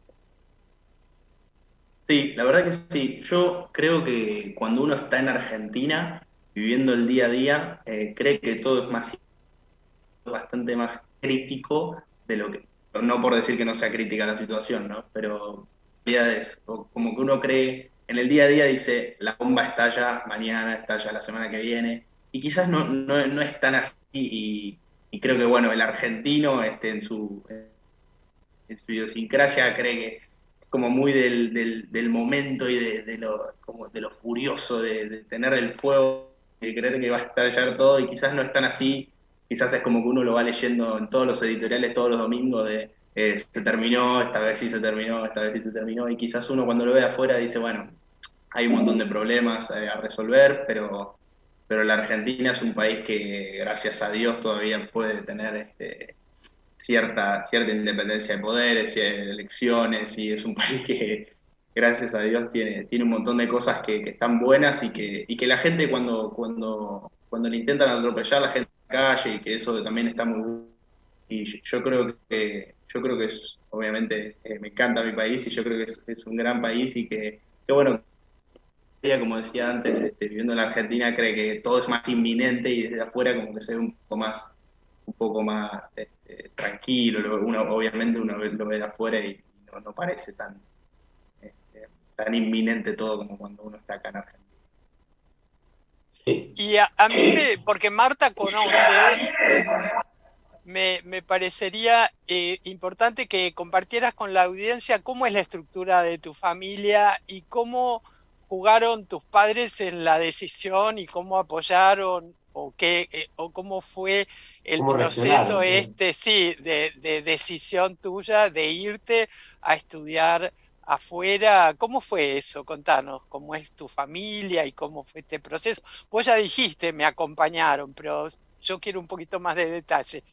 Sí, la verdad que sí. Yo creo que cuando uno está en Argentina, viviendo el día a día, eh, cree que todo es más bastante más crítico de lo que, no por decir que no sea crítica la situación, ¿no? Pero realidades, o como que uno cree, en el día a día dice, la bomba estalla mañana, estalla la semana que viene, y quizás no, no, no es tan así, y, y creo que, bueno, el argentino este, en, su, en su idiosincrasia cree que es como muy del, del, del momento y de, de, lo, como de lo furioso, de, de tener el fuego, de creer que va a estallar todo, y quizás no es tan así. Quizás es como que uno lo va leyendo en todos los editoriales todos los domingos de eh, se terminó, esta vez sí se terminó, esta vez sí se terminó, y quizás uno cuando lo ve afuera dice, bueno, hay un montón de problemas eh, a resolver, pero, pero la Argentina es un país que, gracias a Dios, todavía puede tener este, cierta, cierta independencia de poderes, y elecciones, y es un país que, gracias a Dios, tiene, tiene un montón de cosas que, que están buenas, y que, y que la gente cuando, cuando, cuando le intentan atropellar, la gente calle, y que eso también está muy bueno. Y yo, yo creo que yo creo que es, obviamente eh, me encanta mi país, y yo creo que es, es un gran país, y que, que bueno, como decía antes, este, viviendo en la Argentina cree que todo es más inminente, y desde afuera como que se ve un poco más un poco más este, tranquilo. Uno, obviamente uno lo ve de afuera y no, no parece tan este, tan inminente todo como cuando uno está acá en Argentina. Y a, a mí, me, porque Marta conoce, me, me parecería eh, importante que compartieras con la audiencia cómo es la estructura de tu familia y cómo jugaron tus padres en la decisión y cómo apoyaron o, qué, eh, o cómo fue el proceso este, sí, de, de decisión tuya de irte a estudiar afuera. ¿Cómo fue eso? Contanos, ¿cómo es tu familia y cómo fue este proceso? Vos ya dijiste, me acompañaron, pero yo quiero un poquito más de detalles.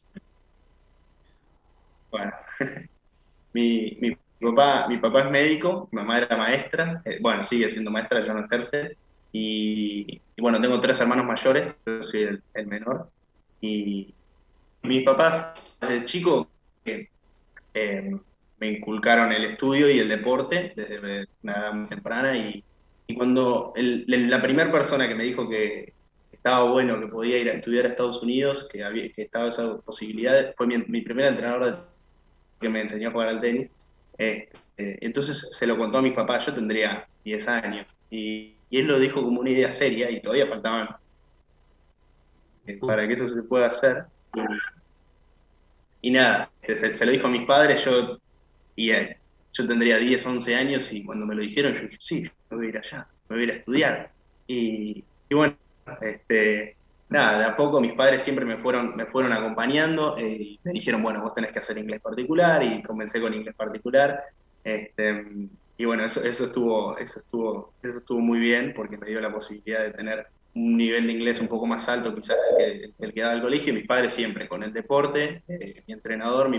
Bueno, mi, mi, papá, mi papá es médico, mi mamá era maestra, eh, bueno, sigue siendo maestra, yo no ejerce, y, y bueno, tengo tres hermanos mayores, yo soy el, el menor, y mis papás, desde chico, eh, eh, me inculcaron el estudio y el deporte desde una edad muy temprana, y, y cuando el, la primera persona que me dijo que estaba bueno, que podía ir a estudiar a Estados Unidos, que, había, que estaba esa posibilidad, fue mi, mi primer entrenador de, que me enseñó a jugar al tenis. Eh, eh, entonces se lo contó a mis papás, yo tendría diez años, y, y él lo dijo como una idea seria, y todavía faltaban eh, para que eso se pueda hacer. Y, y nada, se, se lo dijo a mis padres, yo Y eh, yo tendría diez, once años, y cuando me lo dijeron, yo dije, sí, me voy a ir allá, me voy a ir a estudiar. Y, y bueno, este, nada, de a poco mis padres siempre me fueron, me fueron acompañando, eh, y me dijeron, bueno, vos tenés que hacer inglés particular, y comencé con inglés particular. Este, y bueno, eso, eso, estuvo, eso, estuvo, eso estuvo muy bien, porque me dio la posibilidad de tener un nivel de inglés un poco más alto quizás el que, el que daba el colegio. Y mis padres siempre con el deporte, eh, mi entrenador, mi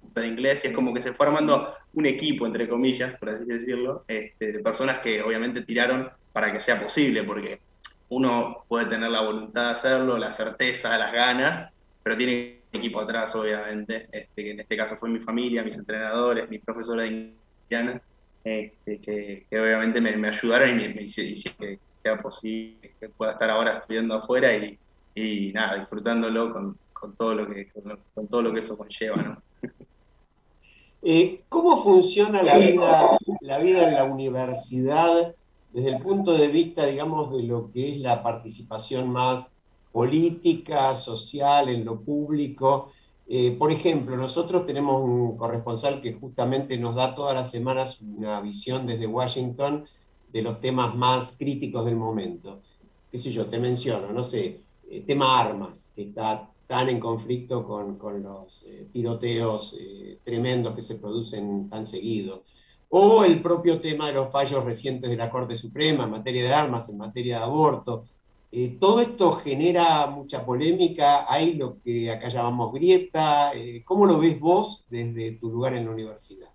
de inglés, y es como que se fue armando un equipo, entre comillas, por así decirlo, este, de personas que obviamente tiraron para que sea posible, porque uno puede tener la voluntad de hacerlo, la certeza, las ganas, pero tiene un equipo atrás, obviamente, este, que en este caso fue mi familia, mis entrenadores, mis profesores de Indiana, este, que, que obviamente me, me ayudaron y me, me hicieron que sea posible, que pueda estar ahora estudiando afuera y, y nada, disfrutándolo con, con, todo lo que, con, con todo lo que eso conlleva, ¿no? Eh, ¿Cómo funciona la vida, la vida en la universidad desde el punto de vista, digamos, de lo que es la participación más política, social, en lo público? Eh, por ejemplo, nosotros tenemos un corresponsal que justamente nos da todas las semanas una visión desde Washington de los temas más críticos del momento. Qué sé yo, te menciono, no sé, eh, tema armas, que está tan en conflicto con, con los eh, tiroteos eh, tremendos que se producen tan seguido. O el propio tema de los fallos recientes de la Corte Suprema en materia de armas, en materia de aborto. Eh, todo esto genera mucha polémica, hay lo que acá llamamos grieta. Eh, ¿Cómo lo ves vos desde tu lugar en la universidad?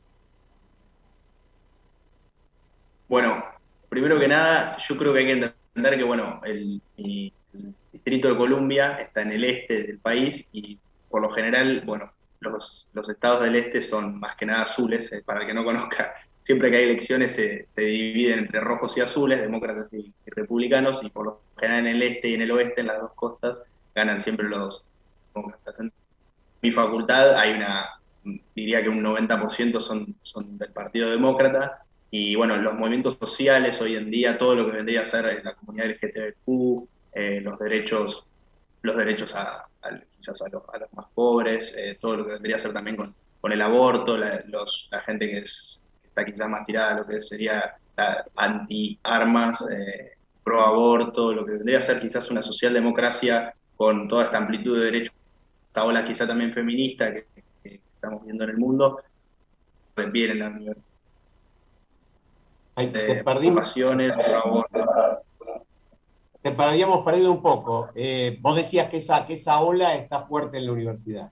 Bueno, primero que nada, yo creo que hay que entender que, bueno, el, el Distrito de Columbia está en el este del país y por lo general, bueno, los, los estados del este son más que nada azules. Eh, para el que no conozca, siempre que hay elecciones se, se dividen entre rojos y azules, demócratas y, y republicanos, y por lo general en el este y en el oeste, en las dos costas, ganan siempre los demócratas. En mi facultad hay una, diría que un noventa por ciento son, son del Partido Demócrata, y bueno, los movimientos sociales hoy en día, todo lo que vendría a ser la comunidad L G B T Q, eh, los derechos, los derechos a, a quizás a los, a los más pobres, eh, todo lo que vendría a ser también con, con el aborto, la, los, la gente que es está quizás más tirada a lo que sería la anti-armas, eh, pro-aborto, lo que vendría a ser quizás una socialdemocracia con toda esta amplitud de derechos, esta ola quizá también feminista que, que estamos viendo en el mundo, pues bien en la universidad. Ay, te perdimos. Pasiones, pro-aborto. Te habíamos perdido un poco. Eh, vos decías que esa, que esa ola está fuerte en la universidad.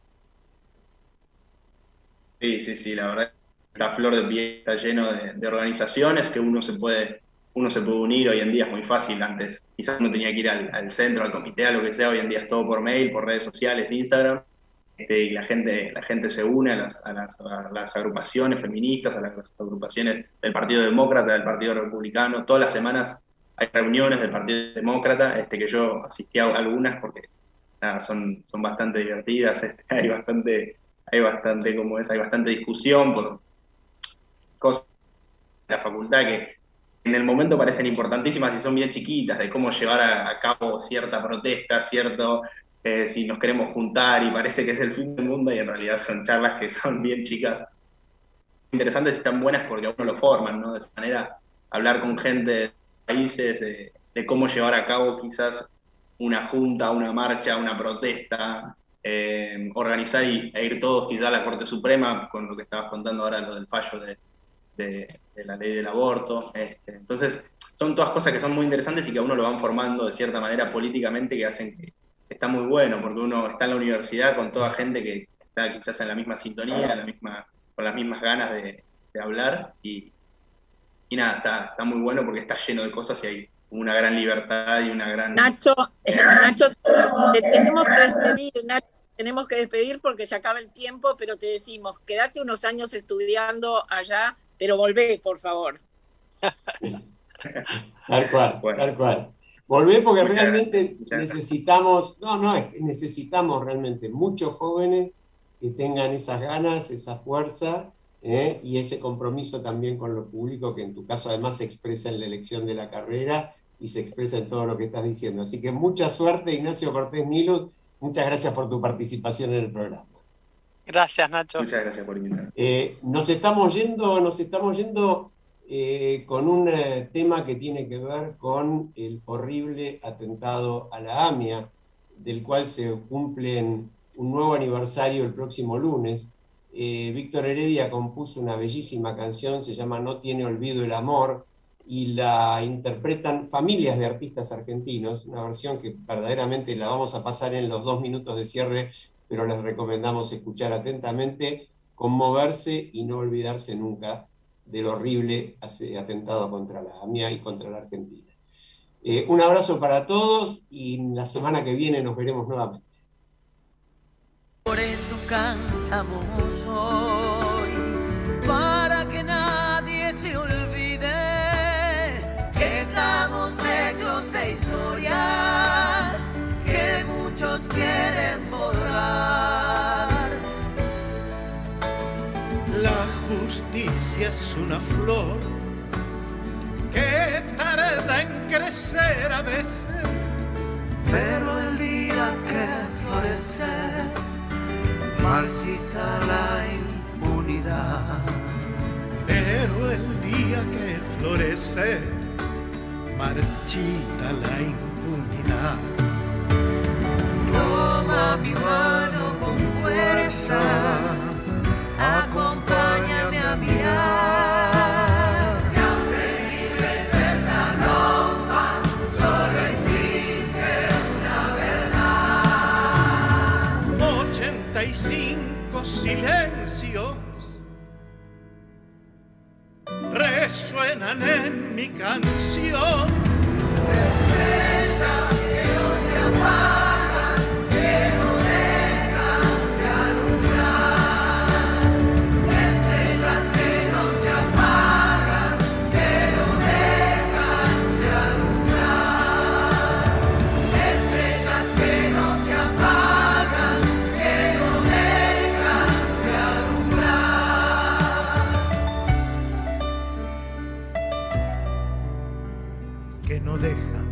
Sí, sí, sí, la verdad. La flor de piel está lleno de, de organizaciones que uno se puede uno se puede unir. Hoy en día es muy fácil. Antes quizás uno tenía que ir al, al centro, al comité, a lo que sea. Hoy en día es todo por mail, por redes sociales, Instagram, este, y la gente la gente se une a las, a las, a las agrupaciones feministas, a las agrupaciones del Partido Demócrata, del Partido Republicano. Todas las semanas hay reuniones del Partido Demócrata, este, que yo asistí a algunas porque nada, son, son bastante divertidas. Este, hay bastante hay bastante como es, hay bastante discusión por cosas de la facultad que en el momento parecen importantísimas y son bien chiquitas, de cómo llevar a, a cabo cierta protesta, cierto, eh, si nos queremos juntar y parece que es el fin del mundo, y en realidad son charlas que son bien chicas, interesantes y están buenas porque a uno lo forman, ¿no? De esa manera, hablar con gente de países, de, de cómo llevar a cabo quizás una junta, una marcha, una protesta, eh, organizar y, e ir todos quizás a la Corte Suprema, con lo que estabas contando ahora, lo del fallo de De, de la ley del aborto. Este, entonces, son todas cosas que son muy interesantes y que a uno lo van formando de cierta manera políticamente, que hacen que está muy bueno, porque uno está en la universidad con toda gente que está quizás en la misma sintonía, en la misma, con las mismas ganas de, de hablar, y, y nada, está, está muy bueno porque está lleno de cosas y hay una gran libertad y una gran... Nacho, eh, Nacho, te tenemos que despedir, Nacho. Tenemos que despedir porque se acaba el tiempo, pero te decimos, quédate unos años estudiando allá, pero volvé, por favor. Tal cual, bueno. tal cual. Volvé porque muchas realmente gracias, necesitamos, no, no, es que necesitamos realmente muchos jóvenes que tengan esas ganas, esa fuerza, ¿eh? y ese compromiso también con lo público, que en tu caso además se expresa en la elección de la carrera y se expresa en todo lo que estás diciendo. Así que mucha suerte, Ignacio Cortés Milus. Muchas gracias por tu participación en el programa. Gracias, Nacho. Muchas gracias por invitarme. Eh, nos estamos yendo, nos estamos yendo eh, con un eh, tema que tiene que ver con el horrible atentado a la AMIA, del cual se cumple un nuevo aniversario el próximo lunes. Eh, Víctor Heredia compuso una bellísima canción, se llama No tiene olvido el amor, y la interpretan familias de artistas argentinos, una versión que verdaderamente la vamos a pasar en los dos minutos de cierre, pero les recomendamos escuchar atentamente, conmoverse y no olvidarse nunca del horrible atentado contra la A M I A y contra la Argentina. Eh, un abrazo para todos y la semana que viene nos veremos nuevamente. Por eso cantamos hoy, para que nadie se olvide que estamos hechos de historias que muchos quieren borrar. La justicia es una flor que tarda en crecer a veces, pero el día que florece marchita la impunidad. Pero el día que florece marchita la impunidad. Toma mi mano con fuerza, acompáñame a mirar. Y aunque mil veces la rompan, solo existe una verdad. Ochenta y cinco silencios resuenan en mi canción. Estrellas que no se apagan, que no dejan de alumbrar. Estrellas que no se apagan, que no dejan de alumbrar. Estrellas que no se apagan, que no dejan de alumbrar. Que no dejan